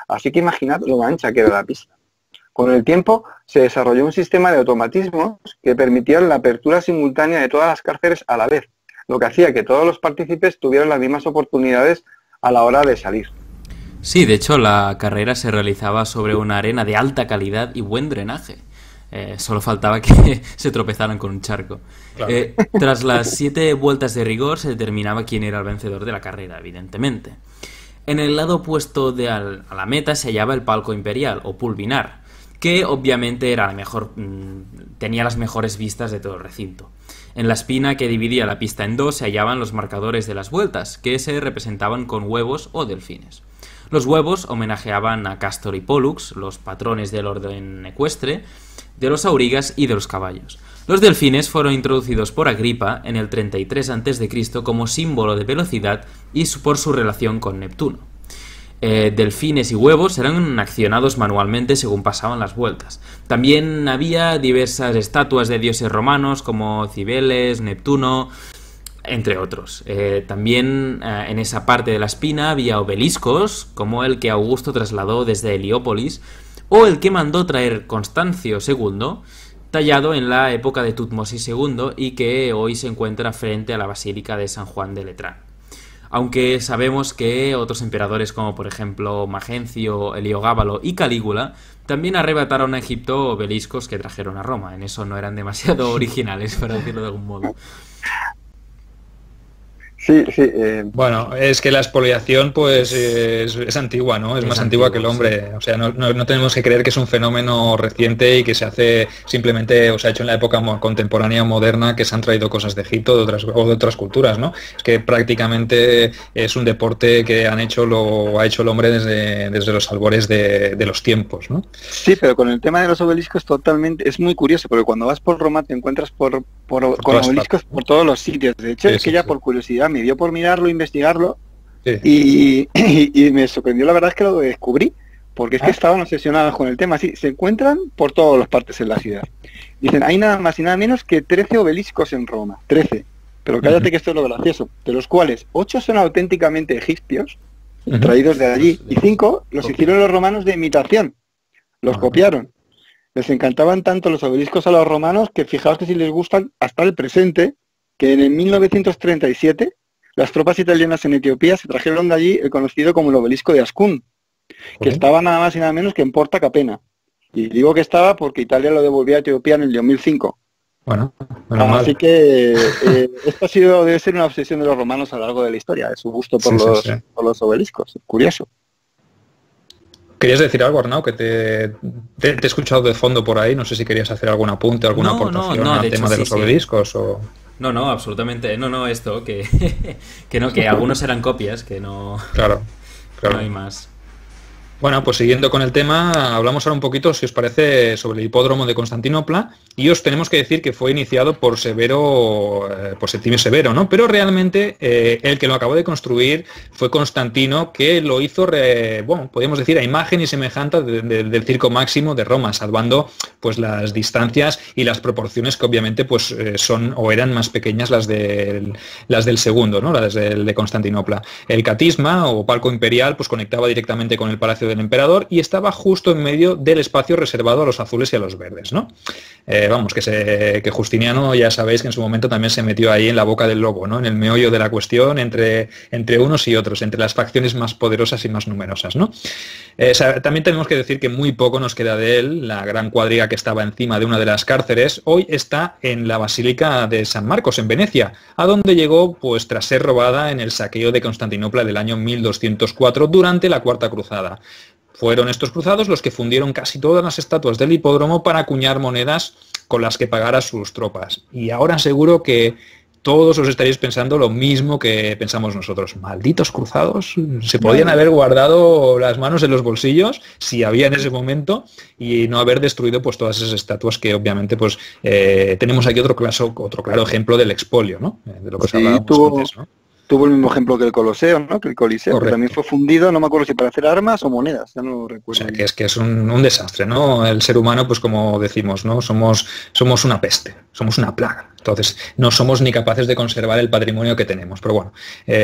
Así que imaginad lo ancha que era la pista. Con el tiempo se desarrolló un sistema de automatismos que permitían la apertura simultánea de todas las cárceles a la vez, lo que hacía que todos los partícipes tuvieran las mismas oportunidades a la hora de salir. Sí, de hecho la carrera se realizaba sobre una arena de alta calidad y buen drenaje. Eh, solo faltaba que se tropezaran con un charco. Claro. Eh, tras las siete vueltas de rigor se determinaba quién era el vencedor de la carrera, evidentemente. En el lado opuesto de al, a la meta se hallaba el palco imperial, o pulvinar, que obviamente era la mejor, mmm, tenía las mejores vistas de todo el recinto. En la espina que dividía la pista en dos se hallaban los marcadores de las vueltas, que se representaban con huevos o delfines. Los huevos homenajeaban a Castor y Pollux, los patrones del orden ecuestre, de los aurigas y de los caballos. Los delfines fueron introducidos por Agripa en el treinta y tres antes de Cristo como símbolo de velocidad y por su relación con Neptuno. Eh, delfines y huevos eran accionados manualmente según pasaban las vueltas. También había diversas estatuas de dioses romanos como Cibeles, Neptuno, entre otros. Eh, también eh, en esa parte de la espina había obeliscos, como el que Augusto trasladó desde Heliópolis, o el que mandó traer Constancio segundo, tallado en la época de Tutmosis segundo y que hoy se encuentra frente a la Basílica de San Juan de Letrán. Aunque sabemos que otros emperadores como por ejemplo Magencio, Heliogábalo y Calígula también arrebataron a Egipto obeliscos que trajeron a Roma. En eso no eran demasiado originales, para decirlo de algún modo. Sí, sí. Eh... Bueno, es que la expoliación pues es, es antigua, ¿no? Es, es más antigua, antigua que el hombre. Sí. O sea, no, no, no tenemos que creer que es un fenómeno reciente y que se hace simplemente, o se ha hecho en la época contemporánea moderna, que se han traído cosas de Egipto de otras, o de otras culturas, ¿no? Es que prácticamente es un deporte que han hecho lo ha hecho el hombre desde, desde los albores de, de los tiempos, ¿no? Sí, pero con el tema de los obeliscos totalmente, es muy curioso, porque cuando vas por Roma te encuentras por, por, por con obeliscos partes, ¿no? Por todos los sitios. De hecho, sí, es que sí, ya sí. Por curiosidad me dio por mirarlo, investigarlo, sí. y, y, y me sorprendió, la verdad es que lo descubrí, porque es que estaban obsesionados con el tema. Sí, se encuentran por todas las partes en la ciudad. Dicen, hay nada más y nada menos que trece obeliscos en Roma, trece. Pero cállate, uh-huh. que esto es lo gracioso, de los cuales ocho son auténticamente egipcios, uh-huh. traídos de allí, y cinco los hicieron los romanos de imitación, los uh-huh. copiaron. Les encantaban tanto los obeliscos a los romanos que fijaos que si les gustan hasta el presente, que en el mil novecientos treinta y siete las tropas italianas en Etiopía se trajeron de allí el conocido como el obelisco de Ascún, que estaba nada más y nada menos que en Porta Capena. Y digo que estaba porque Italia lo devolvió a Etiopía en el dos mil cinco. Bueno, bueno así mal. que eh, esto ha sido, debe ser una obsesión de los romanos a lo largo de la historia, de su gusto por, sí, los, sí, sí. por los obeliscos. Curioso. ¿Querías decir algo, Arnau? Que te, te, te he escuchado de fondo por ahí. No sé si querías hacer algún apunte, alguna no, aportación no, no, al de tema hecho, de sí, los sí. obeliscos. O... No, no, absolutamente. No, no, esto, que, que no, que algunos eran copias, que no, claro, claro. no hay más. Bueno, pues siguiendo con el tema, hablamos ahora un poquito, si os parece, sobre el hipódromo de Constantinopla, y os tenemos que decir que fue iniciado por Severo, eh, por Septimio Severo, ¿no? Pero realmente eh, el que lo acabó de construir fue Constantino, que lo hizo, re, bueno, podríamos decir, a imagen y semejanza de, de, del Circo Máximo de Roma, salvando pues las distancias y las proporciones que obviamente pues eh, son o eran más pequeñas las del, las del segundo, ¿no? Las del de Constantinopla. El catisma o palco imperial pues conectaba directamente con el palacio del emperador y estaba justo en medio del espacio reservado a los azules y a los verdes, ¿no? Eh, vamos, que, se, que Justiniano ya sabéis que en su momento también se metió ahí en la boca del lobo, ¿no? En el meollo de la cuestión entre, entre unos y otros, entre las facciones más poderosas y más numerosas, ¿no? Eh, o sea, también tenemos que decir que muy poco nos queda de él. La gran cuadriga que estaba encima de una de las cárceles hoy está en la Basílica de San Marcos, en Venecia, a donde llegó pues tras ser robada en el saqueo de Constantinopla del año mil doscientos cuatro durante la Cuarta Cruzada. Fueron estos cruzados los que fundieron casi todas las estatuas del hipódromo para acuñar monedas con las que pagar a sus tropas. Y ahora seguro que todos os estaréis pensando lo mismo que pensamos nosotros. Malditos cruzados, se podían haber guardado las manos en los bolsillos si había en ese momento y no haber destruido pues todas esas estatuas que obviamente pues eh, tenemos aquí otro claro, otro claro ejemplo del expolio, ¿no? De lo que sí, os hablábamos tuvo, antes, ¿no? Tuvo el mismo ejemplo que el Coloseo, ¿no? Que el Coliseo, que también fue fundido, no me acuerdo si para hacer armas o monedas, ya no lo recuerdo. O sea, que es que es un, un desastre, ¿no? El ser humano, pues como decimos, ¿no? Somos, somos una peste, somos una plaga. Entonces, no somos ni capaces de conservar el patrimonio que tenemos. Pero bueno,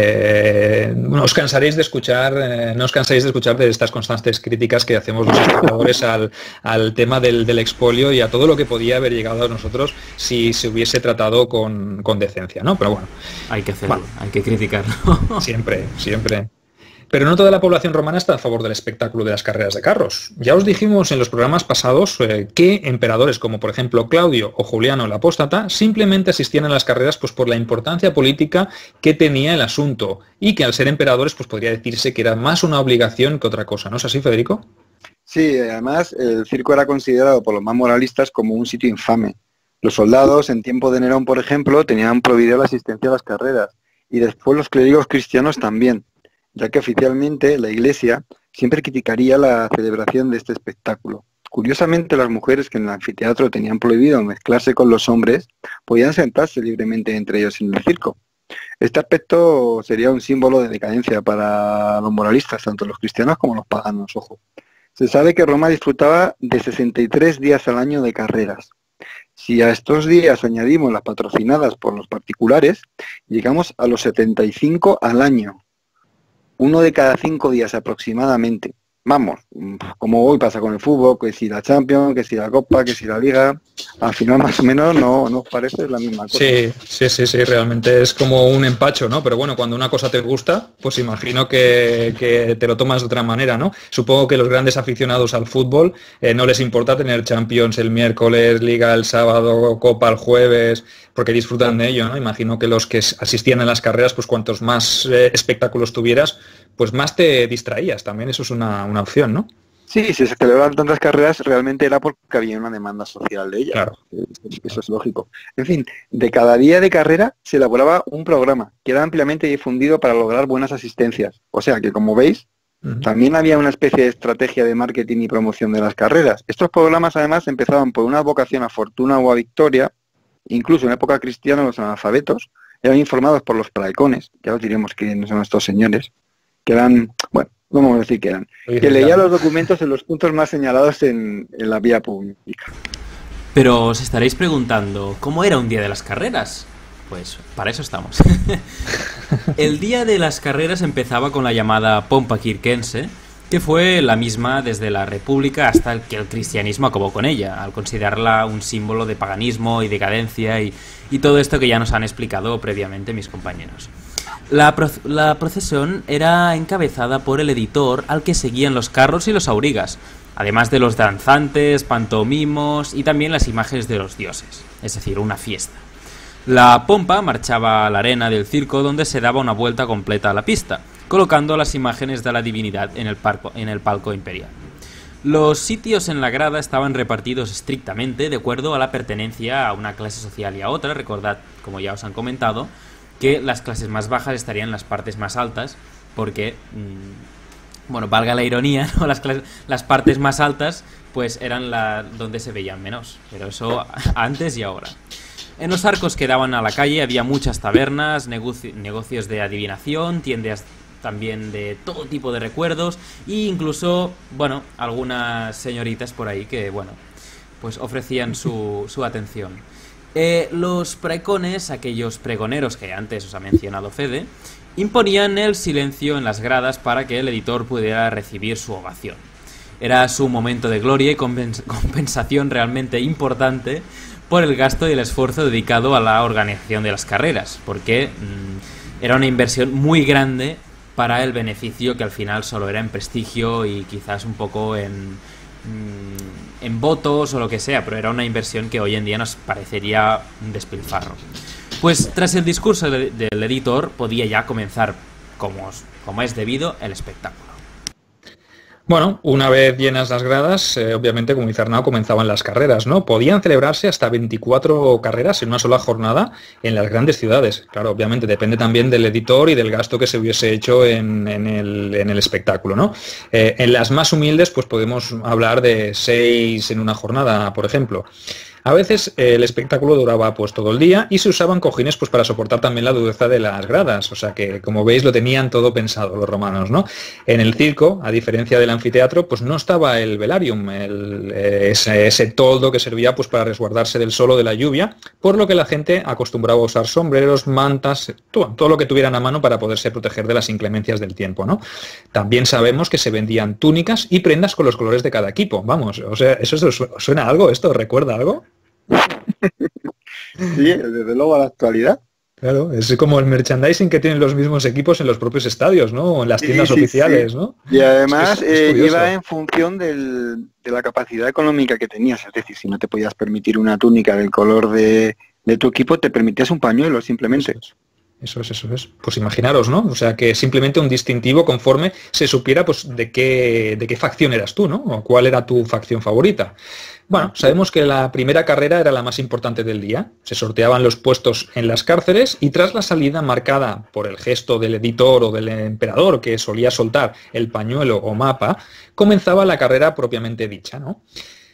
eh, no os cansaréis de escuchar, eh, no os cansaréis de escuchar de estas constantes críticas que hacemos los espectadores al, al tema del, del expolio y a todo lo que podía haber llegado a nosotros si se hubiese tratado con, con decencia, ¿no? Pero bueno. Hay que hacerlo, bueno, hay que criticarlo. Siempre, siempre. Pero no toda la población romana está a favor del espectáculo de las carreras de carros. Ya os dijimos en los programas pasados eh, que emperadores como por ejemplo Claudio o Juliano el Apóstata simplemente asistían a las carreras pues por la importancia política que tenía el asunto y que al ser emperadores pues podría decirse que era más una obligación que otra cosa. ¿No es así, Federico? Sí, además el circo era considerado por los más moralistas como un sitio infame. Los soldados en tiempo de Nerón, por ejemplo, tenían prohibida la asistencia a las carreras y después los clérigos cristianos también, ya que oficialmente la Iglesia siempre criticaría la celebración de este espectáculo. Curiosamente, las mujeres que en el anfiteatro tenían prohibido mezclarse con los hombres podían sentarse libremente entre ellos en el circo. Este aspecto sería un símbolo de decadencia para los moralistas, tanto los cristianos como los paganos, ojo. Se sabe que Roma disfrutaba de sesenta y tres días al año de carreras. Si a estos días añadimos las patrocinadas por los particulares, llegamos a los setenta y cinco al año. Uno de cada cinco días aproximadamente. Vamos, como hoy pasa con el fútbol, que si la Champions, que si la Copa, que si la Liga, al final más o menos no nos parece la misma cosa. Sí, sí, sí, sí, realmente es como un empacho, ¿no? Pero bueno, cuando una cosa te gusta, pues imagino que, que te lo tomas de otra manera, ¿no? Supongo que los grandes aficionados al fútbol eh, no les importa tener Champions el miércoles, Liga el sábado, Copa el jueves, porque disfrutan de ello, ¿no? Imagino que los que asistían a las carreras, pues cuantos más eh, espectáculos tuvieras, pues más te distraías. También eso es una, una opción, ¿no? Sí, si se celebraban tantas carreras, realmente era porque había una demanda social de ellas. Claro. Eso es lógico. En fin, de cada día de carrera se elaboraba un programa que era ampliamente difundido para lograr buenas asistencias. O sea que, como veis, uh-huh. también había una especie de estrategia de marketing y promoción de las carreras. Estos programas, además, empezaban por una advocación a fortuna o a victoria. Incluso en época cristiana los analfabetos eran informados por los praecones, ya os diremos quiénes son estos señores, que eran, bueno, no vamos a decir que eran, que leían los documentos en los puntos más señalados en, en la vía pública. Pero os estaréis preguntando, ¿cómo era un día de las carreras? Pues para eso estamos. El día de las carreras empezaba con la llamada pompa quirquense, que fue la misma desde la República hasta que el cristianismo acabó con ella, al considerarla un símbolo de paganismo y decadencia y, y todo esto que ya nos han explicado previamente mis compañeros. La, pro la procesión era encabezada por el editor al que seguían los carros y los aurigas, además de los danzantes, pantomimos y también las imágenes de los dioses, es decir, una fiesta. La pompa marchaba a la arena del circo donde se daba una vuelta completa a la pista, colocando las imágenes de la divinidad en el, parco, en el palco imperial. Los sitios en la grada estaban repartidos estrictamente de acuerdo a la pertenencia a una clase social y a otra. Recordad, como ya os han comentado, que las clases más bajas estarían en las partes más altas, porque, mmm, bueno, valga la ironía, ¿no? Las, clases, las partes más altas pues eran la, donde se veían menos, pero eso antes y ahora. En los arcos que daban a la calle había muchas tabernas, negoci negocios de adivinación, tiendas también de todo tipo de recuerdos e incluso, bueno, algunas señoritas por ahí que, bueno, pues ofrecían su, su atención. Eh, los praecones, aquellos pregoneros que antes os ha mencionado Fede, imponían el silencio en las gradas para que el editor pudiera recibir su ovación. Era su momento de gloria y compens compensación realmente importante por el gasto y el esfuerzo dedicado a la organización de las carreras, porque mmm, era una inversión muy grande para el beneficio que al final solo era en prestigio y quizás un poco en, mmm, en votos o lo que sea, pero era una inversión que hoy en día nos parecería un despilfarro. Pues tras el discurso de, del editor podía ya comenzar, como, como es debido, el espectáculo. Bueno, una vez llenas las gradas, eh, obviamente, como dice Arnau, comenzaban las carreras, ¿no? Podían celebrarse hasta veinticuatro carreras en una sola jornada en las grandes ciudades. Claro, obviamente, depende también del editor y del gasto que se hubiese hecho en, en, el, en el espectáculo, ¿no? Eh, en las más humildes, pues podemos hablar de seis en una jornada, por ejemplo. A veces eh, el espectáculo duraba pues todo el día y se usaban cojines pues para soportar también la dureza de las gradas, o sea que como veis lo tenían todo pensado los romanos, ¿no? En el circo, a diferencia del anfiteatro, pues no estaba el velarium, el, eh, ese, ese toldo que servía pues para resguardarse del sol o de la lluvia, por lo que la gente acostumbraba a usar sombreros, mantas, todo, todo lo que tuvieran a mano para poderse proteger de las inclemencias del tiempo, ¿no? También sabemos que se vendían túnicas y prendas con los colores de cada equipo, vamos, o sea, ¿eso suena a algo? ¿Esto recuerda algo? Sí, desde luego a la actualidad. Claro, es como el merchandising que tienen los mismos equipos en los propios estadios, ¿no? O en las tiendas sí, sí, oficiales, sí. ¿no? Y además es, es eh, iba en función del, de la capacidad económica que tenías. Es decir, si no te podías permitir una túnica del color de, de tu equipo, te permitías un pañuelo simplemente. Eso es. Eso es, eso es. Pues imaginaros, ¿no? O sea, que simplemente un distintivo conforme se supiera pues de qué, de qué facción eras tú, ¿no? O cuál era tu facción favorita. Bueno, sabemos que la primera carrera era la más importante del día. Se sorteaban los puestos en las cárceles y tras la salida marcada por el gesto del editor o del emperador que solía soltar el pañuelo o mapa, comenzaba la carrera propiamente dicha, ¿no?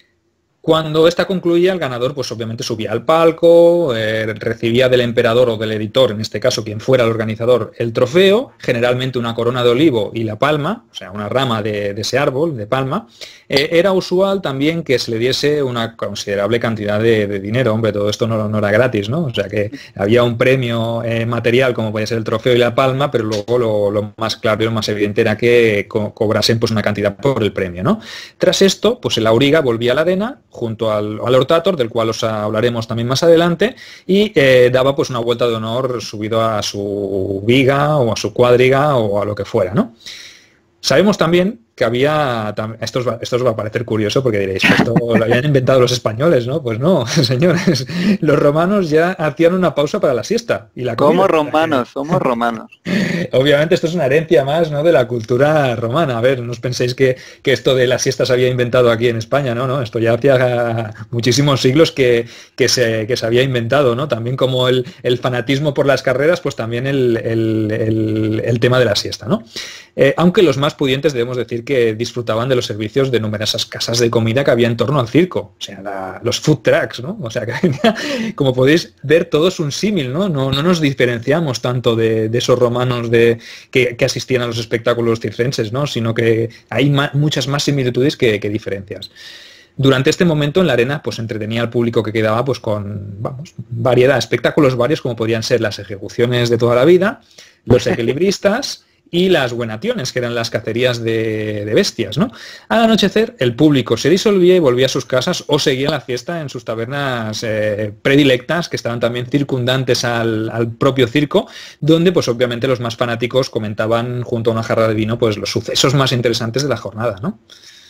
Cuando esta concluía, el ganador pues obviamente subía al palco, eh, recibía del emperador o del editor, en este caso quien fuera el organizador, el trofeo, generalmente una corona de olivo y la palma, o sea, una rama de, de ese árbol, de palma. Eh, era usual también que se le diese una considerable cantidad de, de dinero. Hombre, todo esto no, no era gratis, ¿no? O sea, que había un premio eh, material como podía ser el trofeo y la palma, pero luego lo, lo más claro y lo más evidente era que co cobrasen pues una cantidad por el premio, ¿no? Tras esto, pues el auriga volvía a la arena, junto al, al hortator, del cual os hablaremos también más adelante, y eh, daba pues una vuelta de honor subido a su viga o a su cuadriga o a lo que fuera, ¿no? Sabemos también que había, esto os, va, esto os va a parecer curioso porque diréis, esto lo habían inventado los españoles, ¿no? Pues no, señores, los romanos ya hacían una pausa para la siesta. Y la comida. Somos romanos, somos romanos. Obviamente esto es una herencia más, ¿no?, de la cultura romana. A ver, no os penséis que, que esto de la siesta se había inventado aquí en España, ¿no? no esto ya hacía muchísimos siglos que, que, se, que se había inventado, ¿no? También como el, el fanatismo por las carreras, pues también el, el, el, el tema de la siesta, ¿no? Eh, aunque los más pudientes debemos decir que disfrutaban de los servicios de numerosas casas de comida que había en torno al circo, o sea, la, los food trucks, ¿no? O sea, que como podéis ver, todo es un símil, ¿no? No, no nos diferenciamos tanto de, de esos romanos de, que, que asistían a los espectáculos circenses, ¿no? Sino que hay ma muchas más similitudes que, que diferencias. Durante este momento en la arena pues entretenía al público que quedaba pues con, vamos, variedad, espectáculos varios como podrían ser las ejecuciones de toda la vida, los equilibristas y las buenaciones, que eran las cacerías de, de bestias, ¿no? Al anochecer, el público se disolvía y volvía a sus casas o seguía la fiesta en sus tabernas eh, predilectas, que estaban también circundantes al, al propio circo, donde, pues obviamente, los más fanáticos comentaban junto a una jarra de vino, pues los sucesos más interesantes de la jornada, ¿no?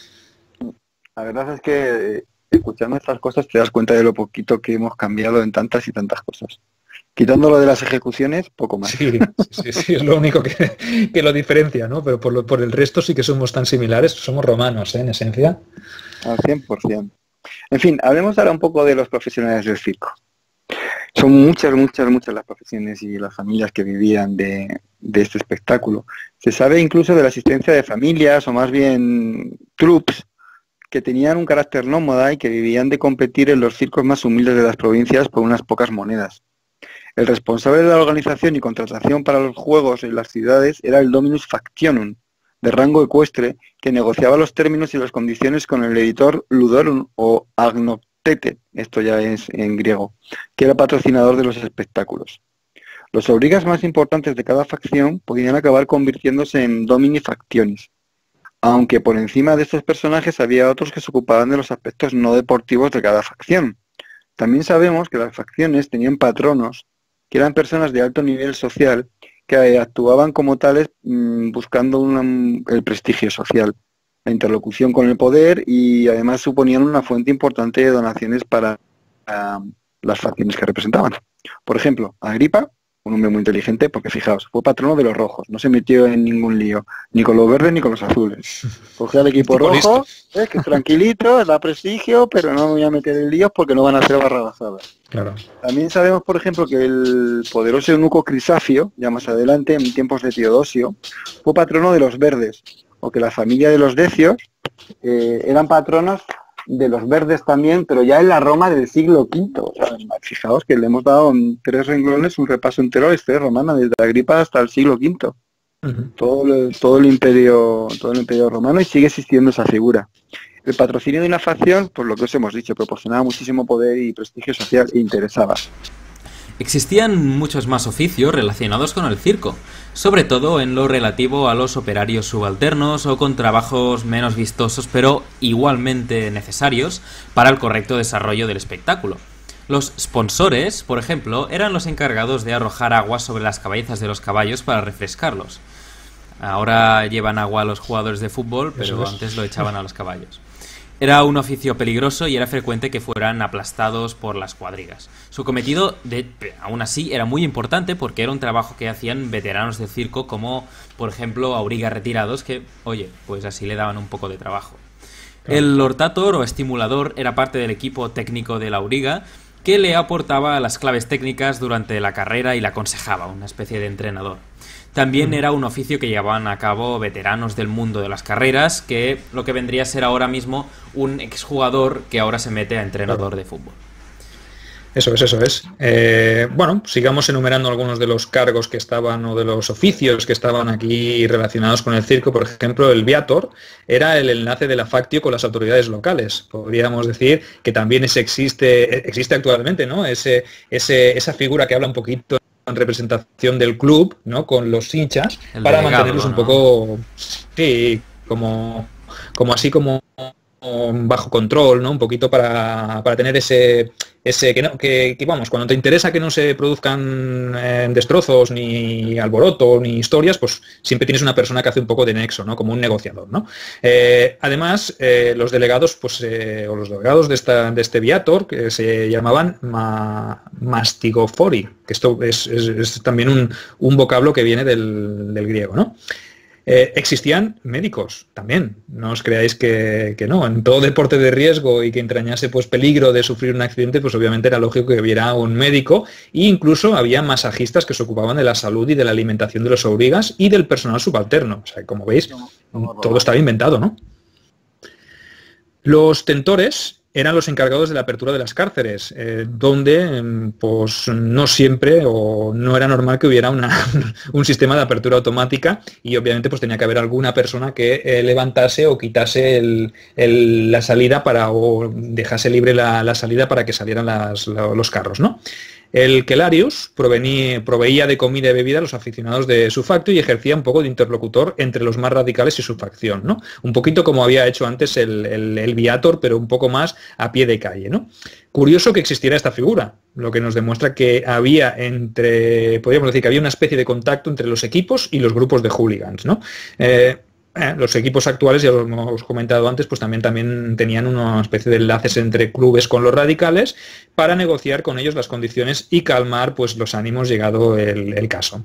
La verdad es que, escuchando estas cosas, te das cuenta de lo poquito que hemos cambiado en tantas y tantas cosas. Quitándolo de las ejecuciones, poco más. Sí, sí, sí, es lo único que, que lo diferencia, ¿no? Pero por, lo, por el resto sí que somos tan similares, somos romanos, ¿eh? En esencia. Al cien por cien. En fin, hablemos ahora un poco de los profesionales del circo. Son muchas, muchas, muchas las profesiones y las familias que vivían de, de este espectáculo. Se sabe incluso de la existencia de familias, o más bien troupes, que tenían un carácter nómada y que vivían de competir en los circos más humildes de las provincias por unas pocas monedas. El responsable de la organización y contratación para los juegos en las ciudades era el Dominus Factionum, de rango ecuestre, que negociaba los términos y las condiciones con el editor Ludorum o Agnoptete, esto ya es en griego, que era patrocinador de los espectáculos. Los aurigas más importantes de cada facción podían acabar convirtiéndose en Domini Factionis, aunque por encima de estos personajes había otros que se ocupaban de los aspectos no deportivos de cada facción. También sabemos que las facciones tenían patronos, que eran personas de alto nivel social, que actuaban como tales mmm, buscando una, el prestigio social, la interlocución con el poder y además suponían una fuente importante de donaciones para uh, las facciones que representaban. Por ejemplo, Agripa, un hombre muy inteligente, porque fijaos, fue patrono de los rojos, no se metió en ningún lío, ni con los verdes ni con los azules. Cogió al equipo rojo, eh, que tranquilito, da prestigio, pero no me voy a meter en líos porque no van a ser barrabasadas. Claro. También sabemos, por ejemplo, que el poderoso eunuco Crisafio, ya más adelante, en tiempos de Teodosio, fue patrono de los verdes, o que la familia de los Decios eh, eran patronos de los verdes también, pero ya en la Roma del siglo quinto. O sea, fijaos que le hemos dado en tres renglones un repaso entero a la historia romana, desde Agripa hasta el siglo quinto. Uh-huh. Todo el, todo el imperio, todo el imperio romano, y sigue existiendo esa figura. El patrocinio de una facción, por lo que os hemos dicho, proporcionaba muchísimo poder y prestigio social e interesaba. Existían muchos más oficios relacionados con el circo, sobre todo en lo relativo a los operarios subalternos o con trabajos menos vistosos pero igualmente necesarios para el correcto desarrollo del espectáculo. Los sponsores, por ejemplo, eran los encargados de arrojar agua sobre las cabezas de los caballos para refrescarlos. Ahora llevan agua a los jugadores de fútbol, pero antes lo echaban a los caballos. Era un oficio peligroso y era frecuente que fueran aplastados por las cuadrigas. Su cometido, de, aún así, era muy importante porque era un trabajo que hacían veteranos del circo, como, por ejemplo, aurigas retirados, que, oye, pues así le daban un poco de trabajo. Claro. El hortator o estimulador era parte del equipo técnico de la auriga, que le aportaba las claves técnicas durante la carrera y le aconsejaba, una especie de entrenador. También era un oficio que llevaban a cabo veteranos del mundo de las carreras, que lo que vendría a ser ahora mismo un exjugador que ahora se mete a entrenador de fútbol. Eso es, eso es. Eh, bueno, sigamos enumerando algunos de los cargos que estaban o de los oficios que estaban aquí relacionados con el circo. Por ejemplo, el viator era el enlace de la factio con las autoridades locales. Podríamos decir que también ese existe, existe actualmente, ¿no? Ese, ese, esa figura que habla un poquito en representación del club, ¿no? Con los hinchas, el para delegado, mantenerlos un ¿no? poco, sí, como, como así como bajo control, ¿no? Un poquito para, para tener ese, ese que, no, que, que vamos, cuando te interesa que no se produzcan eh, destrozos, ni alboroto, ni historias, pues siempre tienes una persona que hace un poco de nexo, ¿no? Como un negociador, ¿no? Eh, además, eh, los delegados, pues, eh, o los delegados de esta, de este viator, que se llamaban ma, mastigofori, que esto es, es, es también un, un vocablo que viene del, del griego, ¿no? Eh, existían médicos también, no os creáis que, que no. En todo deporte de riesgo y que entrañase pues peligro de sufrir un accidente, pues obviamente era lógico que hubiera un médico, e incluso había masajistas que se ocupaban de la salud y de la alimentación de los aurigas y del personal subalterno. O sea, como veis, todo estaba inventado, ¿no? Los tentores eran los encargados de la apertura de las cárceles, eh, donde pues no siempre o no era normal que hubiera una, un sistema de apertura automática, y obviamente pues tenía que haber alguna persona que eh, levantase o quitase el, el, la salida para o dejase libre la, la salida para que salieran las, los carros, ¿no? El Quelarius provenía, proveía de comida y bebida a los aficionados de su facto y ejercía un poco de interlocutor entre los más radicales y su facción, ¿no? Un poquito como había hecho antes el, el, el viator, pero un poco más a pie de calle, ¿no? Curioso que existiera esta figura, lo que nos demuestra que había entre, podríamos decir que había una especie de contacto entre los equipos y los grupos de hooligans, ¿no? Eh, Eh, los equipos actuales, ya lo hemos comentado antes, pues también, también tenían una especie de enlaces entre clubes con los radicales para negociar con ellos las condiciones y calmar pues los ánimos llegado el, el caso.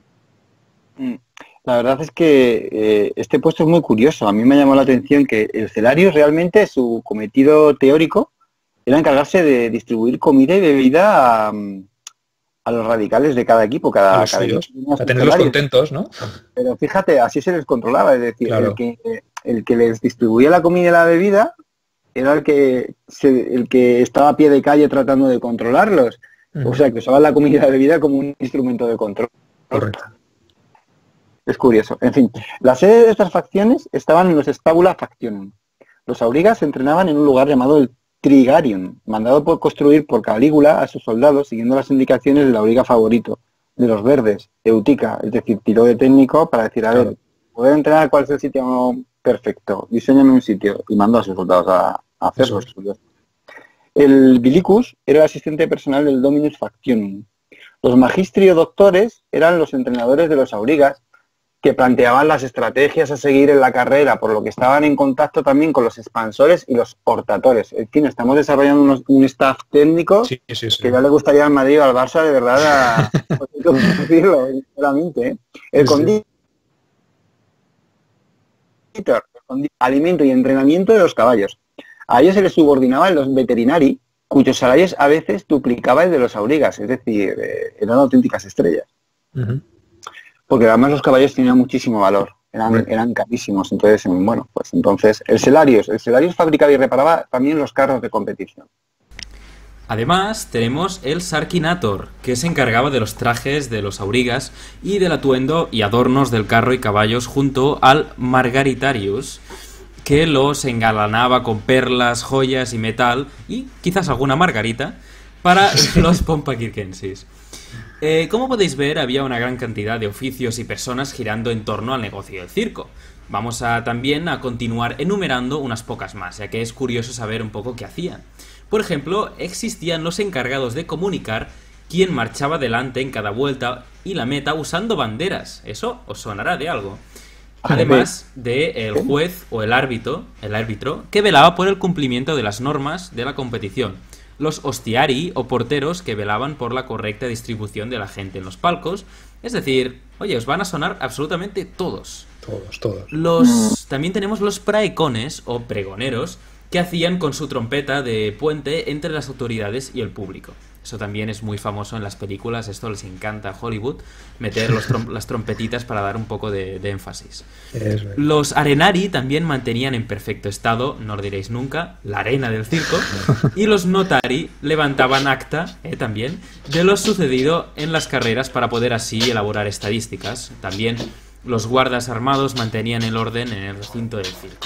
La verdad es que eh, este puesto es muy curioso. A mí me llamó la atención que el Quelarius realmente, su cometido teórico era encargarse de distribuir comida y bebida a, a los radicales de cada equipo, cada, cada equipo a tenerlos contentos, ¿no? Pero fíjate, así se les controlaba, es decir, claro. el, que, el que les distribuía la comida y la bebida era el que se, el que estaba a pie de calle tratando de controlarlos. Uh-huh. O sea, que usaban la comida y la bebida como un instrumento de control. Correcto. Es curioso. En fin, la sede de estas facciones estaban en los Stabula Factionum. Los aurigas se entrenaban en un lugar llamado el Trigarium, mandado por construir por Calígula a sus soldados siguiendo las indicaciones del auriga favorito, de los verdes, Eutica, es decir, tiró de técnico para decir, a ver, poder entrenar cuál es el sitio perfecto, diseñame un sitio, y mandó a sus soldados a, a hacerlo. El Bilicus era el asistente personal del Dominus Factionum. Los Magistrio Doctores eran los entrenadores de los aurigas, que planteaban las estrategias a seguir en la carrera, por lo que estaban en contacto también con los expansores y los hortatores. En fin, estamos desarrollando unos, un staff técnico sí, sí, sí. que ya le gustaría al Madrid o al Barça, de verdad, a, a decirlo, sinceramente. ¿eh? El sí, conditor, sí. alimento y entrenamiento de los caballos. A ellos se les subordinaban los veterinari, cuyos salarios a veces duplicaba el de los aurigas, es decir, eh, eran auténticas estrellas. Uh-huh. Porque además los caballos tenían muchísimo valor. eran, eran carísimos. Entonces, bueno, pues entonces, el Selarios, el Selarios fabricaba y reparaba también los carros de competición. Además, tenemos el Sarkinator, que se encargaba de los trajes de los aurigas y del atuendo y adornos del carro y caballos, junto al Margaritarius, que los engalanaba con perlas, joyas y metal, y quizás alguna margarita, para los pompaquirquensis. Eh, como podéis ver, había una gran cantidad de oficios y personas girando en torno al negocio del circo. Vamos a también a continuar enumerando unas pocas más, ya que es curioso saber un poco qué hacían. Por ejemplo, existían los encargados de comunicar quién marchaba delante en cada vuelta y la meta usando banderas. Eso os sonará de algo. Además de el juez o el árbitro, el árbitro que velaba por el cumplimiento de las normas de la competición. Los hostiari o porteros que velaban por la correcta distribución de la gente en los palcos. Es decir, oye, os van a sonar absolutamente todos. Todos, todos. Los, también tenemos los praecones o pregoneros, que hacían con su trompeta de puente entre las autoridades y el público. Eso también es muy famoso en las películas, esto les encanta a Hollywood, meter los trom las trompetitas para dar un poco de, de énfasis. Los arenari también mantenían en perfecto estado, no lo diréis nunca, la arena del circo, y los notari levantaban acta, eh, también, de lo sucedido en las carreras para poder así elaborar estadísticas. También los guardas armados mantenían el orden en el recinto del circo.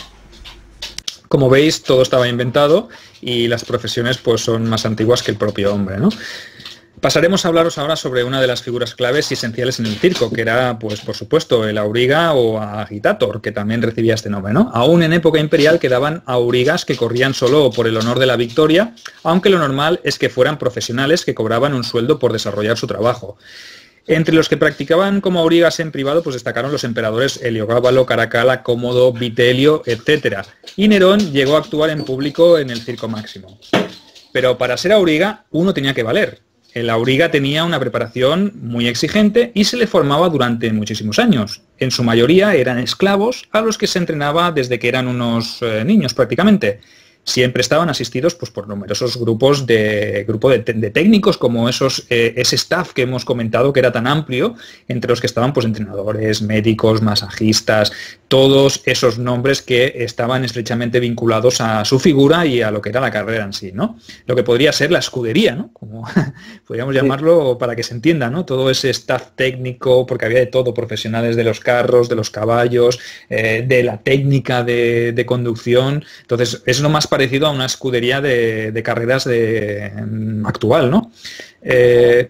Como veis, todo estaba inventado y las profesiones pues son más antiguas que el propio hombre, ¿no? Pasaremos a hablaros ahora sobre una de las figuras claves y esenciales en el circo, que era, pues por supuesto, el auriga o agitator, que también recibía este nombre, ¿no? Aún en época imperial quedaban aurigas que corrían solo por el honor de la victoria, aunque lo normal es que fueran profesionales que cobraban un sueldo por desarrollar su trabajo. Entre los que practicaban como aurigas en privado, pues destacaron los emperadores Heliogábalo, Caracalla, Cómodo, Vitelio, etcétera. Y Nerón llegó a actuar en público en el Circo Máximo. Pero para ser auriga, uno tenía que valer. El auriga tenía una preparación muy exigente y se le formaba durante muchísimos años. En su mayoría eran esclavos a los que se entrenaba desde que eran unos eh, niños prácticamente. Siempre estaban asistidos pues, por numerosos grupos de, grupo de, de técnicos, como esos, eh, ese staff que hemos comentado que era tan amplio, entre los que estaban pues, entrenadores, médicos, masajistas, todos esos nombres que estaban estrechamente vinculados a su figura y a lo que era la carrera en sí, ¿no? Lo que podría ser la escudería, ¿no? Como podríamos llamarlo para que se entienda, ¿no? Todo ese staff técnico, porque había de todo, profesionales de los carros, de los caballos, eh, de la técnica de, de conducción. Entonces, es lo más parecido a una escudería de, de carreras de, actual, ¿no? Eh,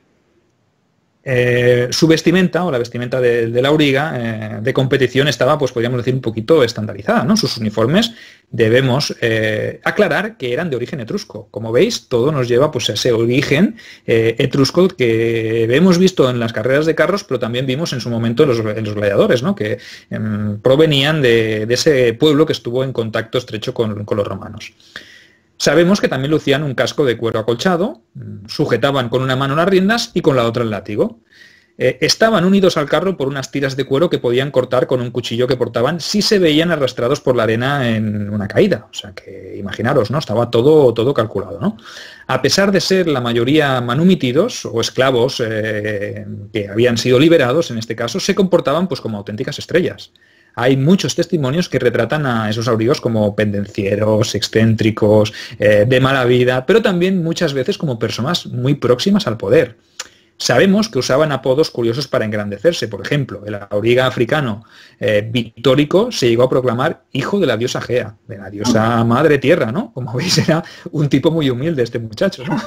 eh, su vestimenta, o la vestimenta de, de la auriga eh, de competición estaba, pues podríamos decir, un poquito estandarizada, ¿no? Sus uniformes debemos eh, aclarar que eran de origen etrusco. Como veis, todo nos lleva pues, a ese origen eh, etrusco que hemos visto en las carreras de carros, pero también vimos en su momento en los, en los gladiadores, ¿no? Que eh, provenían de, de ese pueblo que estuvo en contacto estrecho con, con los romanos. Sabemos que también lucían un casco de cuero acolchado, sujetaban con una mano las riendas y con la otra el látigo. Eh, estaban unidos al carro por unas tiras de cuero que podían cortar con un cuchillo que portaban si se veían arrastrados por la arena en una caída. O sea que imaginaros, ¿no? Estaba todo, todo calculado, ¿no? A pesar de ser la mayoría manumitidos o esclavos eh, que habían sido liberados, en este caso, se comportaban pues como auténticas estrellas. Hay muchos testimonios que retratan a esos aurigos como pendencieros, excéntricos, eh, de mala vida, pero también muchas veces como personas muy próximas al poder. Sabemos que usaban apodos curiosos para engrandecerse. Por ejemplo, el auriga africano eh, Victórico se llegó a proclamar hijo de la diosa Gea, de la diosa madre tierra, ¿no? Como veis, era un tipo muy humilde este muchacho, ¿no?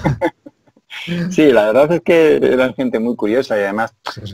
Sí, la verdad es que eran gente muy curiosa y además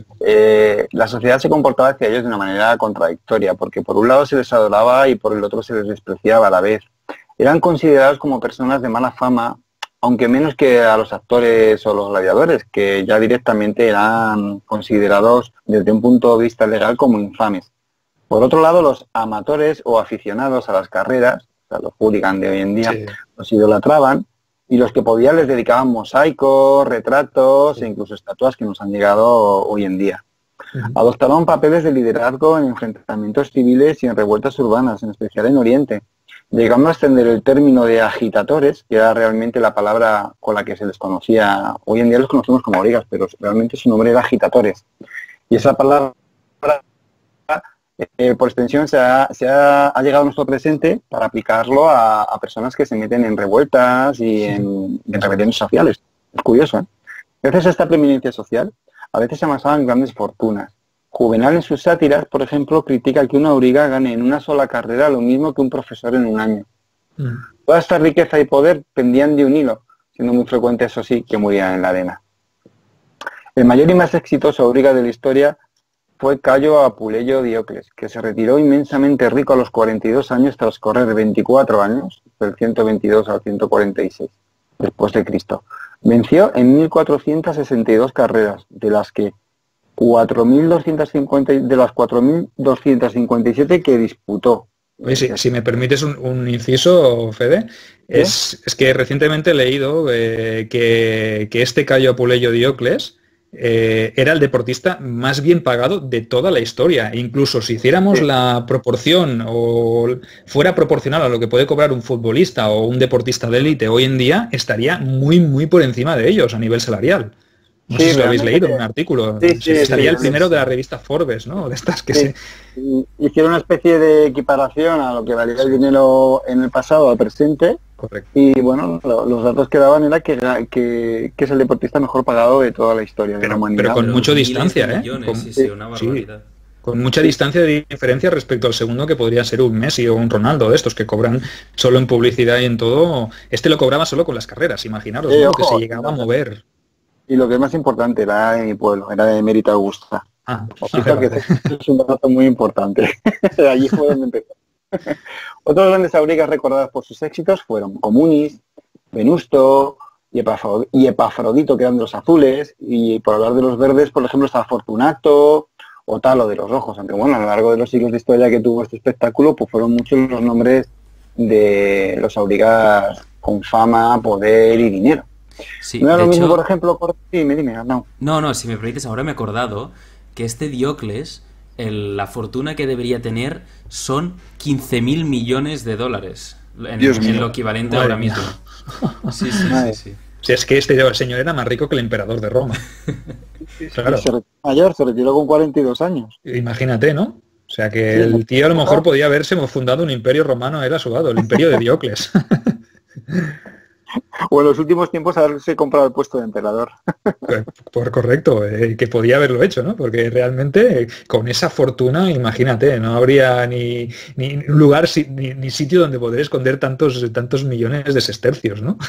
eh, la sociedad se comportaba hacia ellos de una manera contradictoria, porque por un lado se les adoraba y por el otro se les despreciaba a la vez. Eran considerados como personas de mala fama, aunque menos que a los actores o los gladiadores, que ya directamente eran considerados desde un punto de vista legal como infames. Por otro lado, los amatores o aficionados a las carreras, o sea, los hooligans de hoy en día, sí, los idolatraban, y los que podían les dedicaban mosaicos, retratos e incluso estatuas que nos han llegado hoy en día. Uh-huh. Adoptaron papeles de liderazgo en enfrentamientos civiles y en revueltas urbanas, en especial en Oriente, llegando a extender el término de agitatores, que era realmente la palabra con la que se les conocía. Hoy en día los conocemos como aurigas, pero realmente su nombre era agitatores. Y esa palabra eh, por extensión se, ha, se ha, ha llegado a nuestro presente para aplicarlo a, a personas que se meten en revueltas y en, en rebeliones sociales. Es curioso, ¿eh? Gracias a esta preeminencia social, a veces se amasaban grandes fortunas. Juvenal en sus sátiras, por ejemplo, critica que una auriga gane en una sola carrera lo mismo que un profesor en un año. Mm. Toda esta riqueza y poder pendían de un hilo, siendo muy frecuente, eso sí, que murieran en la arena. El mayor y más exitoso auriga de la historia fue Cayo Apuleyo Diocles, que se retiró inmensamente rico a los cuarenta y dos años tras correr veinticuatro años, del ciento veintidós al ciento cuarenta y seis, después de Cristo. Venció en mil cuatrocientas sesenta y dos carreras, de las que cuatro mil doscientos cincuenta de las cuatro mil doscientos cincuenta y siete que disputó. Oye, si, si me permites un, un inciso, Fede, es, es que recientemente he leído eh, que, que este Cayo Apuleyo Diocles eh, era el deportista más bien pagado de toda la historia. E incluso si hiciéramos sí. la proporción o fuera proporcional a lo que puede cobrar un futbolista o un deportista de élite hoy en día, estaría muy, muy por encima de ellos a nivel salarial. No sí, sé si lo habéis leído en un artículo. Sí, sí, Estaría sí, el primero sí. de la revista Forbes, ¿no? De estas que sí. se... Hicieron una especie de equiparación a lo que valía el dinero en el pasado al presente. Correcto. Y bueno, lo, los datos que daban era que, que, que es el deportista mejor pagado de toda la historia pero, de la humanidad. Pero con mucha distancia, ¿eh? Millones, con, sí, sí, una barbaridad. Sí. Con mucha distancia de diferencia respecto al segundo, que podría ser un Messi o un Ronaldo, de estos que cobran solo en publicidad y en todo. Este lo cobraba solo con las carreras, imaginaros, sí, ¿no? Ojo, que se llegaba a mover. Y lo que es más importante, era de mi pueblo, era de Mérida Augusta. Ah, Fija que es un dato muy importante. Allí fue donde empezó. Otros grandes aurigas recordadas por sus éxitos fueron Comunis, Venusto y Epafrodito, que eran de los azules, y por hablar de los verdes, por ejemplo, está Fortunato o Talo de los rojos, aunque bueno, a lo largo de los siglos de historia que tuvo este espectáculo, pues fueron muchos los nombres de los aurigas con fama, poder y dinero. Sí, no era lo hecho, mismo, por ejemplo, por... Dime, dime, no. No, no, si me permites, ahora me he acordado que este Diocles, el, la fortuna que debería tener son quince mil millones de dólares, en, en lo equivalente Madre ahora mía. mismo. Sí, sí, sí, sí. Si es que este señor era más rico que el emperador de Roma. Claro. Se retiró mayor, se retiró con cuarenta y dos años. Imagínate, ¿no? O sea que sí, el tío a lo mejor podía haberse fundado un imperio romano, era sudado, el imperio de Diocles. O en los últimos tiempos haberse comprado el puesto de emperador. Por correcto, eh, que podía haberlo hecho, ¿no? Porque realmente eh, con esa fortuna, imagínate, no habría ni, ni lugar ni, ni sitio donde poder esconder tantos tantos millones de sestercios, ¿no?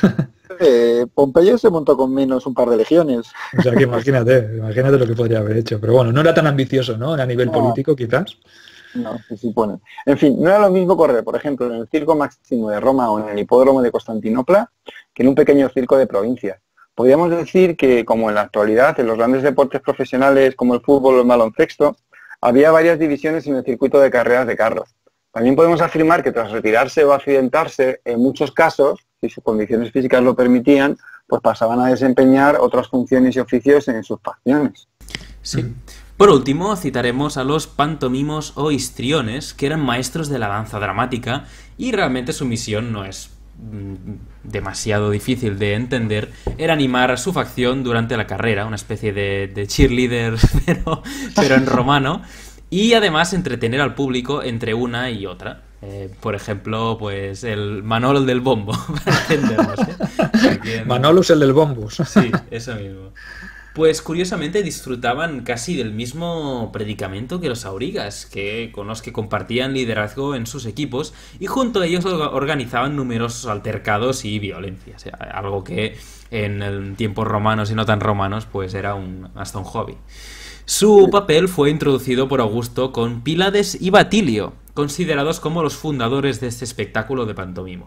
Eh, Pompeyo se montó con menos un par de legiones. O sea que imagínate, imagínate lo que podría haber hecho. Pero bueno, no era tan ambicioso, ¿no? A nivel no. político, quizás. No, se supone. En fin, no era lo mismo correr, por ejemplo, en el Circo Máximo de Roma o en el Hipódromo de Constantinopla que en un pequeño circo de provincia. Podríamos decir que, como en la actualidad, en los grandes deportes profesionales como el fútbol o el baloncesto, había varias divisiones en el circuito de carreras de carros. También podemos afirmar que tras retirarse o accidentarse, en muchos casos, si sus condiciones físicas lo permitían, pues pasaban a desempeñar otras funciones y oficios en sus facciones. Sí. Por último, citaremos a los pantomimos o histriones, que eran maestros de la danza dramática, y realmente su misión no es mm, demasiado difícil de entender. Era animar a su facción durante la carrera, una especie de, de cheerleader, pero, pero en romano, y además entretener al público entre una y otra. Eh, por ejemplo, pues el Manolo del bombo, para entendernos, ¿eh? Quien... Manolo es el del bombus. Sí, eso mismo. Pues curiosamente disfrutaban casi del mismo predicamento que los aurigas, que, con los que compartían liderazgo en sus equipos, y junto a ellos organizaban numerosos altercados y violencia, o sea, algo que en el tiempos romanos y no tan romanos pues era un, hasta un hobby. Su papel fue introducido por Augusto con Pílades y Batilio, considerados como los fundadores de este espectáculo de pantomimo.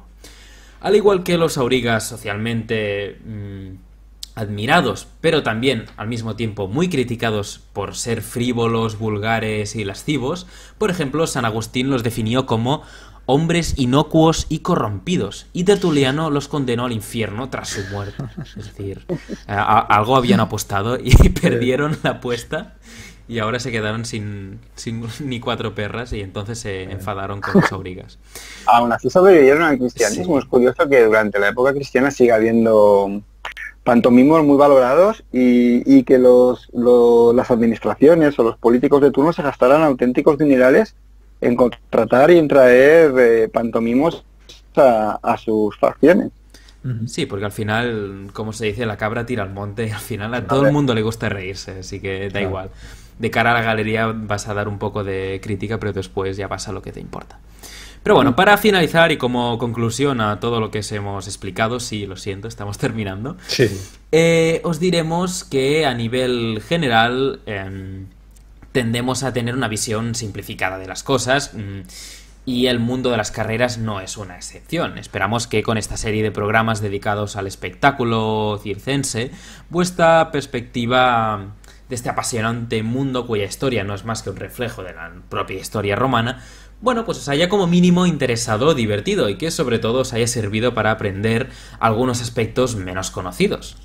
Al igual que los aurigas socialmente mmm, admirados, pero también al mismo tiempo muy criticados por ser frívolos, vulgares y lascivos, por ejemplo, San Agustín los definió como hombres inocuos y corrompidos, y Tertuliano los condenó al infierno tras su muerte. Es decir, a, a, algo habían apostado y perdieron la apuesta y ahora se quedaron sin, sin ni cuatro perras y entonces se enfadaron con los aurigas. Aún así sobrevivieron al cristianismo. Sí. Es curioso que durante la época cristiana siga habiendo pantomimos muy valorados y, y que los, lo, las administraciones o los políticos de turno se gastaran auténticos dinerales en contratar y en traer eh, pantomimos a, a sus facciones. Sí, porque al final, como se dice, la cabra tira al monte y al final a todo el mundo le gusta reírse, así que da claro. igual. De cara a la galería vas a dar un poco de crítica, pero después ya pasa lo que te importa. Pero bueno, para finalizar y como conclusión a todo lo que os hemos explicado, sí, lo siento, estamos terminando, sí. eh, os diremos que a nivel general eh, tendemos a tener una visión simplificada de las cosas, mmm, y el mundo de las carreras no es una excepción. Esperamos que con esta serie de programas dedicados al espectáculo circense, vuestra perspectiva de este apasionante mundo cuya historia no es más que un reflejo de la propia historia romana, bueno, pues os haya como mínimo interesado o divertido y que sobre todo os haya servido para aprender algunos aspectos menos conocidos.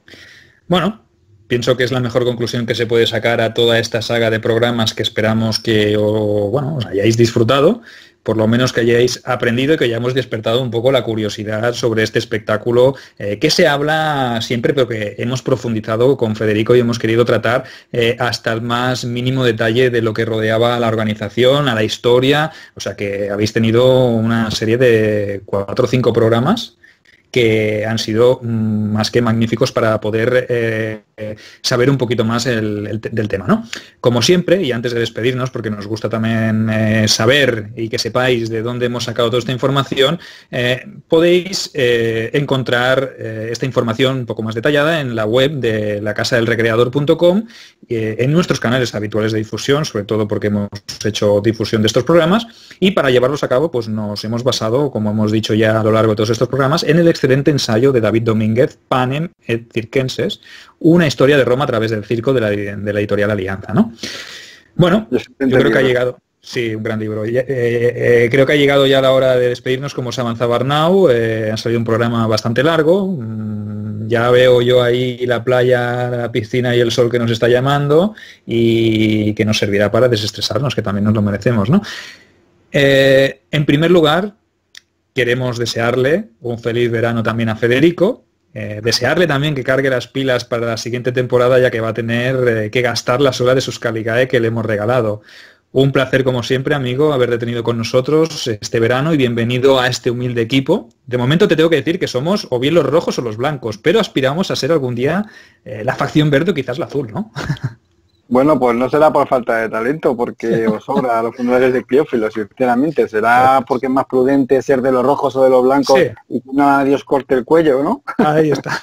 Bueno, pienso que es la mejor conclusión que se puede sacar a toda esta saga de programas que esperamos que o, bueno, os hayáis disfrutado, por lo menos que hayáis aprendido y que hayamos despertado un poco la curiosidad sobre este espectáculo eh, que se habla siempre, pero que hemos profundizado con Federico y hemos querido tratar eh, hasta el más mínimo detalle de lo que rodeaba a la organización, a la historia, o sea que habéis tenido una serie de cuatro o cinco programas que han sido mmm, más que magníficos para poder eh, saber un poquito más el, el, del tema, ¿no? Como siempre, y antes de despedirnos, porque nos gusta también eh, saber y que sepáis de dónde hemos sacado toda esta información, eh, podéis eh, encontrar eh, esta información un poco más detallada en la web de la casa del recreador punto com, eh, en nuestros canales habituales de difusión, sobre todo porque hemos hecho difusión de estos programas, y para llevarlos a cabo pues nos hemos basado, como hemos dicho ya a lo largo de todos estos programas, en el excelente ensayo de David Domínguez, Panem et Circenses, una historia de Roma a través del circo de la, de la editorial Alianza, ¿no? Bueno, yo creo que ha llegado... Sí, un gran libro. Eh, eh, creo que ha llegado ya la hora de despedirnos, como se avanzaba Arnau. Eh, ha salido un programa bastante largo. Mm, ya veo yo ahí la playa, la piscina y el sol que nos está llamando y que nos servirá para desestresarnos, que también nos lo merecemos, ¿no? Eh, en primer lugar, queremos desearle un feliz verano también a Federico. Eh, desearle también que cargue las pilas para la siguiente temporada, ya que va a tener eh, que gastar las horas de sus Caligae que le hemos regalado. Un placer, como siempre, amigo, haberte tenido con nosotros este verano y bienvenido a este humilde equipo. De momento te tengo que decir que somos o bien los rojos o los blancos, pero aspiramos a ser algún día eh, la facción verde o quizás la azul, ¿no? Bueno, pues no será por falta de talento, porque os sobra a los fundadores de Cliófilos, sinceramente. Será porque es más prudente ser de los rojos o de los blancos, sí, y que nadie os corte el cuello, ¿no? Ahí está.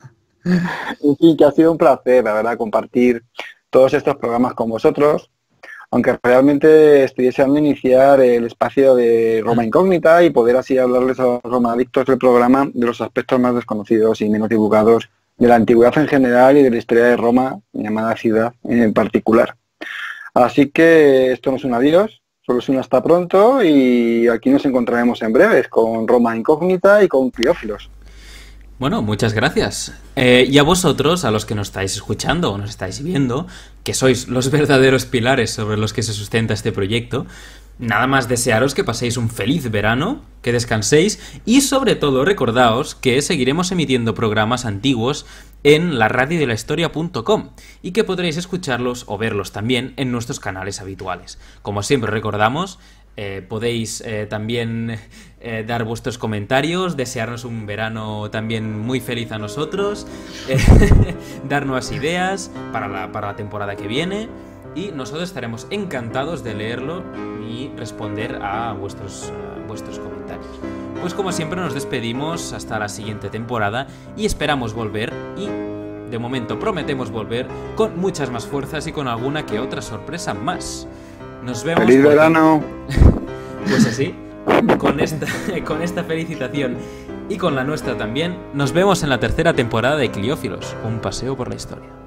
En fin, que ha sido un placer, la verdad, compartir todos estos programas con vosotros. Aunque realmente estoy deseando iniciar el espacio de Roma Incógnita y poder así hablarles a los romadictos del programa de los aspectos más desconocidos y menos divulgados de la antigüedad en general y de la historia de Roma, mi amada ciudad en particular. Así que esto no es un adiós, solo es un hasta pronto y aquí nos encontraremos en breves con Roma Incógnita y con Cliófilos. Bueno, muchas gracias. Eh, y a vosotros, a los que nos estáis escuchando o nos estáis viendo, que sois los verdaderos pilares sobre los que se sustenta este proyecto, nada más desearos que paséis un feliz verano, que descanséis y sobre todo recordaos que seguiremos emitiendo programas antiguos en la radio de la historia punto com y que podréis escucharlos o verlos también en nuestros canales habituales. Como siempre recordamos, Eh, podéis eh, también eh, dar vuestros comentarios, desearnos un verano también muy feliz a nosotros, eh, dar nuevas ideas para la, para la temporada que viene y nosotros estaremos encantados de leerlo y responder a vuestros, a vuestros comentarios. Pues como siempre nos despedimos hasta la siguiente temporada y esperamos volver y de momento prometemos volver con muchas más fuerzas y con alguna que otra sorpresa más. Nos vemos. ¡Feliz verano! Pues así, con esta, con esta felicitación y con la nuestra también, nos vemos en la tercera temporada de Cliófilos, un paseo por la historia.